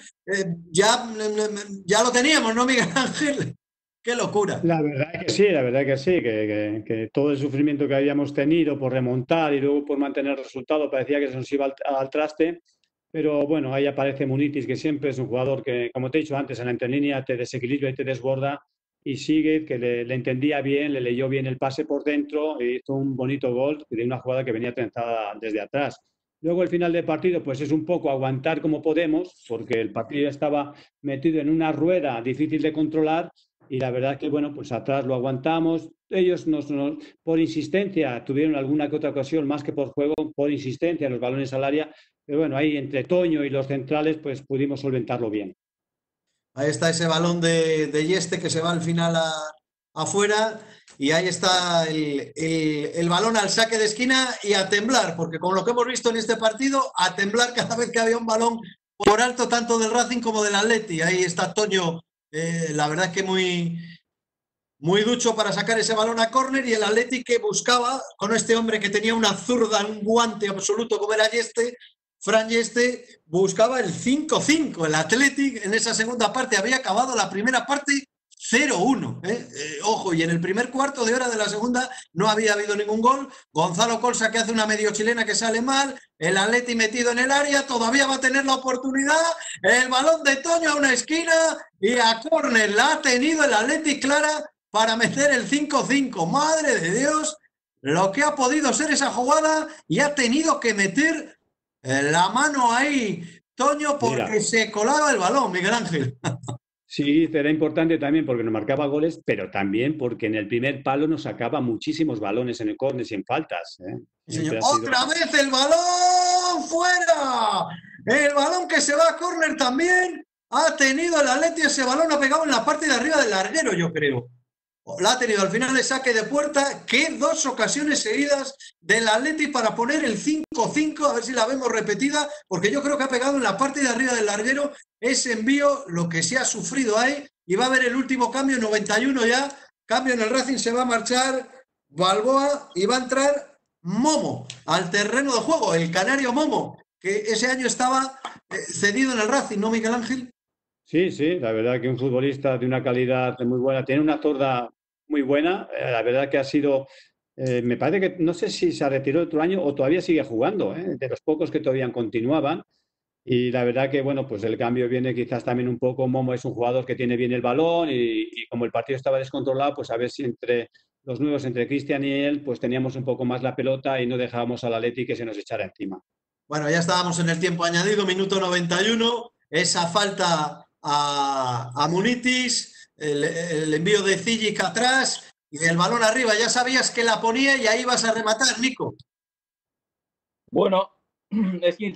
ya lo teníamos, ¿no, Miguel Ángel? ¡Qué locura! La verdad que sí, que todo el sufrimiento que habíamos tenido por remontar y luego por mantener el resultado parecía que se nos iba al traste, pero bueno, ahí aparece Munitis, que siempre es un jugador que, como te he dicho antes, en la entrelínea te desequilibra y te desborda, y sigue, que le entendía bien, le leyó bien el pase por dentro y hizo un bonito gol de una jugada que venía trenzada desde atrás. Luego el final del partido pues es un poco aguantar como podemos, porque el partido estaba metido en una rueda difícil de controlar y la verdad es que bueno, pues atrás lo aguantamos. Ellos por insistencia tuvieron alguna que otra ocasión, más que por juego, por insistencia los balones al área, pero bueno, ahí entre Toño y los centrales pues pudimos solventarlo bien. Ahí está ese balón de Yeste que se va al final afuera y ahí está el balón al saque de esquina y a temblar, porque con lo que hemos visto en este partido, a temblar cada vez que había un balón por alto, tanto del Racing como del Atleti. Ahí está Toño, la verdad es que muy ducho para sacar ese balón a córner, y el Atleti que buscaba con este hombre que tenía una zurda, un guante absoluto como era Yeste, Fran Yeste, buscaba el 5-5. El Athletic en esa segunda parte había acabado la primera parte 0-1. Ojo, y en el primer cuarto de hora de la segunda no había habido ningún gol. Gonzalo Colsa que hace una medio chilena que sale mal. El Atleti metido en el área, todavía va a tener la oportunidad. El balón de Toño a una esquina y a córner. La ha tenido el Atleti clara para meter el 5-5. Madre de Dios, lo que ha podido ser esa jugada, y ha tenido que meter la mano ahí, Toño, porque mira, se colaba el balón, Miguel Ángel. Sí, era importante también porque nos marcaba goles, pero también porque en el primer palo nos sacaba muchísimos balones en el córner sin faltas. Señor, ¡otra vez el balón fuera! El balón que se va a córner también. Ha tenido el Atleti ese balón, ha pegado en la parte de arriba del larguero, yo creo. La ha tenido al final de saque de puerta. Que 2 ocasiones seguidas del Atleti para poner el 5-5, a ver si la vemos repetida, porque yo creo que ha pegado en la parte de arriba del larguero ese envío, lo que se ha sufrido ahí, y va a haber el último cambio, 91 ya, cambio en el Racing, se va a marchar Balboa y va a entrar Momo al terreno de juego, el canario Momo, que ese año estaba cedido en el Racing, ¿no, Miguel Ángel? Sí, sí, la verdad que un futbolista de una calidad muy buena, tiene una zurda muy buena, la verdad que ha sido, me parece que no sé si se retiró otro año o todavía sigue jugando, de los pocos que todavía continuaban. Y la verdad que, bueno, pues el cambio viene quizás también un poco. Momo es un jugador que tiene bien el balón y como el partido estaba descontrolado, pues a ver si entre los nuevos, entre Cristian y él, pues teníamos un poco más la pelota y no dejábamos al Atleti que se nos echara encima. Bueno, ya estábamos en el tiempo añadido, minuto 91, esa falta a Munitis, el envío de Zigic atrás y el balón arriba. Ya sabías que la ponía y ahí vas a rematar, Nico. Bueno, es que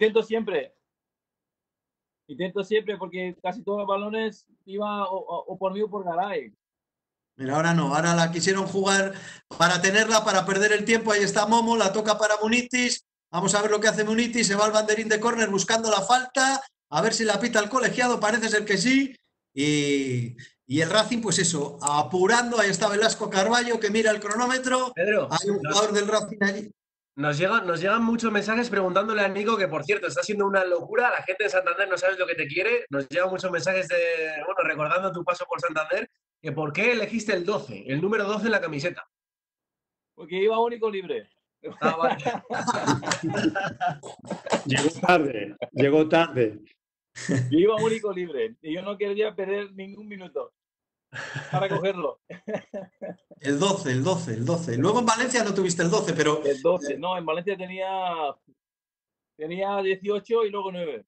intento siempre porque casi todos los balones iban o por mí o por Garay. Mira, ahora no, ahora la quisieron jugar para tenerla, para perder el tiempo. Ahí está Momo, la toca para Munitis. Vamos a ver lo que hace Munitis. Se va al banderín de córner buscando la falta. A ver si la pita el colegiado. Parece ser que sí. Y el Racing, pues eso, apurando. Ahí está Velasco Carballo que mira el cronómetro. Pedro, Hay un jugador del Racing allí. nos llegan muchos mensajes preguntándole a Nico, que por cierto está siendo una locura. La gente de Santander no sabes lo que te quiere. Nos llegan muchos mensajes recordando tu paso por Santander, que por qué elegiste el 12, el número 12 en la camiseta. Porque iba único libre. Ah, vale. Llegó tarde. Yo iba único libre y yo no quería perder ningún minuto para cogerlo. El 12, el 12, el 12. Luego en Valencia no tuviste el 12, pero... El 12, no, en Valencia tenía 18 y luego 9.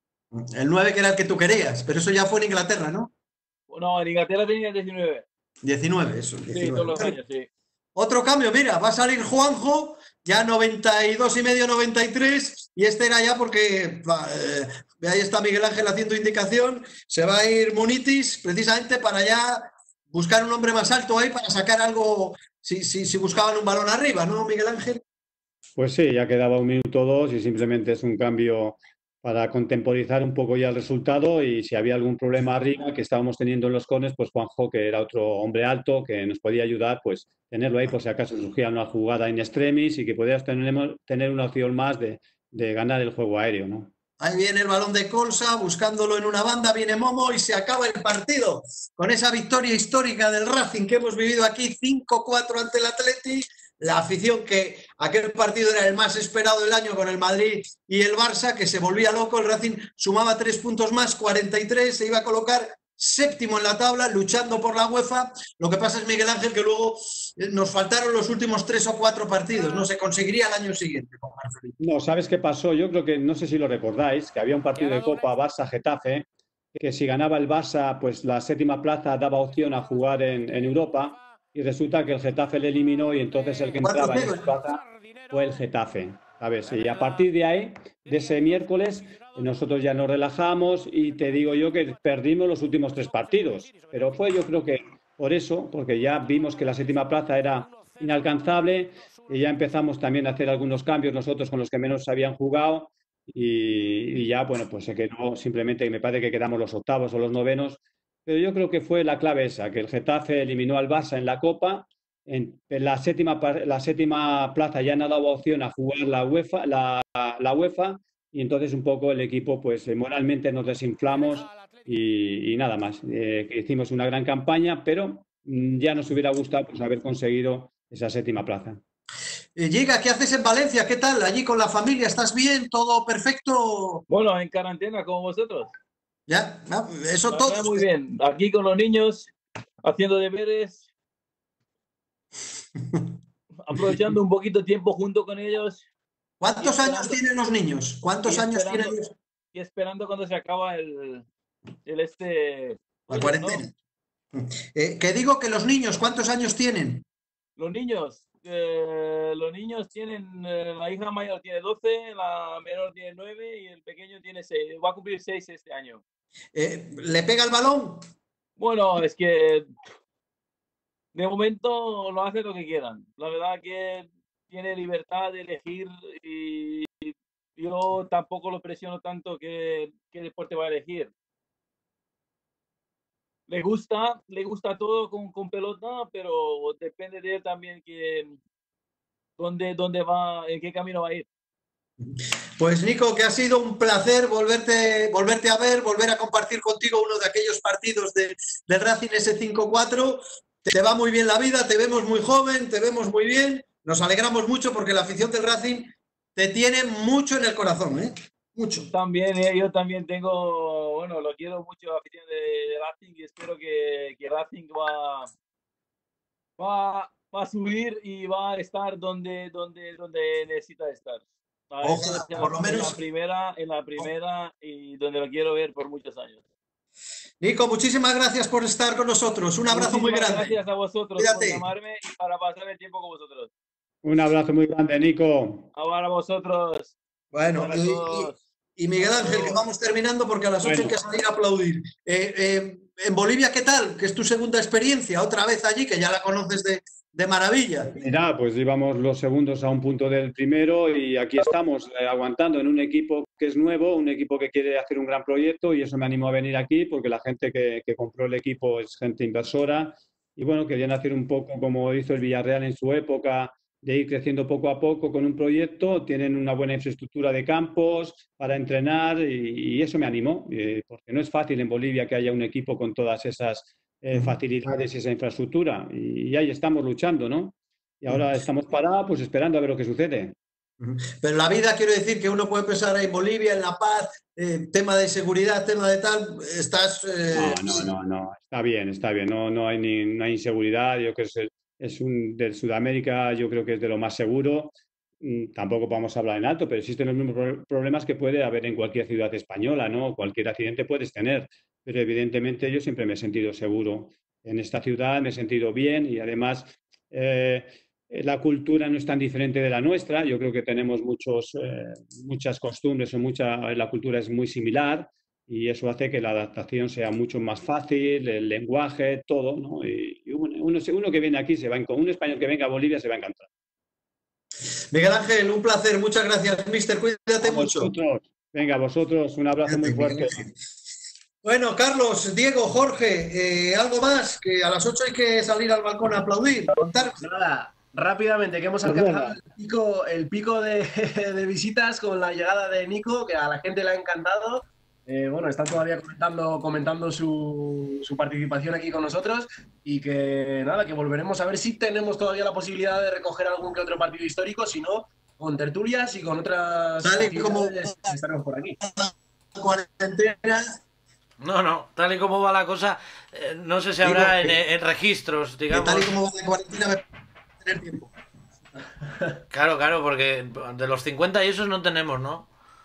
El 9 que era el que tú querías, pero eso ya fue en Inglaterra, ¿no? No, en Inglaterra tenía 19. 19, eso. 19. Sí, todos los años, sí. Otro cambio, mira, va a salir Juanjo, ya 92 y medio, 93, y este era ya porque ahí está Miguel Ángel haciendo indicación, se va a ir Munitis precisamente para ya buscar un hombre más alto ahí para sacar algo, si buscaban un balón arriba, ¿no, Miguel Ángel? Pues sí, ya quedaba un minuto o dos y simplemente es un cambio para contemporizar un poco ya el resultado y si había algún problema arriba que estábamos teniendo en los cones, pues Juanjo, que era otro hombre alto que nos podía ayudar, pues tenerlo ahí por si acaso surgía una jugada in extremis y que podías tener una opción más de ganar el juego aéreo, ¿no? Ahí viene el balón de Colsa, buscándolo en una banda, viene Momo y se acaba el partido con esa victoria histórica del Racing que hemos vivido aquí, 5-4 ante el Atleti. La afición, que aquel partido era el más esperado del año con el Madrid y el Barça, que se volvía loco. El Racing sumaba 3 puntos más, 43, se iba a colocar séptimo en la tabla, luchando por la UEFA. Lo que pasa es, Miguel Ángel, que luego nos faltaron los últimos 3 o 4 partidos. No se conseguiría el año siguiente con Marcelino. No, ¿sabes qué pasó? Yo creo que, no sé si lo recordáis, que había un partido de Copa Barça-Getafe, que si ganaba el Barça, pues la séptima plaza daba opción a jugar en Europa. Y resulta que el Getafe le eliminó y entonces el que entraba en esa plaza fue el Getafe, ¿sabes? Y a partir de ahí, de ese miércoles, nosotros ya nos relajamos y te digo yo que perdimos los últimos 3 partidos. Pero fue yo creo que por eso, porque ya vimos que la séptima plaza era inalcanzable y ya empezamos también a hacer algunos cambios nosotros con los que menos habían jugado y ya, bueno, pues se quedó simplemente, me parece que quedamos los octavos o los novenos. Pero yo creo que fue la clave esa, que el Getafe eliminó al Barça en la Copa, en la séptima plaza ya no daba opción a jugar la UEFA y entonces un poco el equipo, pues moralmente nos desinflamos y nada más. Hicimos una gran campaña, pero ya nos hubiera gustado pues, haber conseguido esa séptima plaza. Giga, ¿qué haces en Valencia? ¿Qué tal? ¿Allí con la familia? ¿Estás bien? ¿Todo perfecto? Bueno, en cuarentena, como vosotros. Ya, eso todo. Muy bien. Aquí con los niños, haciendo deberes, aprovechando un poquito de tiempo junto con ellos. ¿Cuántos años tienen los niños? ¿Cuántos años tienen? Y esperando cuando se acaba la cuarentena. ¿No? Que digo que los niños, ¿cuántos años tienen? Los niños tienen, la hija mayor tiene 12, la menor tiene 9 y el pequeño tiene 6. Va a cumplir 6 este año. ¿Le pega el balón? Bueno, es que de momento lo hace lo que quieran. La verdad que tiene libertad de elegir y yo tampoco lo presiono tanto qué deporte va a elegir. Le gusta todo con pelota, pero depende de él también que dónde va, en qué camino va a ir. Pues Nico, que ha sido un placer volverte a ver, volver a compartir contigo uno de aquellos partidos del Racing ese 5-4. Te va muy bien la vida, te vemos muy joven, te vemos muy bien. Nos alegramos mucho porque la afición del Racing te tiene mucho en el corazón, ¿eh? Mucho. También, yo también tengo, bueno, lo quiero mucho, la afición de Racing, y espero que Racing va a subir y va a estar donde necesita estar. Ojalá, por lo menos en la primera y donde lo quiero ver por muchos años. Nico, muchísimas gracias por estar con nosotros. Un abrazo muy grande. Gracias a vosotros por llamarme y para pasar el tiempo con vosotros. Un abrazo muy grande, Nico. Ahora a vosotros. Bueno, y Miguel Ángel, que vamos terminando porque a las 8 hay que salir a aplaudir. En Bolivia, ¿qué tal? Que es tu segunda experiencia, otra vez allí, que ya la conoces de maravilla. Mira, pues íbamos los segundos a un punto del primero y aquí estamos aguantando en un equipo que es nuevo, un equipo que quiere hacer un gran proyecto, y eso me animó a venir aquí porque la gente que compró el equipo es gente inversora y bueno, querían hacer un poco como hizo el Villarreal en su época, de ir creciendo poco a poco con un proyecto. Tienen una buena infraestructura de campos para entrenar y eso me animó, porque no es fácil en Bolivia que haya un equipo con todas esas facilidades y esa infraestructura, y ahí estamos luchando, ¿no? Y ahora estamos parados, pues esperando a ver lo que sucede. Pero la vida, quiero decir, que uno puede pensar en Bolivia, en La Paz, tema de seguridad, tema de tal, estás... No, está bien, no hay inseguridad. Yo creo que de Sudamérica, yo creo que es de lo más seguro. Tampoco vamos a hablar en alto, pero existen los mismos problemas que puede haber en cualquier ciudad española, ¿no? Cualquier accidente puedes tener, pero evidentemente yo siempre me he sentido seguro en esta ciudad, me he sentido bien, y además la cultura no es tan diferente de la nuestra. Yo creo que tenemos muchas costumbres, la cultura es muy similar, y eso hace que la adaptación sea mucho más fácil, el lenguaje, todo, ¿no? Y uno que viene aquí, un español que venga a Bolivia se va a encantar. Miguel Ángel, un placer, muchas gracias, mister, cuídate mucho. Venga, vosotros, un abrazo muy fuerte. Bueno, Carlos, Diego, Jorge, ¿algo más? Que a las 8 hay que salir al balcón a aplaudir, a contar. Nada, rápidamente, que hemos alcanzado el pico de visitas con la llegada de Nico, que a la gente le ha encantado. Bueno, están todavía comentando su participación aquí con nosotros, y que nada, que volveremos a ver si tenemos todavía la posibilidad de recoger algún que otro partido histórico. Si no, con tertulias y con otras actividades estaremos por aquí. Cuarentena. No, tal y como va la cosa, no sé si habrá en registros, digamos. Tal y como va la cuarentena, va a tener tiempo. Claro, porque de los 50 y esos no tenemos, ¿no?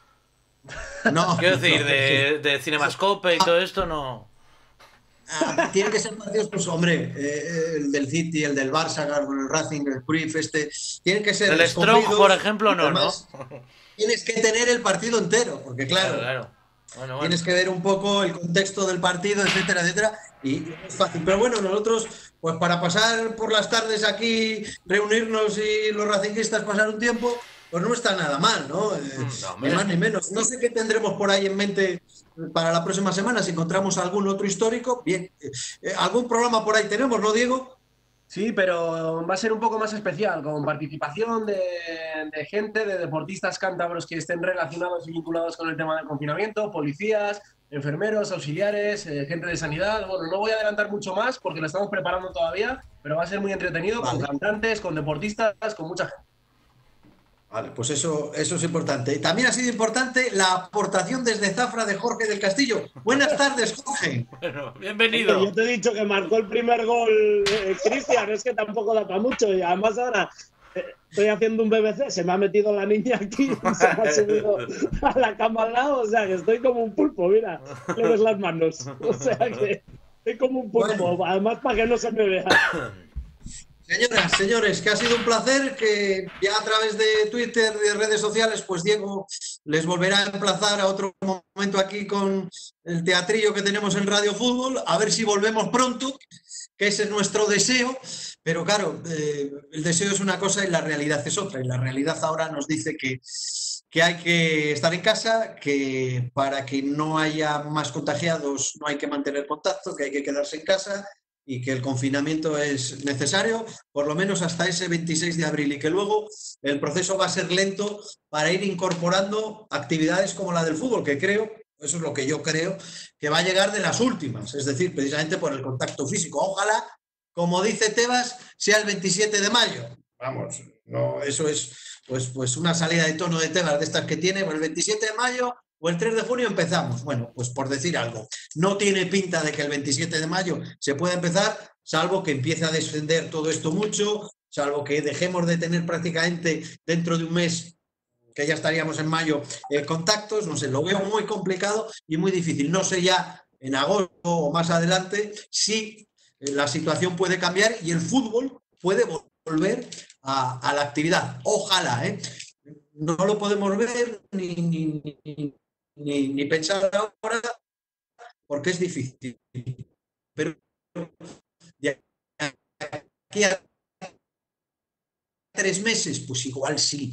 No. Quiero decir, de Cinemascope y todo esto, no. Tienen que ser partidos, pues hombre, el del City, el del Barça, el Racing, el Cruyff, tienen que ser... El Strong, por ejemplo, no. Tienes que tener el partido entero, porque claro. Bueno. Tienes que ver un poco el contexto del partido, etcétera, etcétera, y no es fácil. Pero bueno, nosotros, pues para pasar por las tardes aquí, reunirnos y los racinguistas pasar un tiempo, pues no está nada mal, ¿no? Ni más ni menos. No sé qué tendremos por ahí en mente para la próxima semana, si encontramos algún otro histórico. Bien, algún programa por ahí tenemos, ¿no, Diego? Sí, pero va a ser un poco más especial, con participación de gente, de deportistas cántabros que estén relacionados y vinculados con el tema del confinamiento, policías, enfermeros, auxiliares, gente de sanidad. Bueno, no voy a adelantar mucho más porque lo estamos preparando todavía, pero va a ser muy entretenido, con cantantes, con deportistas, con mucha gente. Vale, pues eso es importante. También ha sido importante la aportación desde Zafra de Jorge del Castillo. Buenas tardes, Jorge. Bueno, bienvenido. Yo te he dicho que marcó el primer gol Cristian, es que tampoco da para mucho. Y además ahora estoy haciendo un BBC, se me ha metido la niña aquí y se me ha subido a la cama al lado. O sea, que estoy como un pulpo, mira, le ves las manos. O sea, que estoy como un pulpo, bueno. Además para que no se me vea. Señoras, señores, que ha sido un placer, que ya a través de Twitter y de redes sociales, pues Diego les volverá a emplazar a otro momento aquí con el teatrillo que tenemos en Radio Fútbol, a ver si volvemos pronto, que ese es nuestro deseo, pero claro, el deseo es una cosa y la realidad es otra, y la realidad ahora nos dice que hay que estar en casa, que para que no haya más contagiados no hay que mantener contacto, que hay que quedarse en casa, y que el confinamiento es necesario, por lo menos hasta ese 26 de abril, y que luego el proceso va a ser lento para ir incorporando actividades como la del fútbol, que creo, eso es lo que yo creo, que va a llegar de las últimas, es decir, precisamente por el contacto físico. Ojalá, como dice Tebas, sea el 27 de mayo. Vamos, no, eso es pues una salida de tono de Tebas de estas que tiene, pues el 27 de mayo o el 3 de junio empezamos. Bueno, pues por decir algo, no tiene pinta de que el 27 de mayo se pueda empezar, salvo que empiece a descender todo esto mucho, salvo que dejemos de tener prácticamente dentro de un mes, que ya estaríamos en mayo, contactos. No sé, lo veo muy complicado y muy difícil. No sé ya en agosto o más adelante si la situación puede cambiar y el fútbol puede volver a la actividad. Ojalá, ¿eh? No lo podemos ver ni pensar ahora porque es difícil. Pero de aquí a 3 meses, pues igual sí.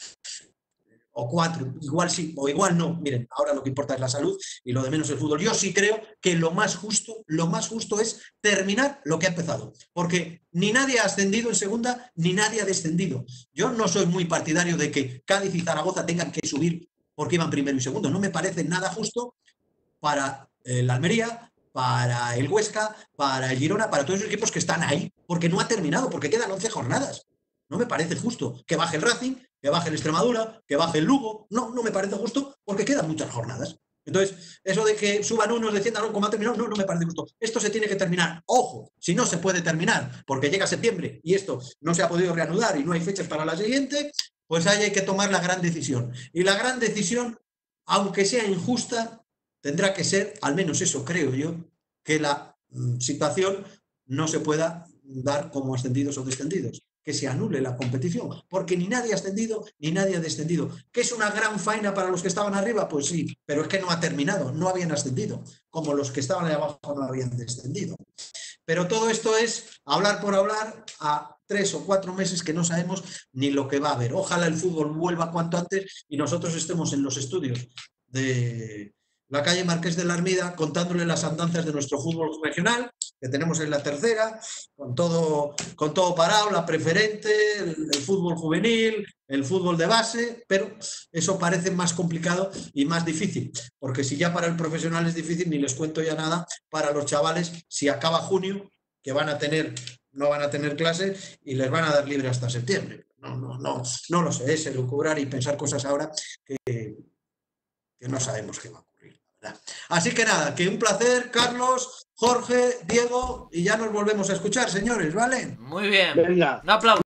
O 4, igual sí, o igual no. Miren, ahora lo que importa es la salud y lo de menos el fútbol. Yo sí creo que lo más justo es terminar lo que ha empezado, porque ni nadie ha ascendido en segunda, ni nadie ha descendido. Yo no soy muy partidario de que Cádiz y Zaragoza tengan que subir porque iban primero y segundo. No me parece nada justo para la Almería, para el Huesca, para el Girona, para todos los equipos que están ahí, porque no ha terminado, porque quedan 11 jornadas. No me parece justo que baje el Racing, que baje el Extremadura, que baje el Lugo. No me parece justo porque quedan muchas jornadas. Entonces, eso de que suban unos, desciendan como ha terminado, no me parece justo. Esto se tiene que terminar. Ojo, si no se puede terminar porque llega septiembre y esto no se ha podido reanudar y no hay fechas para la siguiente, pues ahí hay que tomar la gran decisión. Y la gran decisión, aunque sea injusta, tendrá que ser, al menos eso creo yo, que la situación no se pueda dar como ascendidos o descendidos, que se anule la competición, porque ni nadie ha ascendido ni nadie ha descendido. ¿Que es una gran faena para los que estaban arriba? Pues sí, pero es que no ha terminado, no habían ascendido, como los que estaban ahí abajo no habían descendido. Pero todo esto es hablar por hablar a 3 o 4 meses que no sabemos ni lo que va a haber. Ojalá el fútbol vuelva cuanto antes y nosotros estemos en los estudios de la calle Marqués de la Armida contándole las andanzas de nuestro fútbol regional, que tenemos en la tercera, con todo parado, la preferente, el fútbol juvenil, el fútbol de base, pero eso parece más complicado y más difícil, porque si ya para el profesional es difícil, ni les cuento ya nada para los chavales, si acaba junio, que no van a tener clases y les van a dar libre hasta septiembre. No lo sé, es elucubrar y pensar cosas ahora que no sabemos qué va a ocurrir. Así que nada, que un placer, Carlos, Jorge, Diego, y ya nos volvemos a escuchar, señores, ¿vale? Muy bien. Venga. Un aplauso.